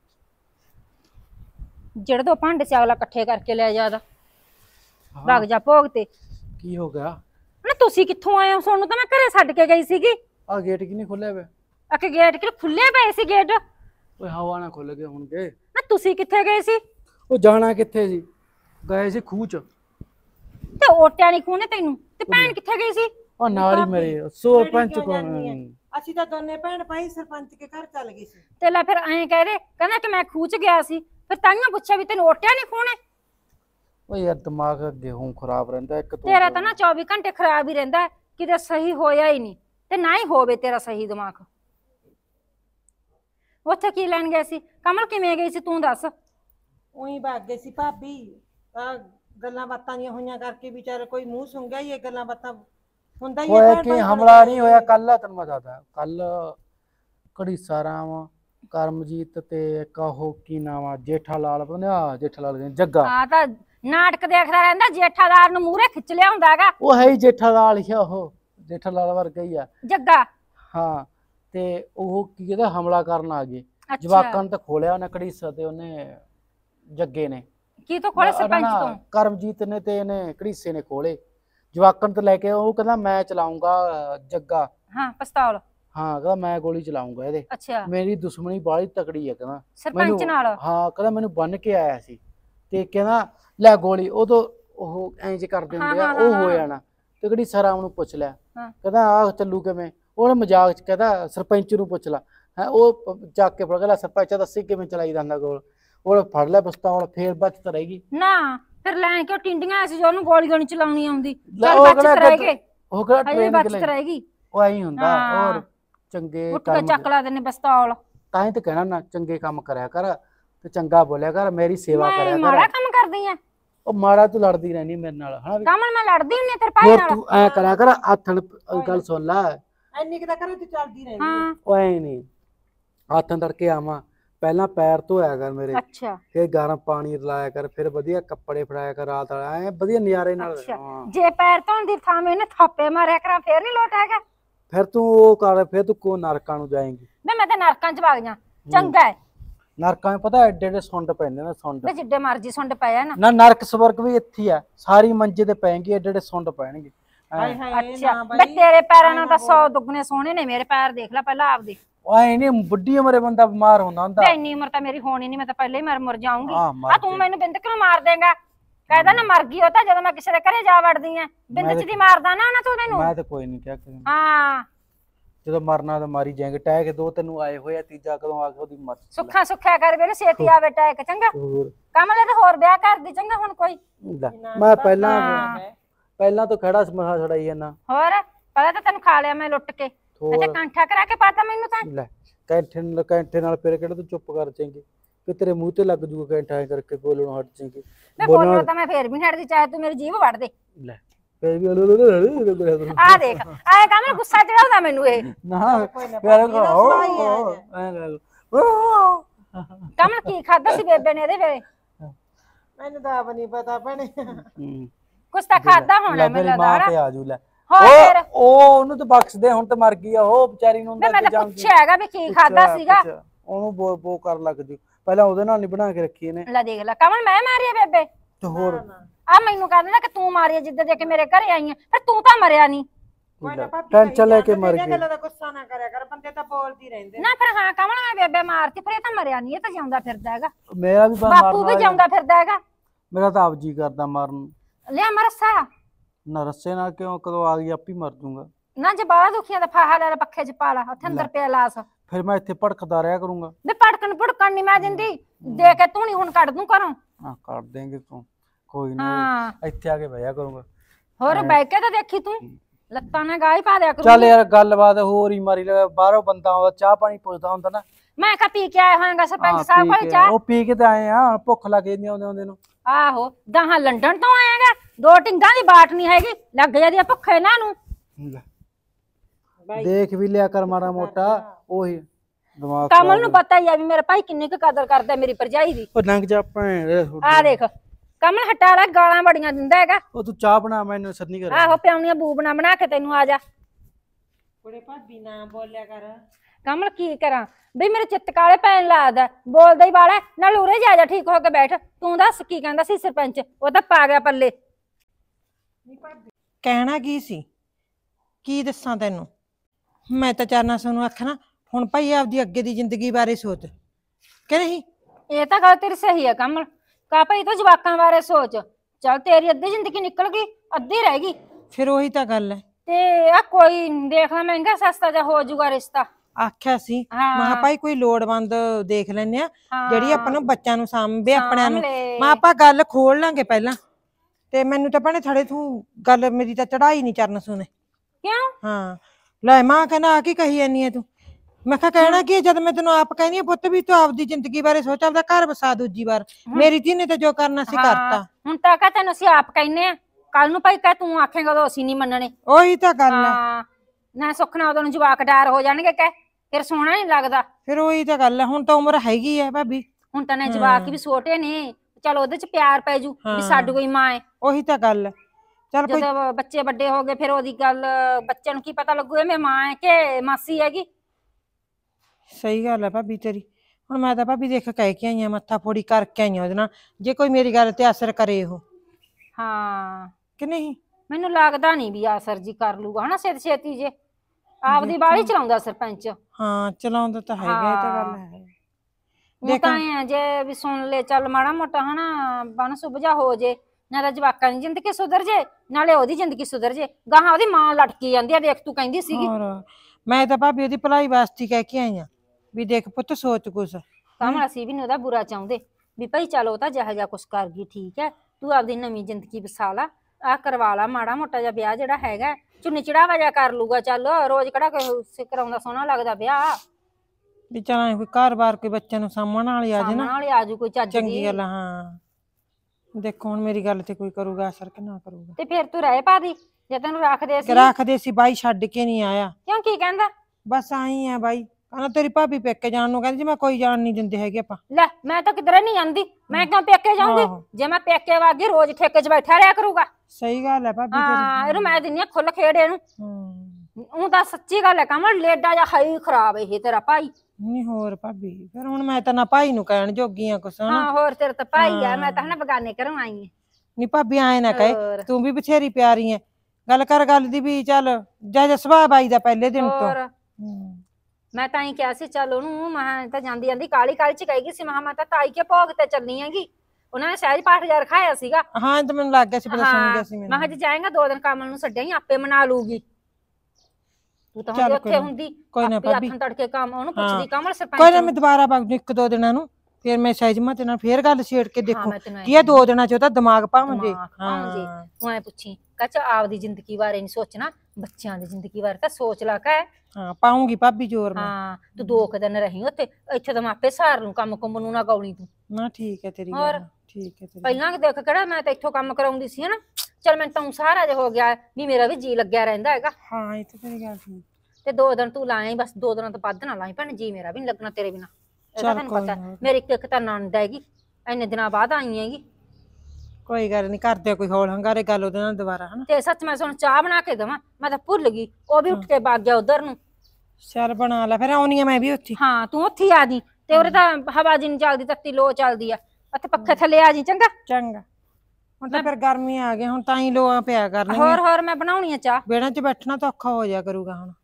Speaker 6: ਜਿਹੜੇ ਦੋ ਭਾਂਡੇ ਚ ਅਗਲਾ ਇਕੱਠੇ ਕਰਕੇ ਲੈ ਜਾਦਾ। ਵਗ ਜਾ ਭੋਗ ਤੇ।
Speaker 7: ਕੀ ਹੋ ਗਿਆ?
Speaker 6: ਨਾ ਤੁਸੀਂ ਕਿੱਥੋਂ ਆਏ ਹੋ? ਤੁਹਾਨੂੰ ਤਾਂ ਮੈਂ ਘਰੇ ਛੱਡ ਕੇ ਗਈ ਸੀਗੀ।
Speaker 7: ਆ ਗੇਟ ਕਿਨੇ ਖੋਲਿਆ ਵੇ?
Speaker 6: ਅਕੇ ਗੇਟ ਕਿ ਖੁੱਲੇ ਪਏ ਸੀ ਗੇਟ।
Speaker 7: ਓਏ ਹਵਾ ਨਾ ਖੁੱਲ ਗਏ ਹੋਣਗੇ।
Speaker 6: ਨਾ ਤੁਸੀਂ ਕਿੱਥੇ ਗਏ ਸੀ?
Speaker 7: ਉਹ ਜਾਣਾ ਕਿੱਥੇ ਸੀ? ਗਏ ਸੀ ਖੂਹ ਚ।
Speaker 6: ਤੇ ਓਟਿਆ ਨਹੀਂ ਖੂਨੇ ਤੈਨੂੰ? ਤੇ ਭੈਣ ਕਿੱਥੇ ਗਈ ਸੀ?
Speaker 7: ਉਹ ਨਾਲ ਹੀ ਮੇਰੇ ਸਰਪੰਚ ਕੋਲ।
Speaker 5: ਅਸੀਂ ਤਾਂ ਦੋਨੇ ਭੈਣ ਭਾਈ ਸਰਪੰਚ ਕੇ ਘਰ ਚੱਲ ਗਏ ਸੀ।
Speaker 6: ਤੇ ਲੈ ਫਿਰ ਐਂ ਕਹਿ ਦੇ, ਕਹਿੰਦਾ ਕਿ ਮੈਂ ਖੂਹ ਚ ਗਿਆ ਸੀ। ਫਿਰ ਤਾਈਆਂ ਪੁੱਛਿਆ ਵੀ ਤੈਨੂੰ ਓਟਿਆ ਨਹੀਂ ਖੂਨੇ?
Speaker 7: ਓਏ ਯਾਰ ਦਿਮਾਗ ਅੱਗੇ ਹੁਣ ਖਰਾਬ ਰਹਿੰਦਾ ਇੱਕ ਤੋਂ।
Speaker 6: ਤੇਰਾ ਤਾਂ ਨਾ ਚੌਵੀ ਘੰਟੇ ਖਰਾਬ ਹੀ ਰਹਿੰਦਾ, ਕਿਤੇ ਸਹੀ ਹੋਇਆ ਹੀ ਨਹੀਂ ਤੇ ਨਾ ਹੀ ਹੋਵੇ ਤੇਰਾ ਸਹੀ ਦਿਮਾਗ। ਉੱਥੇ ਕੀ ਲੈਣ ਗਏ ਸੀ? ਕਮਲ ਕਿਵੇਂ ਗਈ ਸੀ ਤੂੰ ਦੱਸ?
Speaker 5: ਉਹੀ ਭਾਗ ਗਏ ਸੀ ਭਾਬੀ। ਆ ਗੱਲਾਂ ਬਾਤਾਂ ਦੀਆਂ ਹੋਈਆਂ ਕਰਕੇ ਵਿਚਾਰੇ ਕੋਈ ਮੂੰਹ ਸੁੰਘਿਆ ਹੀ ਇਹ ਗੱਲਾਂ ਬਾਤਾਂ ਹੁੰਦਾ ਹੀ
Speaker 7: ਓਏ ਕੀ ਹਮਲਾ ਨਹੀਂ ਹੋਇਆ ਕੱਲ? ਤੈਨੂੰ ਮੈਂ ਦੱਸਦਾ, ਕੱਲ ਘੜੀਸਾ ਰਾਮ, ਕਰਮਜੀਤ ਤੇ ਇੱਕ ਉਹ ਕੀ ਨਾਮ ਆ ਜੇਠਾ ਲਾਲ, ਪਤਾ ਨੀ ਆ ਜੇਠਾ ਲਾਲ ਦੇ ਜੱਗਾ।
Speaker 6: ਆ ਤਾਂ ਨਾਟਕ ਦੇਖਦਾ ਰਹਿੰਦਾ, ਜੇਠਾਦਾਰ ਨੂੰ ਮੂਹਰੇ ਖਿੱਚ ਲਿਆ ਹੁੰਦਾ ਹੈਗਾ।
Speaker 7: ਉਹ ਹੈ ਹੀ ਜੇਠਾ ਲਾਲ ਹੀ ਆ, ਉਹ ਜੇਠਾ ਲਾਲ ਵਰਗਾ ਹੀ ਆ
Speaker 6: ਜੱਗਾ।
Speaker 7: ਹਾਂ ਤੇ ਉਹ ਕੀ ਕਹਿੰਦਾ ਹਮਲਾ ਕਰਨ ਆ ਗਏ।
Speaker 6: ਅੱਛਾ।
Speaker 7: ਜਵਾਕਾਂ ਨੂੰ ਤਾਂ ਖੋਲਿਆ ਉਹਨੇ ਘੜੀਸਾ ਤੇ ਉਹਨੇ ਜੱਗੇ ਨੇ।
Speaker 6: ਕੀ ਤੋਂ ਖੋਲੇ? ਸਰਪੰਚ ਤੋਂ?
Speaker 7: ਕਰਮਜੀਤ ਨੇ ਤੇ ਇਹਨੇ ਘੜੀਸੇ ਨੇ ਖੋਲੇ ਜਵਾਕਾਂ ਤੋਂ ਲੈ ਕੇ। ਉਹ ਕਹਿੰਦਾ ਮੈਂ ਚਲਾਉਂਗਾ ਜੱਗਾ।
Speaker 6: ਹਾਂ ਪਿਸਤੌਲ।
Speaker 7: ਹਾਂ ਕਹਿੰਦਾ ਮੈਂ ਗੋਲੀ ਚਲਾਉਂਗਾ ਇਹਦੇ।
Speaker 6: ਅੱਛਾ।
Speaker 7: ਮੇਰੀ ਦੁਸ਼ਮਣੀ ਬਾਹਲੀ ਤਕੜੀ ਆ ਕਹਿੰਦਾ
Speaker 6: ਸਰਪੰਚ ਨਾਲ।
Speaker 7: ਹਾਂ ਕਹਿੰਦਾ ਮੈਨੂੰ ਬੰਨ ਕੇ ਆਇਆ ਸੀ ਤੇ ਕਹਿੰਦਾ ਲੈ ਗੋਲੀ। ਉਦੋਂ ਉਹ ਇੰਜ ਕਰ ਦਿੰਦੇ ਆ ਉਹ ਹੋ ਜਾਣਾ। ਤੇ ਘੜੀਸਾ ਰਾਮ ਨੂੰ ਪੁੱਛ ਲਿਆ, ਕਹਿੰਦਾ ਆਹ ਚੱਲੂ ਕਿਵੇਂ? ਉਹਨੇ ਮਜ਼ਾਕ ਚ ਕਹਿੰਦਾ ਸਰਪੰਚ ਨੂੰ ਪੁੱਛ ਲਾ। ਹੈ ਉਹ ਚੱਕ ਕੇ ਫੜ ਗਿਆ ਸਰਪੰਚ ਦੱਸੀ ਕਿਵੇਂ ਚਲਾਈ ਜਾਂਦਾ ਗੋਲ। ਉਹ ਫੜ ਲਿਆ ਪਿਸਤੌਲ, ਫੇਰ ਬਚਤ ਰਹੇਗੀ
Speaker 6: ਨਾ। ਫਿਰ ਲੈਣ ਕੇ ਟਿੰਡੀਆਂ ਸੀ ਜੋ ਉਹਨੂੰ ਗੋਲੀ ਗੋਲੀ ਚਲਾਉਣੀ ਆਉਂਦੀ।
Speaker 7: ਉਹ
Speaker 6: ਬਚਤ ਰਹੇਗੀ,
Speaker 7: ਉਹ ਕਿਹੜਾ ਟ੍ਰੇਨ
Speaker 6: ਬਚਤ ਰਹੇਗੀ।
Speaker 7: ਉਹ ਐਂ ਹੁੰਦਾ। ਹੋਰ ਚੰਗੇ
Speaker 6: ਉੱਠ ਕੇ ਚੱਕ ਲਾ ਦੇਣੇ ਪਿਸਤੌਲ।
Speaker 7: ਤਾਂ ਹੀ ਤਾਂ ਕਹਿਣਾ ਨਾ ਚੰਗੇ ਕੰਮ ਕਰਿਆ ਕਰ ਤੇ ਚੰਗਾ ਬੋਲਿਆ ਕਰ, ਮੇਰੀ ਸੇਵਾ ਕਰਿਆ ਕਰ।
Speaker 6: ਮਾੜਾ ਕੰਮ ਕਰਦੀ ਆ?
Speaker 7: ਉਹ ਮਾੜਾ ਤੂੰ ਲੜਦੀ ਰਹਿਣੀ ਮੇਰੇ ਨਾਲ ਹਨਾ।
Speaker 6: ਕਮਲ ਮੈਂ ਲੜਦੀ ਹੁੰਨੀ ਤੇਰੇ ਭਾਈ ਨਾਲ।
Speaker 7: ਤੂੰ ਐ ਕਰਿਆ ਕਰ ਆਥਣ ਗੱਲ ਸੁਣ ਲੈ।
Speaker 5: ਐਨੀ ਕਿ ਤਾਂ ਕਰੇ ਤੂੰ ਚੱਲਦੀ ਰਹਿੰਦੀ।
Speaker 6: ਹਾਂ
Speaker 7: ਉਹ ਐ ਨਹੀਂ ਆਥਣ ਤੜਕੇ ਆਵਾਂ ਪਹਿਲਾਂ ਪੈਰ ਧੋਇਆ ਕਰ ਮੇਰੇ।
Speaker 6: ਅੱਛਾ।
Speaker 7: ਫਿਰ ਗਰਮ ਪਾਣੀ ਰਲਾਇਆ ਕਰ, ਫਿਰ ਵਧੀਆ ਕੱਪੜੇ ਫੜਾਇਆ ਕਰ ਰਾਤ ਵਾਲਾ ਐ ਵਧੀਆ ਨਜ਼ਾਰੇ ਨਾਲ।
Speaker 6: ਜੇ ਪੈਰ ਧੋਣ ਦੀ ਥਾਂ ਮੈਨੇ ਥਾਪੇ ਮਾਰਿਆ ਕਰਾਂ ਫੇਰ ਨਹੀਂ ਲੋਟ ਹੈਗਾ?
Speaker 7: ਫਿਰ ਤੂੰ ਉਹ ਕਰ, ਫਿਰ ਤੂੰ ਕੋ ਨਰਕਾਂ ਨੂੰ ਜਾਏਂਗੀ।
Speaker 6: ਮੈਂ ਮੈਂ ਤਾਂ ਨਰਕਾਂ ਚ ਵਗ ਜਾ। ਚੰਗਾ ਹੈ।
Speaker 7: ਨਰਕਾਂ ਵਿੱਚ ਪਤਾ ਐਡੇ ਐਡੇ ਸੁੰਡ ਪੈਂਦੇ ਨੇ ਸੁੰਡ।
Speaker 6: ਤੇ ਜਿੱਡੇ ਮਰਜੀ ਸੁੰਡ ਪਏ ਨਾ।
Speaker 7: ਨਾ ਨਰਕ ਸਵਰਗ ਵੀ ਇੱਥੇ ਆ, ਸਾਰੀ ਮੰਜੇ ਤੇ ਪੈਣਗੇ ਐਡੇ ਐਡੇ ਸੁੰਡ ਪੈਣਗੇ।
Speaker 5: ਹਾਏ ਹਾਏ
Speaker 6: ਅੱਛਾ
Speaker 5: ਨਾ
Speaker 6: ਬਈ
Speaker 5: ਬਾਈ।
Speaker 6: ਤੇਰੇ ਪੈਰਾਂ ਨਾਲ ਤਾਂ ਸੌ ਦੁੱਗਣੇ ਸੋਹਣੇ ਨੇ ਮੇਰੇ ਪੈਰ। ਦੇਖ ਲੈ ਪਹਿਲਾਂ ਆਪਦੇ।
Speaker 7: ਐ ਨਹੀਂ ਬੁੱਢੀ ਉਮਰੇ ਬੰਦਾ ਬਿਮਾਰ ਹੁੰਦਾ ਹੁੰਦਾ।
Speaker 6: ਤੇ ਇੰਨੀ ਉਮਰ ਤਾਂ ਮੇਰੀ ਹੋਣੀ ਨਹੀਂ, ਮੈਂ ਤਾਂ ਪਹਿਲੇ ਹੀ ਮਰ ਮਰ ਜਾਊਂਗੀ।
Speaker 7: ਆਹ, ਮਰ
Speaker 6: ਆ ਤੂੰ ਮੈਨੂੰ ਬਿੰਦ ਕਿਉਂ ਮਾਰ ਦੇਂਗਾ? ਕਹਿੰਦਾ ਨਾ ਮਰ ਗਈ ਉਹ ਤਾਂ ਜਦੋਂ ਮੈਂ ਕਿਸੇ ਦੇ ਘਰੇ ਜਾ ਵੜਦੀ ਆ। ਬਿੰਦ ਚ ਦੀ ਮਾਰਦਾ ਨਾ ਨਾ ਤੂੰ ਤੈਨੂੰ।
Speaker 7: ਮੈਂ ਤਾਂ ਕੋਈ ਨਹੀਂ ਕਿਹਾ ਕਰੀ।
Speaker 6: ਹਾਂ
Speaker 7: ਜਦੋਂ ਮਰਨਾ ਤਾਂ ਮਾਰੀ ਜਾਏਂਗੇ। ਟੈਕ ਦੋ ਤੈਨੂੰ ਆਏ ਹੋਏ ਆ, ਤੀਜਾ ਕਦੋਂ ਆ ਗਿਆ ਉਹਦੀ ਮਰਜ਼ੀ।
Speaker 6: ਸੁੱਖਾ ਸੁੱਖਿਆ ਕਰ ਵੇ ਨਾ ਛੇਤੀ ਆਵੇ ਟੈਕ। ਚੰਗਾ
Speaker 7: ਹੋਰ
Speaker 6: ਕਮਲੇ ਤੇ ਹੋਰ ਵਿਆਹ ਕਰਦੀ। ਚੰਗਾ ਹੁਣ ਕੋਈ
Speaker 7: ਲੈ, ਮੈਂ ਪਹਿਲਾਂ ਪਹਿਲਾਂ ਤੋਂ ਖੜਾ ਸਮਾ ਛੜਾਈ ਜਾਂਦਾ।
Speaker 6: ਹੋਰ ਪਹਿਲਾਂ ਤਾਂ ਤੈਨੂੰ ਖਾ ਲਿਆ ਮੈਂ ਲੁੱਟ ਕੇ। ਤੇ ਕਾਂਠਾ ਕਰਾ ਕੇ ਪਾਤਾ ਮੈਨੂੰ ਤਾਂ।
Speaker 7: ਲੈ ਕੈਂਠੇ ਨਾਲ ਕੈਂਠੇ ਨਾਲ ਫਿਰ ਕਿਹੜਾ ਤੂੰ ਚੁੱਪ ਕਰ ਜਾਏਂਗੀ ਕਿ ਤੇਰੇ ਮੂੰਹ ਤੇ ਲੱਗ ਜੂਗਾ ਕੈਂਠਾ ਐ ਕਰਕੇ ਬੋਲਣੋਂ ਹਟ ਜਾਏਂਗੀ।
Speaker 6: ਮੈਂ ਬੋਲਣਾ ਤਾਂ ਮੈਂ ਫੇਰ ਵੀ ਨਹੀਂ ਹਟਦੀ, ਚਾਹੇ ਤੂੰ ਮੇਰੀ ਜੀਭ ਵੜ ਦੇ।
Speaker 7: ਲੈ ਫੇਰ ਵੀ
Speaker 6: ਆ ਦੇਖ ਆਏ ਕਮਲ ਗੁੱਸਾ ਚੜਾਉਂਦਾ ਮੈਨੂੰ ਇਹ।
Speaker 7: ਨਾ ਯਾਰ
Speaker 6: ਕਮਲ ਕੀ ਖਾਦਾ ਸੀ ਬੇਬੇ ਨੇ ਇਹਦੇ ਵੇਲੇ?
Speaker 5: ਮੈਨੂੰ ਤਾਂ ਆਪ ਨਹੀਂ ਪਤਾ ਭੈਣੇ।
Speaker 6: ਕੁਛ ਤਾਂ ਖਾਦਾ ਹੋਣਾ ਮੈਨੂੰ
Speaker 7: ਮਾਂ
Speaker 6: ਲੱਗਦਾ।
Speaker 7: ਤੇ ਆ ਜੂ ਲੈ
Speaker 6: ਹੋਰ
Speaker 7: ਉਹ ਉਹਨੂੰ ਤਾਂ ਬਖਸ਼ ਦੇ, ਹੁਣ ਤੇ ਮਰ ਗਈ ਆ ਉਹ ਵਿਚਾਰੀ ਨੂੰ।
Speaker 6: ਮੈਂ ਤਾਂ ਪੁੱਛਿਆ ਹੈਗਾ ਵੀ ਕੀ ਖਾਦਾ ਸੀਗਾ।
Speaker 7: ਉਹਨੂੰ ਬੋ ਬੋ ਕਰ ਲੱਗ ਜੂ। ਪਹਿਲਾਂ ਉਹਦੇ ਨਾਲ ਨਹੀਂ ਬਣਾ ਕੇ ਰੱਖੀ ਇਹਨੇ।
Speaker 6: ਲੈ ਦੇਖ ਲੈ ਕਮਲ ਮੈਂ ਮਾਰੀ ਬੇਬੇ
Speaker 7: ਤੇ ਹੋਰ
Speaker 6: ਆ ਮੈਨੂੰ ਕਹਿੰਦਾ ਨਾ ਕਿ ਤੂੰ ਮਾਰੀ ਜਿੱਦਾਂ ਦੇ ਕੇ ਮੇਰੇ ਘਰੇ ਆਈ ਆ। ਫਿਰ ਤੂੰ ਤਾਂ ਮਰਿਆ ਨਹੀਂ।
Speaker 7: ਟੈਨਸ਼ਨ ਲੈ ਕੇ ਮਰ ਗਈ।
Speaker 5: ਗੱਲਾਂ ਦਾ ਗੁੱਸਾ ਨਾ ਕਰਿਆ ਕਰ, ਬੰਦੇ ਤਾਂ ਬੋਲਦੀ ਰਹਿੰਦੇ।
Speaker 6: ਨਾ ਫਿਰ ਹਾਂ ਕਮਲ ਮੈਂ ਬੇਬੇ ਮਾਰਤੀ, ਫਿਰ ਇਹ ਤਾਂ ਮਰਿਆ ਨਹੀਂ, ਇਹ ਤਾਂ ਜਿਉਂਦਾ ਫਿਰਦਾ ਹੈਗਾ।
Speaker 7: ਮੇਰਾ ਵੀ
Speaker 6: ਬਾਪੂ ਵੀ ਜਿਉਂਦਾ ਫਿਰਦਾ ਹੈਗਾ।
Speaker 7: ਮੇਰਾ ਤਾਂ ਆਪ ਜੀ ਕਰਦਾ ਮਾਰਨ ਨੂੰ।
Speaker 6: ਲਿਆ ਮਰਸਾ
Speaker 7: ਨਾ ਰੱਸੇ ਨਾਲ ਕਿਉਂ, ਕਦੋਂ ਆ ਗਈ ਆਪੀ ਮਰ ਜੂਗਾ।
Speaker 6: ਨਾ ਜੇ ਬਾਹਰ ਦੁਖੀਆਂ ਦਾ ਫਾਹਾ ਲੈ ਪੱਖੇ ਚ ਪਾ ਲਾ, ਉੱਥੇ ਅੰਦਰ ਪਿਆ ਲਾਸ।
Speaker 7: ਫਿਰ ਮੈਂ ਇੱਥੇ ਭੜਕਦਾ ਰਿਹਾ ਕਰੂੰਗਾ।
Speaker 6: ਵੇ ਪੜਕਣ ਭੜਕਣ ਨਹੀਂ ਮੈਂ ਦਿੰਦੀ। ਦੇ ਕੇ ਤੂੰ ਨਹੀਂ ਹੁਣ ਕੱਢ ਦੂੰ ਘਰੋਂ।
Speaker 7: ਹਾਂ ਕੱਢ ਦੇਂਗੇ ਤੂੰ, ਕੋਈ ਨਾ
Speaker 6: ਹਾਂ
Speaker 7: ਇੱਥੇ ਆ ਕੇ ਬਹਿਆ ਕਰੂੰਗਾ।
Speaker 6: ਹੋਰ ਬੈ ਕੇ ਤਾਂ ਦੇਖੀ ਤੂੰ। ਲੱਤਾਂ ਨਾਲ ਗਾਹ ਹੀ ਪਾ ਦਿਆ ਕਰੂ।
Speaker 7: ਚੱਲ ਯਾਰ ਗੱਲਬਾਤ ਹੋਰ ਹੀ ਮਾਰੀ ਲੈ, ਬਾਹਰੋਂ ਬੰਦਾ ਆਉਂਦਾ ਚਾਹ ਪਾਣੀ ਪੁੱਛਦਾ ਹੁੰਦਾ ਨਾ।
Speaker 6: ਮੈਂ ਕਿਹਾ ਪੀ ਕੇ ਆਇਆ ਹੋਇਆਗਾ ਸਰਪੰਚ
Speaker 7: ਹਾਂ,
Speaker 6: ਸਾਹਿਬ
Speaker 7: ਪੀ
Speaker 6: ਕੋਲ
Speaker 7: ਕੇ-
Speaker 6: ਚਾਹ।
Speaker 7: ਉਹ ਪੀ ਕੇ ਤੇ ਆਏ ਆ, ਭੁੱਖ ਲੱਗ ਜਾਂਦੀ ਆਉਂਦੇ ਆਉਂਦੇ ਨੂੰ।
Speaker 6: ਆਹੋ ਗਾਹਾਂ ਲੰਡਨ ਤੋਂ ਆਏਗਾ, ਦੋ ਟਿੰਗਾਂ ਦੀ ਬਾਟ ਨਹੀਂ ਹੈਗੀ, ਲੱਗ ਜਾਂਦੀ ਆ ਭੁੱਖ ਇਹਨਾਂ ਨੂੰ।
Speaker 7: ਦੇਖ ਵੀ ਲਿਆ ਕਰ ਮਾੜਾ ਮੋਟਾ, ਉਹੀ ਦਿਮਾਗ
Speaker 6: ਕਮਲ ਨੂੰ ਪਤਾ ਹੀ ਆ ਵੀ ਮੇਰਾ ਭਾਈ ਕਿੰਨੀ ਕੁ ਕਦਰ ਕਰਦਾ ਮੇਰੀ ਭਰਜਾਈ ਦੀ।
Speaker 7: ਉਹ ਨੰਗ ਜਾ ਭੈਣ।
Speaker 6: ਆ ਦੇਖ ਕਮਲ ਹਟਾ ਲੈ, ਗਾਲਾਂ ਬੜੀਆਂ ਦਿੰਦਾ ਹੈਗਾ।
Speaker 7: ਉਹ ਤੂੰ ਚਾਹ ਬਣਾ, ਮੈਨੂੰ ਸੱਨੀ ਕਰ।
Speaker 6: ਆਹੋ ਪਿਆਉਣੀਆਂ ਬੂਬਣਾ ਬਣਾ ਕੇ ਤੈਨੂੰ ਆ ਜਾ।
Speaker 5: ਕੁੜੇ ਭਾਬੀ ਨਾ ਬੋਲਿਆ ਕਰ।
Speaker 6: ਕਮਲ ਕੀ ਕਰਾਂ ਬਈ ਮੇਰੇ ਚਿੱਤ ਕਾਲੇ ਪੈਣ ਲੱਗਦਾ, ਬੋਲਦਾ ਹੀ ਵਾਲਾ। ਨਾਲ ਉਰੇ ਜਾ ਜਾ ਠੀਕ ਹੋ ਕੇ ਬੈਠ। ਤੂੰ ਦੱਸ ਕੀ ਕਹਿੰਦਾ ਸੀ ਸਰਪੰਚ? ਉਹ ਤਾਂ ਪਾ ਗਿਆ ਪੱਲੇ।
Speaker 8: ਕਹਿਣਾ ਕੀ ਸੀ, ਕੀ ਦੱਸਾਂ ਤੈਨੂੰ? ਮੈਂ ਤਾਂ ਚਾਰਨਾ ਸਾਨੂੰ ਆਖਣਾ ਹੁਣ ਭਾਈ ਆਪਦੀ ਅੱਗੇ ਦੀ ਜ਼ਿੰਦਗੀ ਬਾਰੇ ਸੋਚ ਕਿ ਨਹੀਂ।
Speaker 6: ਇਹ ਤਾਂ ਗੱਲ ਤੇਰੀ ਸਹੀ ਹੈ ਕਮਲ। ਕਾ ਭਾਈ ਤੂੰ ਜਵਾਕਾਂ ਬਾਰੇ ਸੋਚ। ਚੱਲ ਤੇਰੀ ਅੱਧੀ ਜ਼ਿੰਦਗੀ ਨਿਕਲ ਗਈ, ਅੱਧੀ ਰਹਿ ਗਈ।
Speaker 8: ਫਿਰ ਉਹੀ ਤਾਂ ਗੱਲ ਹੈ।
Speaker 6: ਤੇ ਆ ਕੋਈ ਦੇਖ ਲੈ ਮਹਿੰਗਾ ਸਸਤਾ ਜਾ ਹੋ ਜਾਊਗਾ ਰਿਸ਼ਤਾ।
Speaker 8: ਆਖਿਆ ਸੀ
Speaker 6: ਹਾਂ।
Speaker 8: ਮਹਾ ਭਾਈ ਕੋਈ ਲੋੜਵੰਦ ਦੇਖ ਲੈਨੇ ਆ
Speaker 6: ਹਾਂ।
Speaker 8: ਜਿਹੜੀ ਆਪਾਂ ਨੂੰ ਬੱਚਿਆਂ ਨੂੰ ਸਾਂਭੇ ਆਪਣਿਆਂ ਨੂੰ।
Speaker 6: ਸਾਂਭ ਲੈ।
Speaker 8: ਮੈਂ ਆਪਾਂ ਗੱਲ ਖੋਲ ਲਾਂਗੇ ਪਹਿਲਾਂ। ਤੇ ਮੈਨੂੰ ਤਾਂ ਭੈਣੇ ਥੜੇ ਤੂੰ ਗੱਲ ਮੇਰੀ ਤਾਂ ਚੜਾਈ ਨਹੀਂ ਚਰਨ ਸੁਣੇ।
Speaker 6: ਕਿਉਂ?
Speaker 8: ਹਾਂ ਲੈ ਮਾਂ ਕਹਿੰਦਾ ਆ ਕੀ ਕਹੀ ਜਾਨੀ ਆ ਤੂੰ? ਮੈਂ ਕਿਹਾ ਕਹਿਣਾ ਕੀ ਹੈ, ਜਦ ਮੈਂ ਤੈਨੂੰ ਆਪ ਕਹਿੰਦੀ ਆ ਪੁੱਤ ਵੀ ਤੂੰ ਆਪਦੀ ਜ਼ਿੰਦਗੀ ਬਾਰੇ ਸੋਚ, ਆਪਦਾ ਘਰ ਵਸਾ ਦੂਜੀ ਵਾਰ। ਮੇਰੀ ਧੀ ਨੇ ਤਾਂ ਜੋ ਕਰਨਾ ਸੀ ਕਰਤਾ।
Speaker 6: ਹੁਣ ਤਾਂ ਕਹ ਤੈਨੂੰ ਅਸੀਂ ਆਪ ਕਹਿੰਨੇ ਆ, ਕੱਲ ਨੂੰ ਭਾਈ ਕਹ ਤੂੰ ਆਖੇਂਗਾ ਉਦੋਂ ਅਸੀਂ ਨਹੀਂ ਮੰਨਣੇ।
Speaker 8: ਉਹੀ ਤਾਂ ਗੱਲ ਹੈ।
Speaker 6: ਹਾਂ ਨਾ ਸੁਖਣਾ ਉਦੋਂ ਨੂੰ ਜਵਾਕ ਡਾਰ ਹੋ ਜਾਣਗੇ, ਕਹਿ ਫਿਰ ਸੋਹਣਾ ਨਹੀਂ ਲੱਗਦਾ।
Speaker 8: ਫਿਰ ਉਹੀ ਤਾਂ ਗੱਲ ਹੈ, ਹੁਣ ਤਾਂ ਉਮਰ ਹੈਗੀ ਹੈ ਭਾਬੀ।
Speaker 6: ਹੁਣ ਤਾਂ ਨਾ ਜਵਾਕ ਵੀ ਛੋਟੇ ਨੇ, ਚਲ ਉਹਦੇ ਚ ਪਿਆਰ ਪੈ ਜੂ ਵੀ ਸਾਡੀ ਕੋਈ ਮਾਂ ਹੈ।
Speaker 8: ਉਹੀ ਤਾਂ ਗੱਲ ਹੈ। ਚੱਲ ਕੋਈ
Speaker 6: ਜਦੋਂ ਬੱਚੇ ਵੱਡੇ ਹੋ ਗਏ ਫਿਰ ਉਹਦੀ ਗੱਲ ਬੱਚੇ ਨੂੰ ਕੀ ਪਤਾ ਲੱਗੂ ਇਹ ਮੇਰੀ ਮਾਂ ਹੈ ਕਿ ਮਾਸੀ ਹੈਗੀ।
Speaker 8: ਸਹੀ ਗੱਲ ਹੈ ਭਾਬੀ ਤੇਰੀ। ਹੁਣ ਮੈਂ ਤਾਂ ਭਾਬੀ ਦੇਖ ਕਹਿ ਕੇ ਆਈ ਆ, ਮੱਥਾ ਫੋੜੀ ਕਰਕੇ ਆਈ ਆ ਉਹਦੇ ਨਾਲ, ਜੇ ਕੋਈ ਮੇਰੀ ਗੱਲ ਤੇ ਅਸਰ ਕਰੇ ਉਹ।
Speaker 6: ਹਾਂ
Speaker 8: ਕਿ ਨਹੀਂ?
Speaker 6: ਮੈਨੂੰ ਲੱਗਦਾ ਨਹੀਂ ਵੀ ਆਸਰ ਜੀ ਕਰ ਲੂਗਾ ਹਨਾ ਛੇਤੀ ਛੇਤੀ ਜੇ। ਆਪਦੀ ਬਾਲੀ ਚਲਾਉਂਦਾ ਸਰਪੰਚ।
Speaker 8: ਹਾਂ ਚਲਾਉਂਦਾ ਤਾਂ ਹੈਗਾ, ਇਹ ਤਾਂ ਗੱਲ ਹੈ।
Speaker 6: ਉਹ ਤਾਂ ਐ ਜੇ ਵੀ ਸੁਣ ਲੈ ਚੱਲ ਮਾੜਾ ਮੋਟਾ ਹਨਾ ਬਨ ਸੁਭਜਾ ਹੋ ਜੇ, ਨਾਲੇ ਜਵਾਕਾਂ ਦੀ ਜ਼ਿੰਦਗੀ ਸੁਧਰ ਜੇ ਨਾਲੇ ਉਹਦੀ ਜ਼ਿੰਦਗੀ ਸੁਧਰ ਜੇ। ਗਾਹਾਂ ਉਹਦੀ ਮਾਂ ਲਟਕੀ ਜਾਂਦੀ ਆ, ਦੇਖ ਤੂੰ ਕਹਿੰਦੀ ਸੀਗੀ।
Speaker 8: ਹੋਰ ਮੈਂ ਤਾਂ ਭਾਬੀ ਉਹਦੀ ਭਲਾਈ ਵਾਸਤੇ ਕਹਿ ਕੇ ਆਈ ਆ ਵੀ ਦੇਖ ਪੁੱਤ ਸੋਚ ਕੁਛ।
Speaker 6: ਕਮਲ ਅਸੀਂ ਵੀ ਨੀ ਉਹਦਾ ਬੁਰਾ ਚਾਹੁੰਦੇ ਵੀ ਭਾਈ ਚੱਲ ਉਹ ਤਾਂ ਜਿਹੋ ਜਿਹਾ ਕੁਛ ਕਰ ਗਈ ਠੀਕ ਹੈ, ਤੂੰ ਆਪਦੀ ਨਵੀਂ ਜ਼ਿੰਦਗੀ ਵਸਾ ਲਾ, ਆਹ ਕਰਵਾ ਲਾ ਮਾੜਾ ਮੋਟਾ ਜਿਹਾ ਵਿਆਹ ਜਿਹੜਾ ਹੈਗਾ, ਚੁੰਨੀ ਚੜਾਵਾ ਜਿਹਾ ਕਰ ਲੂਗਾ। ਚੱਲ ਰੋਜ਼ ਕਿਹੜਾ ਕੋਈ ਕਰਾਉਂਦਾ ਸੋਹਣਾ ਲੱਗਦਾ ਵਿਆਹ।
Speaker 8: ਵੀ ਚੱਲ ਕੋਈ ਘਰ-ਬਾਰ ਕੋਈ ਬੱਚਿਆਂ ਨੂੰ ਸਾਂਭਣ ਵਾਲੀ ਆ ਜੇ ਨਾ,
Speaker 6: ਨਾਲੇ ਆਜੂ ਕੋਈ ਚੱਜ
Speaker 8: ਚੰਗੀ
Speaker 6: ਦੀ।
Speaker 8: ਗੱਲ ਆ। ਹਾਂ ਦੇਖੋ ਹੁਣ ਮੇਰੀ ਗੱਲ ਤੇ ਕੋਈ ਕਰੂਗਾ ਅਸਰ ਕਿ ਨਾ ਕਰੂਗਾ।
Speaker 6: ਤੇ ਫਿਰ ਤੂੰ ਰਹਿ ਪਾ ਦੀ ਜੇ ਤੈਨੂੰ ਰੱਖਦੇ ਸੀ।
Speaker 8: ਰੱਖਦੇ ਸੀ ਬਾਈ, ਛੱਡ ਕੇ ਨਹੀਂ ਆਇਆ।
Speaker 6: ਕਿਉਂ ਕੀ ਕਹਿੰਦਾ?
Speaker 8: ਬਸ ਆਈ ਆ ਬਾਈ, ਕਹਿੰਦਾ ਤੇਰੀ ਭਾਬੀ ਪੇਕੇ ਜਾਣ ਨੂੰ ਕਹਿੰਦੀ ਜੀ ਮੈਂ ਕੋਈ ਜਾਣ ਨਹੀਂ ਦਿੰਦੇ ਹੈਗੇ ਆਪਾਂ।
Speaker 6: ਲੈ ਮੈਂ ਤਾਂ ਕਿਧਰੇ ਨਹੀਂ ਜਾਂਦੀ, ਮੈਂ ਕਿਉਂ ਪੇਕੇ ਜਾਊਂਗੀ?
Speaker 8: ਆਹੋ।
Speaker 6: ਜੇ ਮੈਂ ਪੇਕੇ ਵਾਗੀ ਰੋਜ਼ ਠੇਕੇ 'ਚ ਬੈਠਾ ਰਿਹਾ ਕਰੂਗਾ।
Speaker 8: ਸਹੀ ਗੱਲ ਹੈ ਭਾਬੀ
Speaker 6: ਹਾਂ ਇਹਨੂੰ ਮੈਂ ਦਿੰਨੀ ਆ ਖੁੱਲ ਖੇਡ ਇਹਨੂੰ।
Speaker 8: ਹੂੰ
Speaker 6: ਉਹ ਤਾਂ ਸੱਚੀ ਗੱਲ ਹੈ ਕਮਲ, ਲੇਡਾ ਜਾਂ ਹੈ ਹੀ ਖਰਾਬ ਇਹ ਤੇਰਾ ਭਾਈ।
Speaker 8: ਨਹੀਂ ਹੋਰ ਭਾਬੀ ਫਿਰ ਹੁਣ ਮੈਂ ਤਾਂ ਨਾ ਭਾਈ ਨੂੰ ਕਹਿਣ ਜੋਗੀ ਆ ਕੁਛ ਹਨਾ।
Speaker 6: ਹਾਂ ਹੋਰ ਤੇਰਾ ਤਾਂ ਭਾਈ ਆ, ਮੈਂ ਤਾਂ ਹਨਾ ਬਗਾਨੇ ਘਰੋਂ ਆਈ ਆ।
Speaker 8: ਨਹੀਂ ਭਾਬੀ ਐ ਨਾ ਕਹੇ,
Speaker 6: ਹੋਰ।
Speaker 8: ਤੂੰ ਵੀ ਬਥੇਰੀ ਪਿਆਰੀ ਐ। ਗੱਲ ਕਰ ਗੱਲ ਦੀ ਵੀ ਚੱਲ ਜਾ ਸੁਭਾਅ ਬਾਈ ਦਾ ਪਹਿਲੇ ਦਿਨ ਤੋਂ।
Speaker 6: ਹੋਰ ਮੈਂ ਤਾਂ ਹੀ ਕਿਹਾ ਸੀ ਚੱਲ ਉਹਨੂੰ, ਮੈਂ ਤਾਂ ਜਾਂਦੀ ਜਾਂਦੀ ਕਾਲੀ ਕਾਲੀ ਚ ਕਹੀ ਗਈ ਸੀ, ਮੈਂ ਤਾਂ ਤਾਈ ਕੇ ਭੋਗ ਤੇ ਚੱਲਣੀ ਹੈਗੀ। ਉਹਨਾਂ ਨੇ ਸਹਿਜ ਪਾਠ ਜਾ ਰਖਾਇਆ ਸੀਗਾ।
Speaker 8: ਹਾਂ ਤਾਂ ਮੈਨੂੰ ਲੱਗ ਗਿਆ ਸੀ, ਪਤਾ ਸੁਣ ਗਿਆ ਸੀ
Speaker 6: ਮੈਂ
Speaker 8: ਮੈਨੂੰ।
Speaker 6: ਹਜੇ ਜਾਏਗਾ ਦੋ ਦਿਨ ਕਮਲ ਨੂੰ ਛੱਡਿਆ ਹੀ ਆਪੇ ਮਨਾ ਲੂਗੀ। ਤੂੰ ਤਾਂ
Speaker 8: ਚੱਲ
Speaker 6: ਉੱਥੇ ਹੁੰਦੀ
Speaker 8: ਕੋਈ ਨਾ
Speaker 6: ਆਪੇ
Speaker 8: ਭਾਬੀ।
Speaker 6: ਆਥਣ ਤੜਕੇ ਕੰਮ ਉਹਨੂੰ ਪੁੱਛਦੀ ਕਮਲ ਸਰਪੰਚ
Speaker 8: ਕੋਈ ਨਾ ਮੈਂ ਦੁਬਾਰਾ ਵਗ ਜੂ ਇੱਕ ਦੋ ਦਿਨਾਂ ਨੂੰ, ਫਿਰ ਮੈਂ ਸਹਿਜਮਾ ਤੇ ਨਾਲ ਫੇਰ ਗੱਲ ਛੇੜ ਕੇ ਦੇਖੋ
Speaker 6: ਮੈਂ ਤੈਨੂੰ
Speaker 8: ਕੀ ਇਹ ਦੋ ਦਿਨਾਂ ਚ ਉਹਦਾ ਦਿਮਾਗ ਭਾਵੇਂ ਜੇ।
Speaker 6: ਹਾਂਜੀ ਤੂੰ ਐ ਪੁੱਛੀ ਕੱਚ ਆਪਦੀ ਜ਼ਿੰਦਗੀ ਬਾਰੇ ਨਹੀਂ ਸੋਚਣਾ, ਬੱਚਿਆਂ ਦੀ ਜ਼ਿੰਦਗੀ ਬਾਰੇ ਤਾਂ ਸੋਚ ਲਾ ਕੇ।
Speaker 8: ਹਾਂ ਪਾਉਂਗੀ ਭਾਬੀ ਜ਼ੋਰ ਮੈਂ।
Speaker 6: ਹਾਂ ਤੂੰ ਦੋ ਕੁ ਦਿਨ ਰਹੀ ਉੱਥੇ, ਇੱਥੇ ਤਾਂ ਮੈਂ ਆਪੇ ਸਾਰ ਲੂੰ ਕੰਮ ਕੁੰਮ ਨੂੰ ਨਾ ਗੌਲੀ ਤੂੰ।
Speaker 8: ਨਾ ਠੀਕ ਹੈ ਤੇਰੀ
Speaker 6: ਹੋਰ?
Speaker 8: ਗੱਲ, ਠੀਕ ਹੈ ਤੇਰੀ।
Speaker 6: ਪਹਿਲਾਂ ਦੇਖ ਕਿਹੜਾ ਮੈਂ ਤਾਂ ਇੱਥੋਂ ਕੰਮ ਕਰਾਉਂਦੀ ਸੀ ਹਨਾ, ਚੱਲ ਮੈਨੂੰ ਤਾਂ ਸਹਾਰਾ ਜਿਹਾ ਹੋ ਗਿਆ ਵੀ ਮੇਰਾ ਵੀ ਜੀ ਲੱਗਿਆ ਰਹਿੰਦਾ ਹੈਗਾ।
Speaker 8: ਹਾਂ ਇਹ ਤਾਂ ਤੇਰੀ ਗੱਲ ਠੀਕ।
Speaker 6: ਤੇ ਦੋ ਦਿਨ ਤੂੰ ਲਾਏ ਬਸ, ਦੋ ਦਿਨਾਂ ਤੋਂ ਵੱਧ ਨਾ ਲਾਈ ਭੈਣ, ਜੀ ਮੇਰਾ ਵੀ ਨੀ ਲੱਗਣਾ ਤੇਰੇ ਬਿਨਾ। ਇਹ ਤਾਂ ਤੈਨੂੰ ਪਤਾ ਮੇਰੀ ਇੱਕ ਇੱਕ ਤਾਂ ਨਣਦ ਹੈਗੀ, ਇੰਨੇ ਦਿਨਾਂ ਬਾਅਦ ਆਈ ਹੈਗੀ।
Speaker 8: ਕੋਈ ਗੱਲ ਨਹੀਂ, ਕਰਦੇ ਕੋਈ ਹੌਲ ਹੰਗਾਰੇ ਗੱਲ ਉਹਦੇ ਨਾਲ ਦੁਬਾਰਾ ਹਨਾ।
Speaker 6: ਤੇ ਸੱਚ ਮੈਂ ਸੁਣ ਚਾਹ ਬਣਾ ਕੇ ਦੇਵਾਂ, ਮੈਂ ਤਾਂ ਭੁੱਲ ਗਈ, ਉਹ ਵੀ ਉੱਠ ਕੇ ਵਗ ਗਿਆ ਉਧਰ ਨੂੰ।
Speaker 8: ਚੱਲ ਬਣਾ ਲੈ ਫਿਰ, ਆਉਣੀ ਆ ਮੈਂ ਵੀ ਉੱਥੇ।
Speaker 6: ਹਾਂ ਤੂੰ ਉੱਥੇ ਹੀ ਆ ਜੀ, ਤੇ ਉਹਦੇ ਤਾਂ ਹਵਾ ਜੀ ਨਹੀਂ ਚੱਲਦੀ, ਤੱਤੀ ਲੋ ਚੱਲਦੀ ਆ, ਉੱਥੇ ਪੱਖੇ ਥੱਲੇ ਆ ਜੀ ਚੰਗਾ।
Speaker 8: ਚੰਗਾ ਹੁਣ ਤਾਂ ਫਿਰ ਗਰਮੀ ਆ ਗਈ, ਹੁਣ ਤਾਂ ਹੀ ਲੋਆ ਪਿਆ ਕਰਨਗੇ।
Speaker 6: ਹੋਰ ਹੋਰ ਮੈਂ ਬਣਾਉਣੀ ਆ ਚਾਹ।
Speaker 8: ਵਿਹੜੇ 'ਚ ਬੈਠਣਾ ਤਾਂ ਔਖਾ ਹੋ ਜਾ ਕਰੂਗਾ ਹੁਣ।